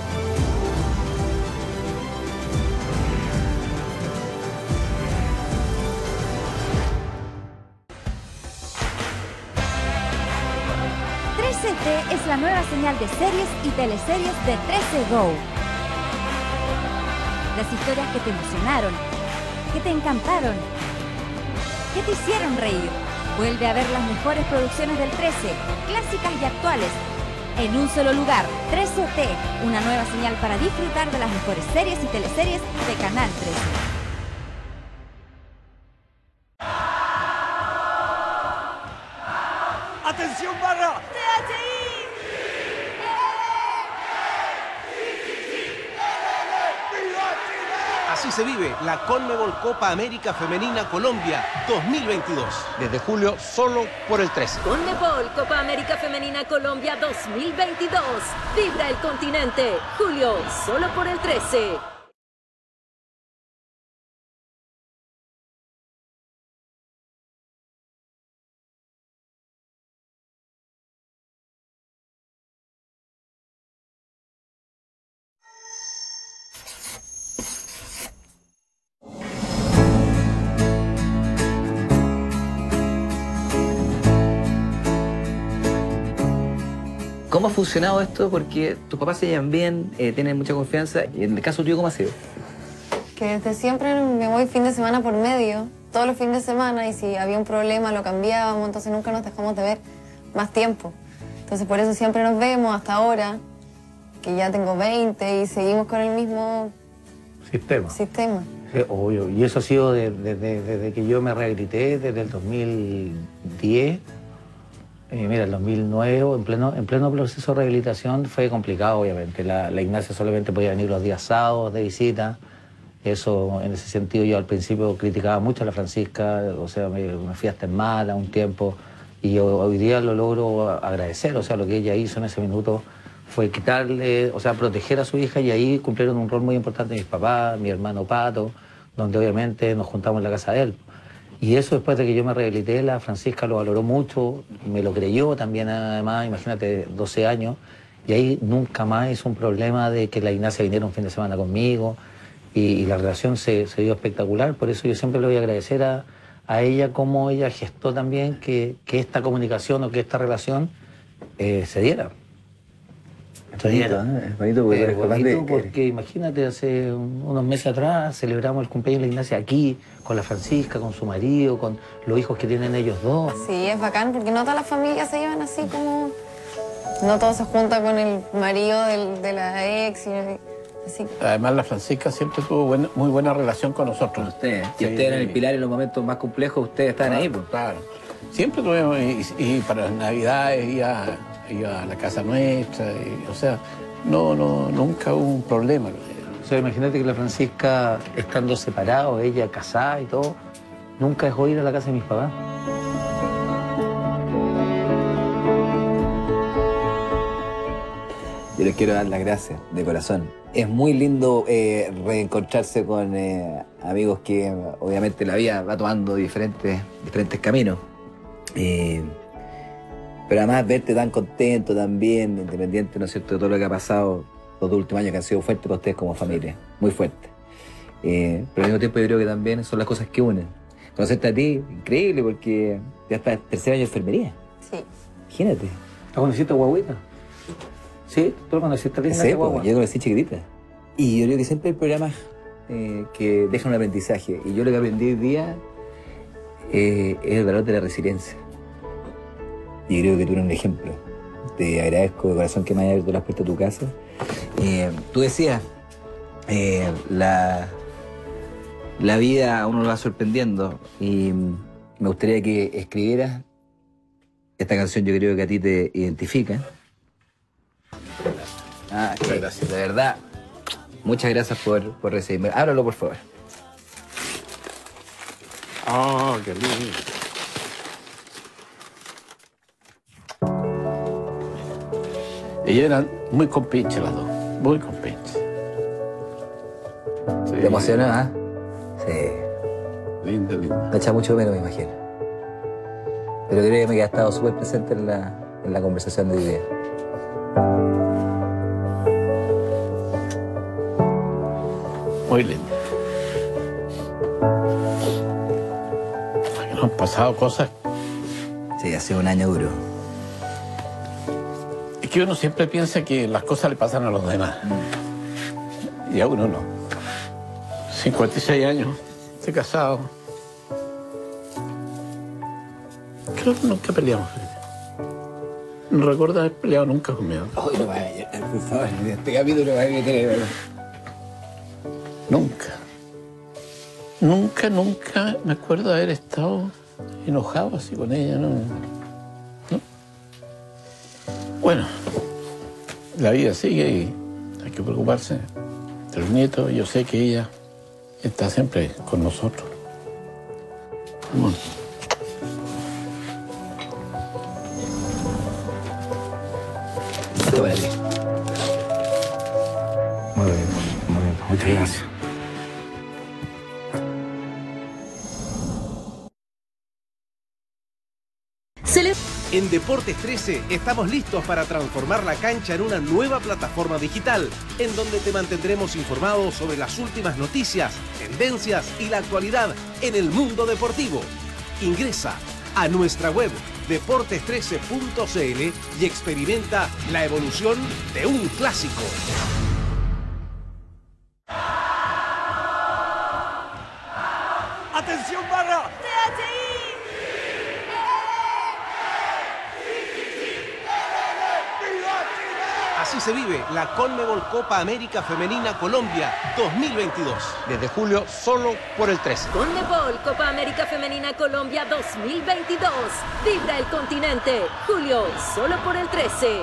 trece T es la nueva señal de series y teleseries de trece Go. Las historias que te emocionaron, que te encantaron, que te hicieron reír. Vuelve a ver las mejores producciones del trece, clásicas y actuales, en un solo lugar. trece T, una nueva señal para disfrutar de las mejores series y teleseries de Canal trece. ¡Atención, barra! T H I. Así se vive la Conmebol Copa América Femenina Colombia dos mil veintidós. Desde julio, solo por el trece. Conmebol Copa América Femenina Colombia dos mil veintidós. Vibra el continente. Julio, solo por el trece. ¿Cómo ha funcionado esto? Porque tus papás se llevan bien, eh, tienen mucha confianza. Y en el caso tuyo, ¿cómo ha sido? Que desde siempre me voy fin de semana por medio, todos los fines de semana, y si había un problema lo cambiábamos, entonces nunca nos dejamos de ver más tiempo. Entonces por eso siempre nos vemos hasta ahora, que ya tengo veinte y seguimos con el mismo Sistema. sistema. Sí, obvio. Y eso ha sido desde, desde, desde que yo me rehabilité, desde el dos mil diez. Eh, mira, el dos mil nueve, en pleno, en pleno proceso de rehabilitación, fue complicado, obviamente. La, la Ignacia solamente podía venir los días sábados de visita. Eso, en ese sentido, yo al principio criticaba mucho a la Francisca, o sea, me, me fui hasta en mala un tiempo, y yo, hoy día lo logro agradecer, o sea, lo que ella hizo en ese minuto fue quitarle, o sea, proteger a su hija, y ahí cumplieron un rol muy importante mis papás, mi hermano Pato, donde obviamente nos juntamos en la casa de él. Y eso después de que yo me rehabilité, la Francisca lo valoró mucho, me lo creyó también además, imagínate, doce años, y ahí nunca más hizo un problema de que la Ignacia viniera un fin de semana conmigo. y, y la relación se, se dio espectacular. Por eso yo siempre le voy a agradecer a, a ella cómo ella gestó también que, que esta comunicación o que esta relación eh, se diera. Es bonito, ¿eh? Es bonito porque, Eh, bonito porque imagínate, hace un- unos meses atrás celebramos el cumpleaños de la Ignacia aquí, con la Francisca, con su marido, con los hijos que tienen ellos dos. Sí, es bacán porque no todas las familias se llevan así como... No todos se juntan con el marido del- de la ex y así. Además, la Francisca siempre tuvo buena- muy buena relación con nosotros. Con ustedes. Y ustedes eran el pilar en los momentos más complejos, ustedes estaban ahí, pues. Claro. Siempre tuvimos, y, y para las Navidades iba, iba a la casa nuestra, y, o sea, no, no, nunca hubo un problema. O sea, imagínate que la Francisca, estando separado, ella casada y todo, nunca dejó ir a la casa de mis papás. Yo les quiero dar las gracias de corazón. Es muy lindo eh, reencontrarse con eh, amigos que obviamente la vida va tomando diferentes, diferentes caminos. Eh, pero además verte tan contento también, independiente, ¿no es cierto?, de todo lo que ha pasado los dos últimos años que han sido fuertes para ustedes como familia, muy fuertes. Eh, pero al mismo tiempo yo creo que también son las cosas que unen. Conocerte a ti, increíble, porque ya estás en tercer año de enfermería. Sí. Imagínate. ¿La conociste a guaguita? Sí, tú lo conociste a Sí, Ignacia pues, Guagua. yo conocí chiquitita. Y yo creo que siempre hay programas eh, que dejan un aprendizaje. Y yo lo que aprendí hoy día eh, es el valor de la resiliencia. Y creo que tú eres un ejemplo. Te agradezco de corazón que me hayas abierto las puertas de tu casa. Eh, tú decías, eh, la, la vida a uno lo va sorprendiendo. Y me gustaría que escribieras esta canción, yo creo que a ti te identifica. Ah, muchas gracias. De verdad, muchas gracias por, por recibirme. Ábralo, por favor. Oh, qué lindo. Ellas eran muy compinches las dos, muy compinches. Sí. ¿Te emocionó, ah? Sí. Linda, linda. Me echa mucho menos, me imagino. Pero creo que me ha estado súper presente en la, en la conversación de hoy día. Muy lindo. Nos han pasado cosas. Sí, ha sido un año duro. Es que uno siempre piensa que las cosas le pasan a los demás. Y a uno no. cincuenta y seis años, estoy casado. Creo que nunca peleamos. No recuerdo haber peleado nunca conmigo. Ay, no vaya a llorar, por favor. Este capítulo va a meter. Nunca. Nunca, nunca me acuerdo de haber estado enojado así con ella, ¿no? ¿No? Bueno, la vida sigue y hay que preocuparse de los nietos. Yo sé que ella está siempre con nosotros. Bueno. Esto para ti. Muy bien, muy bien. Muchas gracias. En Deportes trece estamos listos para transformar la cancha en una nueva plataforma digital, en donde te mantendremos informado sobre las últimas noticias, tendencias y la actualidad en el mundo deportivo. Ingresa a nuestra web deportes trece punto c l y experimenta la evolución de un clásico. ¡Atención, barra! Así se vive la Conmebol Copa América Femenina Colombia dos mil veintidós. Desde julio, solo por el trece. Conmebol Copa América Femenina Colombia dos mil veintidós. Vibra el continente. Julio, solo por el trece.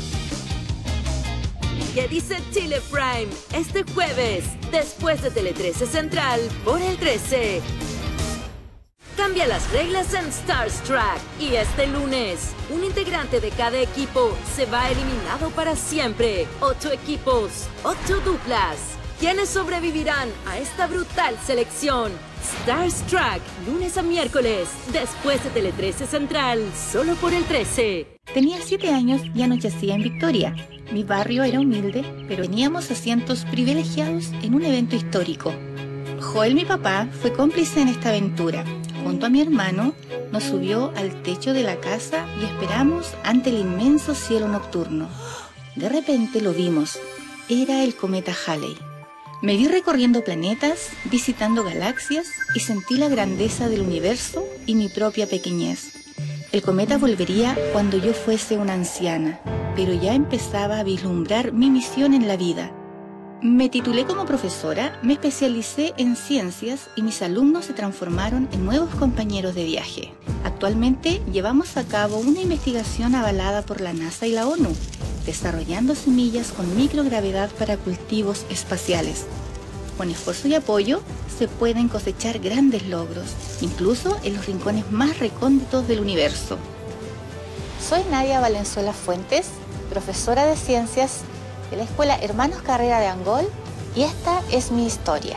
¿Qué dice Chile Prime? Este jueves, después de Tele trece Central, por el trece. Cambia las reglas en Stars Track y este lunes, un integrante de cada equipo se va eliminado para siempre. Ocho equipos, ocho duplas. ¿Quiénes sobrevivirán a esta brutal selección? Starstruck, lunes a miércoles, después de Tele trece Central, solo por el trece. Tenía siete años y anochecía en Victoria. Mi barrio era humilde, pero teníamos asientos privilegiados en un evento histórico. Joel, mi papá, fue cómplice en esta aventura. Junto a mi hermano, nos subió al techo de la casa y esperamos ante el inmenso cielo nocturno. De repente lo vimos. Era el cometa Halley. Me vi recorriendo planetas, visitando galaxias y sentí la grandeza del universo y mi propia pequeñez. El cometa volvería cuando yo fuese una anciana, pero ya empezaba a vislumbrar mi misión en la vida. Me titulé como profesora, me especialicé en ciencias y mis alumnos se transformaron en nuevos compañeros de viaje. Actualmente llevamos a cabo una investigación avalada por la NASA y la ONU, desarrollando semillas con microgravedad para cultivos espaciales. Con esfuerzo y apoyo se pueden cosechar grandes logros, incluso en los rincones más recónditos del universo. Soy Nadia Valenzuela Fuentes, profesora de ciencias de la Escuela Hermanos Carrera de Angol, y esta es mi historia.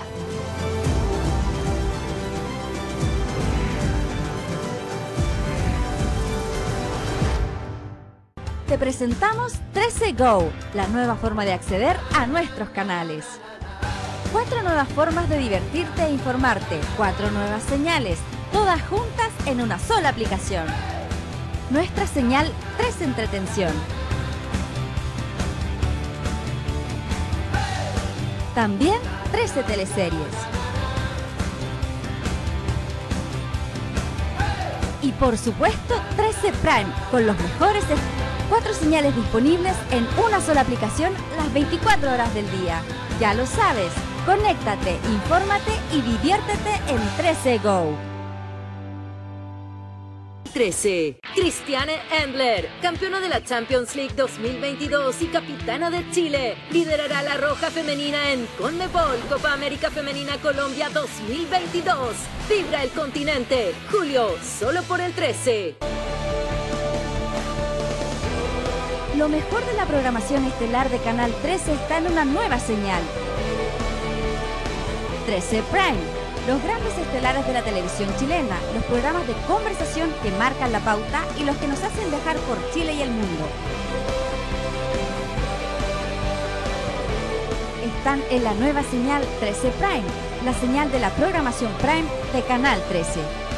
Te presentamos trece Go, la nueva forma de acceder a nuestros canales. Cuatro nuevas formas de divertirte e informarte, cuatro nuevas señales, todas juntas en una sola aplicación. Nuestra señal trece Entretención. También trece teleseries. Y por supuesto trece Prime, con los mejores... Cuatro señales disponibles en una sola aplicación las veinticuatro horas del día. Ya lo sabes, conéctate, infórmate y diviértete en trece Go. trece. Christiane Endler, campeona de la Champions League dos mil veintidós y capitana de Chile, liderará la Roja Femenina en CONMEBOL Copa América Femenina Colombia dos mil veintidós. Vibra el continente, julio, solo por el trece. Lo mejor de la programación estelar de Canal trece está en una nueva señal. trece Prime, los grandes estelares de la televisión chilena, los programas de conversación que marcan la pauta y los que nos hacen viajar por Chile y el mundo. Están en la nueva señal trece Prime, la señal de la programación Prime de Canal trece.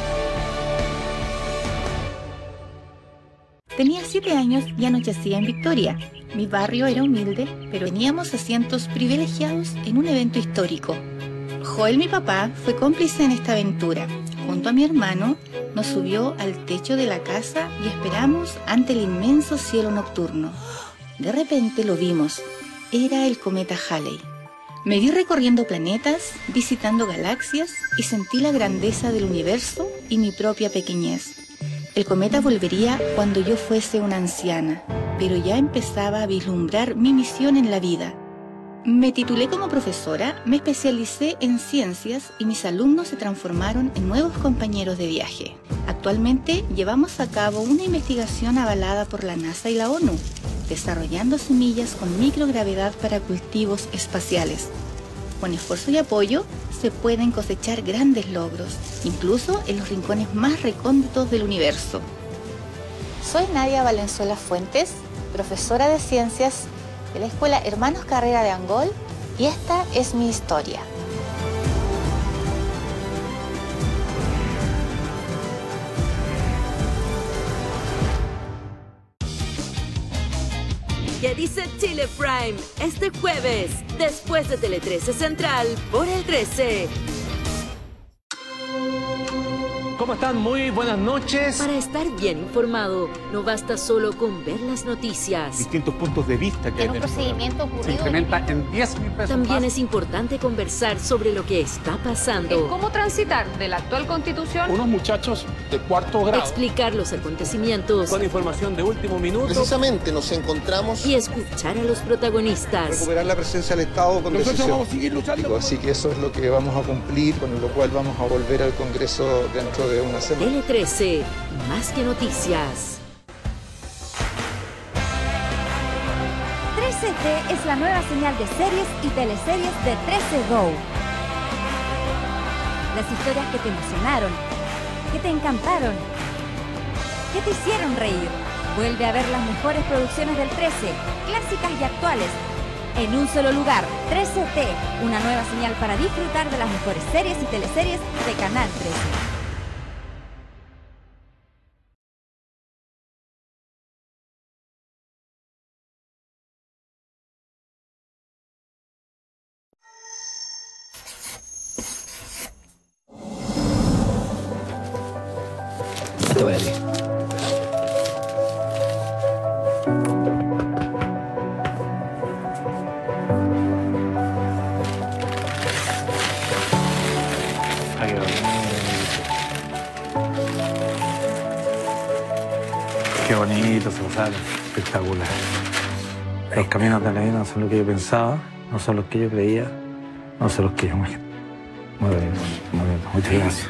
Tenía siete años y anochecía en Victoria. Mi barrio era humilde, pero teníamos asientos privilegiados en un evento histórico. Joel, mi papá, fue cómplice en esta aventura. Junto a mi hermano, nos subió al techo de la casa y esperamos ante el inmenso cielo nocturno. De repente lo vimos. Era el cometa Halley. Me vi recorriendo planetas, visitando galaxias y sentí la grandeza del universo y mi propia pequeñez. El cometa volvería cuando yo fuese una anciana, pero ya empezaba a vislumbrar mi misión en la vida. Me titulé como profesora, me especialicé en ciencias y mis alumnos se transformaron en nuevos compañeros de viaje. Actualmente llevamos a cabo una investigación avalada por la NASA y la ONU, desarrollando semillas con microgravedad para cultivos espaciales. Con esfuerzo y apoyo se pueden cosechar grandes logros, incluso en los rincones más recónditos del universo. Soy Nadia Valenzuela Fuentes, profesora de ciencias de la Escuela Hermanos Carrera de Angol, y esta es mi historia. ¿Qué dice Chile Prime? Este jueves, después de Tele trece Central, por el trece. ¿Cómo están? Muy buenas noches. Para estar bien informado, no basta solo con ver las noticias. Distintos puntos de vista que hay en el procedimiento ocurrido. Se incrementa en diez mil pesos También más. Es importante conversar sobre lo que está pasando. ¿Cómo transitar de la actual constitución? Unos muchachos de cuarto grado. Explicar los acontecimientos. Con información de último minuto. Precisamente nos encontramos. Y escuchar a los protagonistas. Recuperar la presencia del Estado con Nosotros decisión. vamos a seguir luchando. Así que eso es lo que vamos a cumplir, con lo cual vamos a volver al Congreso dentro de una semana. Tele trece, más que noticias. trece T es la nueva señal de series y teleseries de trece Go. Las historias que te emocionaron, que te encantaron, que te hicieron reír. Vuelve a ver las mejores producciones del trece, clásicas y actuales, en un solo lugar. trece T, una nueva señal para disfrutar de las mejores series y teleseries de Canal trece. Esto para ti. Ay, qué bonito. Qué bonito, Susana. Espectacular. Los caminos de la vida no son lo que yo pensaba, no son los que yo creía, no son los que yo imaginaba. Muy bonito, muy bonito. Muchas gracias.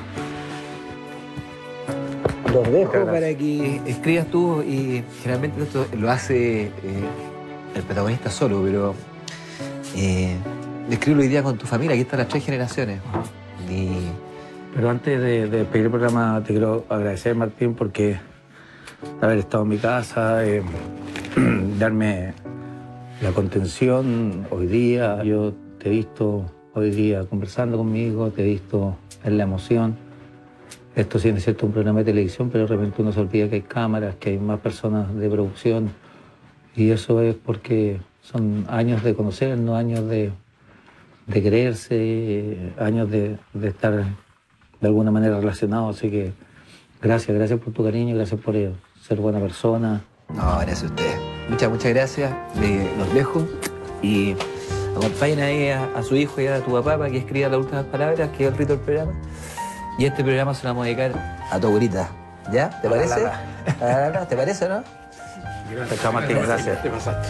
Los dejo para que escribas tú y generalmente esto lo hace eh, el protagonista solo, pero eh, escríbelo hoy día con tu familia, aquí están las tres generaciones. Y... Pero antes de, de despedir el programa te quiero agradecer, Martín, porque haber estado en mi casa, eh, darme la contención hoy día. Yo te he visto hoy día conversando conmigo, te he visto en la emoción. Esto sí es cierto un programa de televisión, pero de repente uno se olvida que hay cámaras, que hay más personas de producción. Y eso es porque son años de conocernos, años de, de quererse, años de, de estar de alguna manera relacionados. Así que gracias, gracias por tu cariño, gracias por ser buena persona. No, gracias a ustedes. Muchas, muchas gracias. Eh, los dejo y acompañen ahí a, a su hijo y a tu papá para que escriba las últimas palabras, que es el rito del programa. Y este programa se lo vamos a dedicar a tu abuelita. ¿Ya? ¿Te parece? La, la, la. ¿Te parece o no? Gracias, Chao, Martín, gracias. Te pasaste.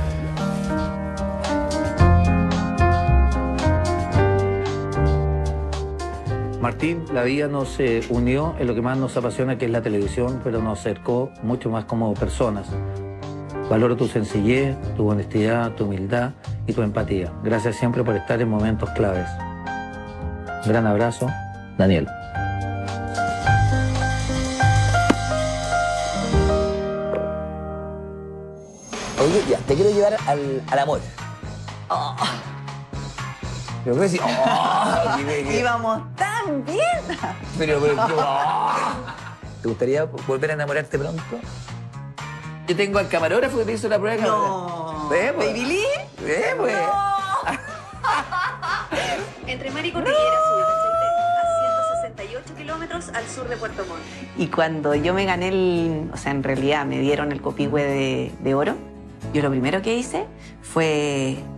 Martín, la vida nos eh, unió en lo que más nos apasiona, que es la televisión, pero nos acercó mucho más como personas. Valoro tu sencillez, tu honestidad, tu humildad y tu empatía. Gracias siempre por estar en momentos claves. Un gran abrazo, Daniel. Oye, ya, te quiero llevar al, al amor. Oh. Pero decir, oh, íbamos tan bien. Pero, pero, oh. ¿Te gustaría volver a enamorarte pronto? Yo tengo al camarógrafo que te hizo la prueba de cámara. No. ¿Ves, pues? ¿Baby Lee? ¿Ves, pues? No. Entre Mar y Cordillera Sur, a ciento sesenta y ocho kilómetros al sur de Puerto Montt. Y cuando yo me gané el... O sea, en realidad me dieron el copihue de, de oro, yo lo primero que hice fue